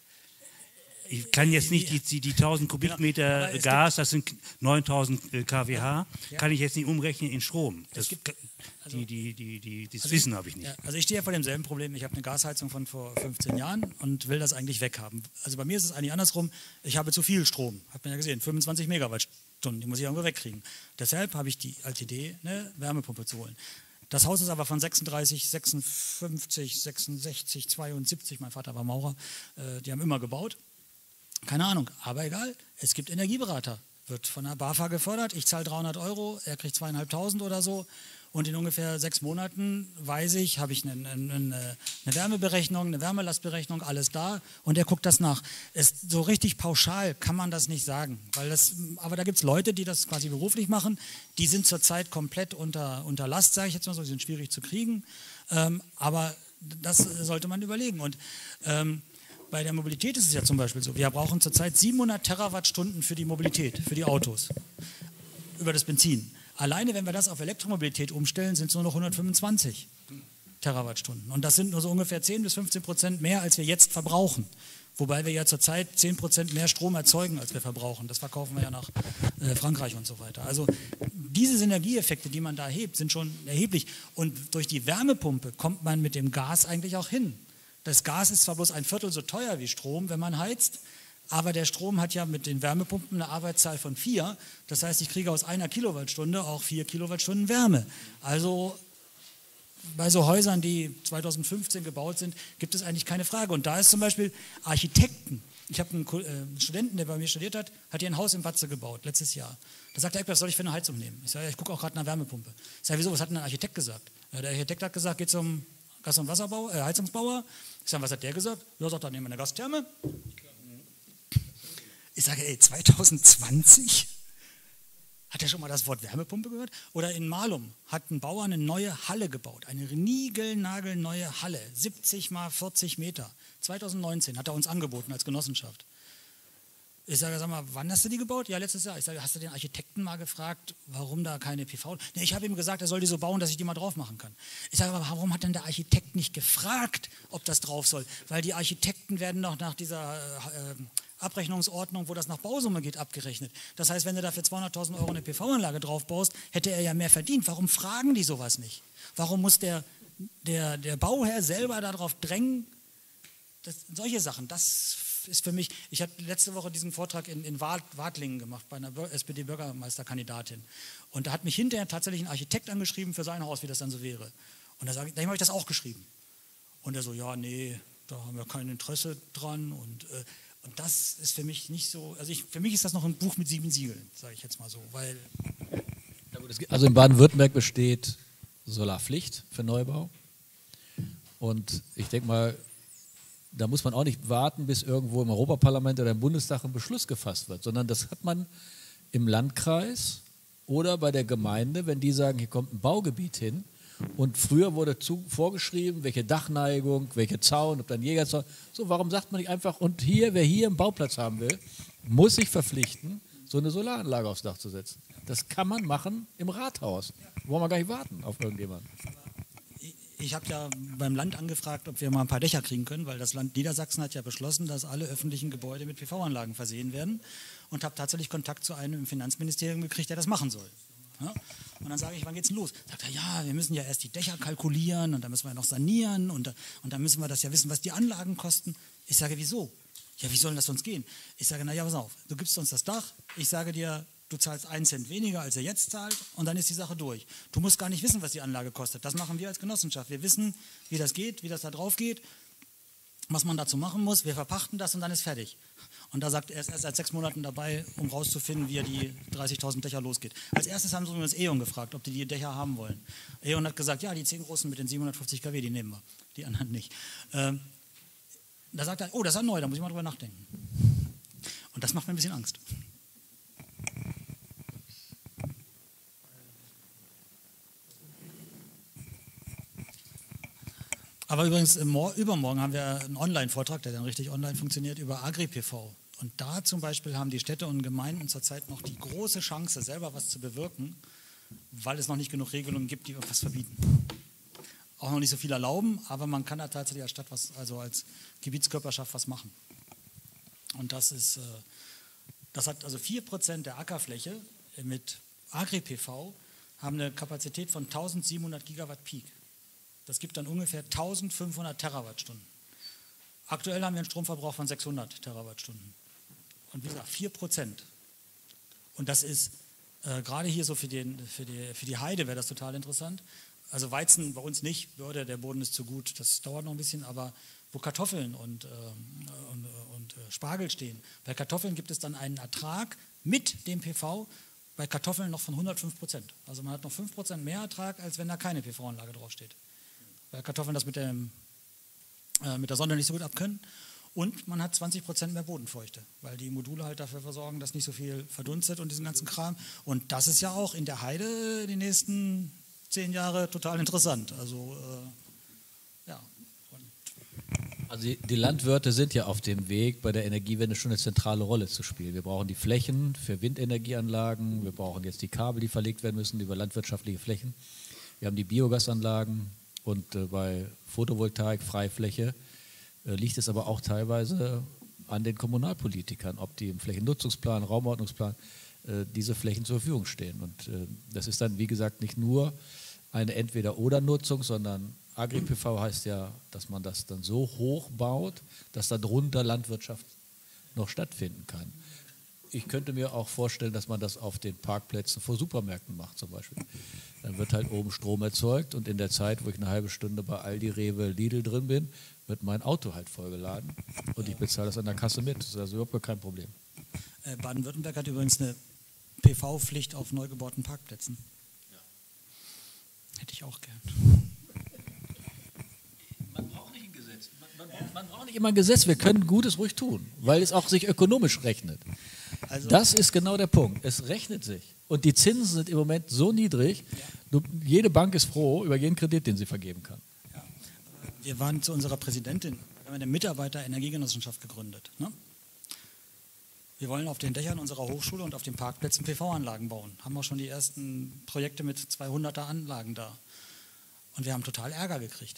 Ich kann jetzt nicht die, die, die tausend Kubikmeter genau. Gas, das sind neuntausend Kilowatt, ja. kann ich jetzt nicht umrechnen in Strom. Das, gibt, also, die, die, die, die, das also Wissen habe ich nicht. Ja, also ich stehe ja vor demselben Problem. Ich habe eine Gasheizung von vor fünfzehn Jahren und will das eigentlich weghaben. Also bei mir ist es eigentlich andersrum. Ich habe zu viel Strom. Hat man ja gesehen, fünfundzwanzig Megawattstunden, die muss ich irgendwo wegkriegen. Deshalb habe ich die als Idee, eine Wärmepumpe zu holen. Das Haus ist aber von sechsunddreißig, sechsundfünfzig, sechsundsechzig, zweiundsiebzig. Mein Vater war Maurer. Äh, die haben immer gebaut. Keine Ahnung, aber egal, es gibt Energieberater, wird von der BAFA gefördert, ich zahle dreihundert Euro, er kriegt zweieinhalbtausend oder so und in ungefähr sechs Monaten weiß ich, habe ich eine, eine, eine Wärmeberechnung, eine Wärmelastberechnung, alles da und er guckt das nach. Es, so richtig pauschal kann man das nicht sagen, weil das, aber da gibt es Leute, die das quasi beruflich machen, die sind zurzeit komplett unter, unter Last, sage ich jetzt mal so, die sind schwierig zu kriegen, ähm, aber das sollte man überlegen und ähm, bei der Mobilität ist es ja zum Beispiel so, wir brauchen zurzeit siebenhundert Terawattstunden für die Mobilität, für die Autos, über das Benzin. Alleine, wenn wir das auf Elektromobilität umstellen, sind es nur noch hundertfünfundzwanzig Terawattstunden. Und das sind nur so ungefähr zehn bis fünfzehn Prozent mehr, als wir jetzt verbrauchen. Wobei wir ja zurzeit zehn Prozent mehr Strom erzeugen, als wir verbrauchen. Das verkaufen wir ja nach äh, Frankreich und so weiter. Also diese Synergieeffekte, die man da hebt, sind schon erheblich. Und durch die Wärmepumpe kommt man mit dem Gas eigentlich auch hin. Das Gas ist zwar bloß ein Viertel so teuer wie Strom, wenn man heizt, aber der Strom hat ja mit den Wärmepumpen eine Arbeitszahl von vier. Das heißt, ich kriege aus einer Kilowattstunde auch vier Kilowattstunden Wärme. Also bei so Häusern, die zweitausendfünfzehn gebaut sind, gibt es eigentlich keine Frage. Und da ist zum Beispiel Architekten. Ich habe einen, äh, einen Studenten, der bei mir studiert hat, hat hier ein Haus in Batze gebaut, letztes Jahr. Da sagt er, was soll ich für eine Heizung nehmen? Ich sage, ja, ich gucke auch gerade nach Wärmepumpe. Ich sage, wieso, was hat denn ein Architekt gesagt? Ja, der Architekt hat gesagt, geht zum Gas- und Wasserbau, äh, Heizungsbauer. Ich sage, was hat der gesagt? Ja, sagt er, nehmen wir eine Gastherme. Ich sage, ey, zweitausendzwanzig? Hat er schon mal das Wort Wärmepumpe gehört? Oder in Malum hat ein Bauer eine neue Halle gebaut, eine niegelnagelneue Halle, siebzig mal vierzig Meter. zweitausendneunzehn hat er uns angeboten als Genossenschaft. Ich sage, sag mal, wann hast du die gebaut? Ja, letztes Jahr. Ich sage, hast du den Architekten mal gefragt, warum da keine P V? Nee, ich habe ihm gesagt, er soll die so bauen, dass ich die mal drauf machen kann. Ich sage, aber warum hat denn der Architekt nicht gefragt, ob das drauf soll? Weil die Architekten werden doch nach dieser äh, Abrechnungsordnung, wo das nach Bausumme geht, abgerechnet. Das heißt, wenn du da für zweihunderttausend Euro eine P V-Anlage drauf baust, hätte er ja mehr verdient. Warum fragen die sowas nicht? Warum muss der, der, der Bauherr selber darauf drängen? Das, solche Sachen, das ist für mich, ich habe letzte Woche diesen Vortrag in, in Wadlingen gemacht, bei einer S P D-Bürgermeisterkandidatin. Und da hat mich hinterher tatsächlich ein Architekt angeschrieben für sein Haus, wie das dann so wäre. Und da sage ich, da habe ich das auch geschrieben. Und er so, ja, nee, da haben wir kein Interesse dran. Und, äh, und das ist für mich nicht so, also ich, für mich ist das noch ein Buch mit sieben Siegeln, sage ich jetzt mal so. Weil also in Baden-Württemberg besteht Solarpflicht für Neubau. Und ich denke mal, da muss man auch nicht warten, bis irgendwo im Europaparlament oder im Bundestag ein Beschluss gefasst wird, sondern das hat man im Landkreis oder bei der Gemeinde, wenn die sagen, hier kommt ein Baugebiet hin und früher wurde zu, vorgeschrieben, welche Dachneigung, welche Zaun, ob dann Jägerzaun, so, warum sagt man nicht einfach, und hier, wer hier einen Bauplatz haben will, muss sich verpflichten, so eine Solaranlage aufs Dach zu setzen. Das kann man machen im Rathaus, wo man gar nicht warten auf irgendjemanden. ich habe ja beim Land angefragt, ob wir mal ein paar Dächer kriegen können, weil das Land Niedersachsen hat ja beschlossen, dass alle öffentlichen Gebäude mit P V-Anlagen versehen werden, und habe tatsächlich Kontakt zu einem im Finanzministerium gekriegt, der das machen soll. Ja? Und dann sage ich, wann geht's denn los? Sagt er, ja, wir müssen ja erst die Dächer kalkulieren und dann müssen wir noch sanieren und, und dann müssen wir das ja wissen, was die Anlagen kosten. Ich sage, wieso? Ja, wie soll denn das sonst gehen? Ich sage, naja, pass auf, du gibst uns das Dach, ich sage dir, du zahlst einen Cent weniger, als er jetzt zahlt, und dann ist die Sache durch. Du musst gar nicht wissen, was die Anlage kostet. Das machen wir als Genossenschaft. Wir wissen, wie das geht, wie das da drauf geht, was man dazu machen muss. Wir verpachten das und dann ist fertig. Und da sagt er, er ist erst seit sechs Monaten dabei, um rauszufinden, wie er die dreißigtausend Dächer losgeht. Als erstes haben sie übrigens E.ON gefragt, ob die die Dächer haben wollen. E.ON hat gesagt, ja, die zehn großen mit den siebenhundertfünfzig Kilowatt, die nehmen wir. Die anderen nicht. Ähm, da sagt er, oh, das ist ja neu, da muss ich mal drüber nachdenken. Und das macht mir ein bisschen Angst. Aber übrigens, übermorgen haben wir einen Online-Vortrag, der dann richtig online funktioniert, über Agri-P V. Und da zum Beispiel haben die Städte und Gemeinden zurzeit noch die große Chance, selber was zu bewirken, weil es noch nicht genug Regelungen gibt, die etwas verbieten. Auch noch nicht so viel erlauben, aber man kann da tatsächlich als Stadt, was, also als Gebietskörperschaft was machen. Und das ist, das hat also vier Prozent der Ackerfläche mit Agri-P V haben eine Kapazität von eintausendsiebenhundert Gigawatt Peak. Das gibt dann ungefähr eintausendfünfhundert Terawattstunden. Aktuell haben wir einen Stromverbrauch von sechshundert Terawattstunden. Und wie gesagt, vier Prozent. Und das ist äh, gerade hier so für, den, für, die, für die Heide wäre das total interessant. Also Weizen bei uns nicht, Börde, der Boden ist zu gut, das dauert noch ein bisschen, aber wo Kartoffeln und, äh, und, und äh, Spargel stehen, bei Kartoffeln gibt es dann einen Ertrag mit dem P V, bei Kartoffeln noch von hundertfünf Prozent. Also man hat noch fünf Prozent mehr Ertrag, als wenn da keine P V-Anlage draufsteht. Weil Kartoffeln das mit, dem, äh, mit der Sonne nicht so gut abkönnen. Und man hat zwanzig Prozent mehr Bodenfeuchte, weil die Module halt dafür versorgen, dass nicht so viel verdunstet und diesen ganzen Kram. Und das ist ja auch in der Heide die nächsten zehn Jahre total interessant. Also, äh, ja. Und also die Landwirte sind ja auf dem Weg, bei der Energiewende schon eine zentrale Rolle zu spielen. Wir brauchen die Flächen für Windenergieanlagen, wir brauchen jetzt die Kabel, die verlegt werden müssen über landwirtschaftliche Flächen. Wir haben die Biogasanlagen und äh, bei Photovoltaik, Freifläche, liegt es aber auch teilweise an den Kommunalpolitikern, ob die im Flächennutzungsplan, Raumordnungsplan äh, diese Flächen zur Verfügung stehen. Und äh, das ist dann, wie gesagt, nicht nur eine Entweder-Oder-Nutzung, sondern Agri-P V heißt ja, dass man das dann so hoch baut, dass darunter Landwirtschaft noch stattfinden kann. Ich könnte mir auch vorstellen, dass man das auf den Parkplätzen vor Supermärkten macht zum Beispiel. Dann wird halt oben Strom erzeugt und in der Zeit, wo ich eine halbe Stunde bei Aldi, Rewe, Lidl drin bin, wird mein Auto halt vollgeladen und ich bezahle das an der Kasse mit. Das ist also überhaupt kein Problem. Äh, Baden-Württemberg hat übrigens eine P V-Pflicht auf neu gebauten Parkplätzen. Ja. Hätte ich auch gern. Man braucht nicht ein Gesetz. Man, man, man braucht nicht immer ein Gesetz. Wir können Gutes ruhig tun, weil es auch sich ökonomisch rechnet. Also, das ist genau der Punkt. Es rechnet sich. Und die Zinsen sind im Moment so niedrig, ja. du, jede Bank ist froh über jeden Kredit, den sie vergeben kann. Wir waren zu unserer Präsidentin, wir haben eine Mitarbeiter-Energiegenossenschaft gegründet. Ne? Wir wollen auf den Dächern unserer Hochschule und auf den Parkplätzen P V-Anlagen bauen. Haben auch schon die ersten Projekte mit zweihunderter Anlagen da. Und wir haben total Ärger gekriegt.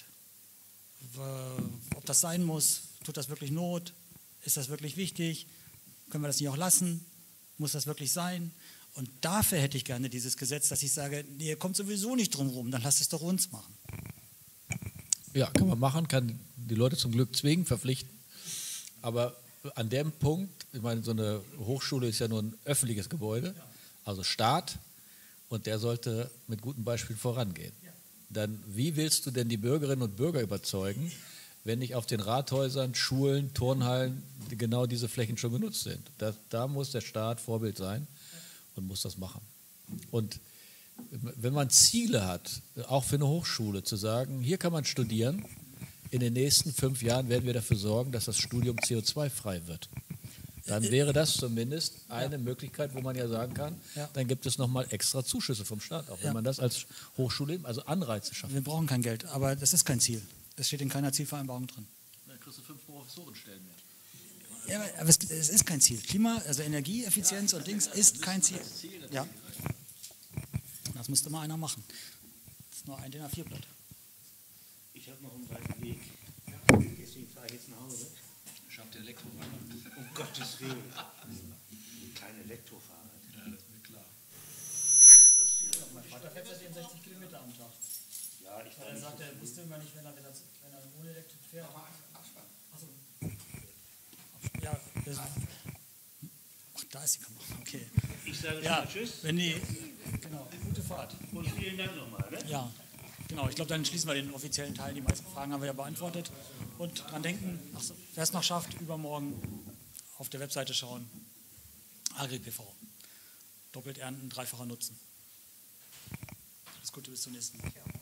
Ob das sein muss, tut das wirklich Not? Ist das wirklich wichtig? Können wir das nicht auch lassen? Muss das wirklich sein? Und dafür hätte ich gerne dieses Gesetz, dass ich sage, nee, ihr kommt sowieso nicht drum rum, dann lasst es doch uns machen. Ja, kann man machen, kann die Leute zum Glück zwingen, verpflichten. Aber an dem Punkt, ich meine, so eine Hochschule ist ja nur ein öffentliches Gebäude, also Staat, und der sollte mit gutem Beispiel vorangehen. Dann, wie willst du denn die Bürgerinnen und Bürger überzeugen, wenn nicht auf den Rathäusern, Schulen, Turnhallen genau diese Flächen schon genutzt sind? Da, da muss der Staat Vorbild sein und muss das machen. Und wenn man Ziele hat, auch für eine Hochschule, zu sagen, hier kann man studieren, in den nächsten fünf Jahren werden wir dafür sorgen, dass das Studium C O zwei frei wird. Dann wäre das zumindest eine ja. Möglichkeit, wo man ja sagen kann, ja. dann gibt es nochmal extra Zuschüsse vom Staat, auch wenn ja. man das als Hochschule, also Anreize schafft. Wir brauchen kein Geld, aber das ist kein Ziel. Das steht in keiner Zielvereinbarung drin. Dann kriegst du fünf Professorenstellen mehr. Ja, aber es, es ist kein Ziel. Klima, also Energieeffizienz ja, und Dings ist kein Ziel. Ziel ja. Das müsste mal einer machen. Das ist nur ein D I N A vier Blatt. Ich habe noch einen weiten Weg. Deswegen fahre ich jetzt nach Hause. Ich habe den Elektrofahrrad. Um Gottes Willen. Kein Elektrofahrrad. Ja, das ist mir klar. Mein Vater fährt seitdem sechzig Kilometer am Tag. Ja, ich Weil er sagt, er wusste immer nicht, wenn er, wieder, wenn er ohne Elektro fährt. Achso. Ja, das, ach, da ist die Kamera. Okay. Ich sage Ja, mal Tschüss wenn die, genau, gute Fahrt. und vielen Dank nochmal. Ne? Ja, genau. Ich glaube, dann schließen wir den offiziellen Teil. Die meisten Fragen haben wir ja beantwortet. Und dran denken, wer es noch schafft, übermorgen auf der Webseite schauen. AgriPV. Doppelt ernten, dreifacher Nutzen. Alles Gute, bis zum nächsten Mal.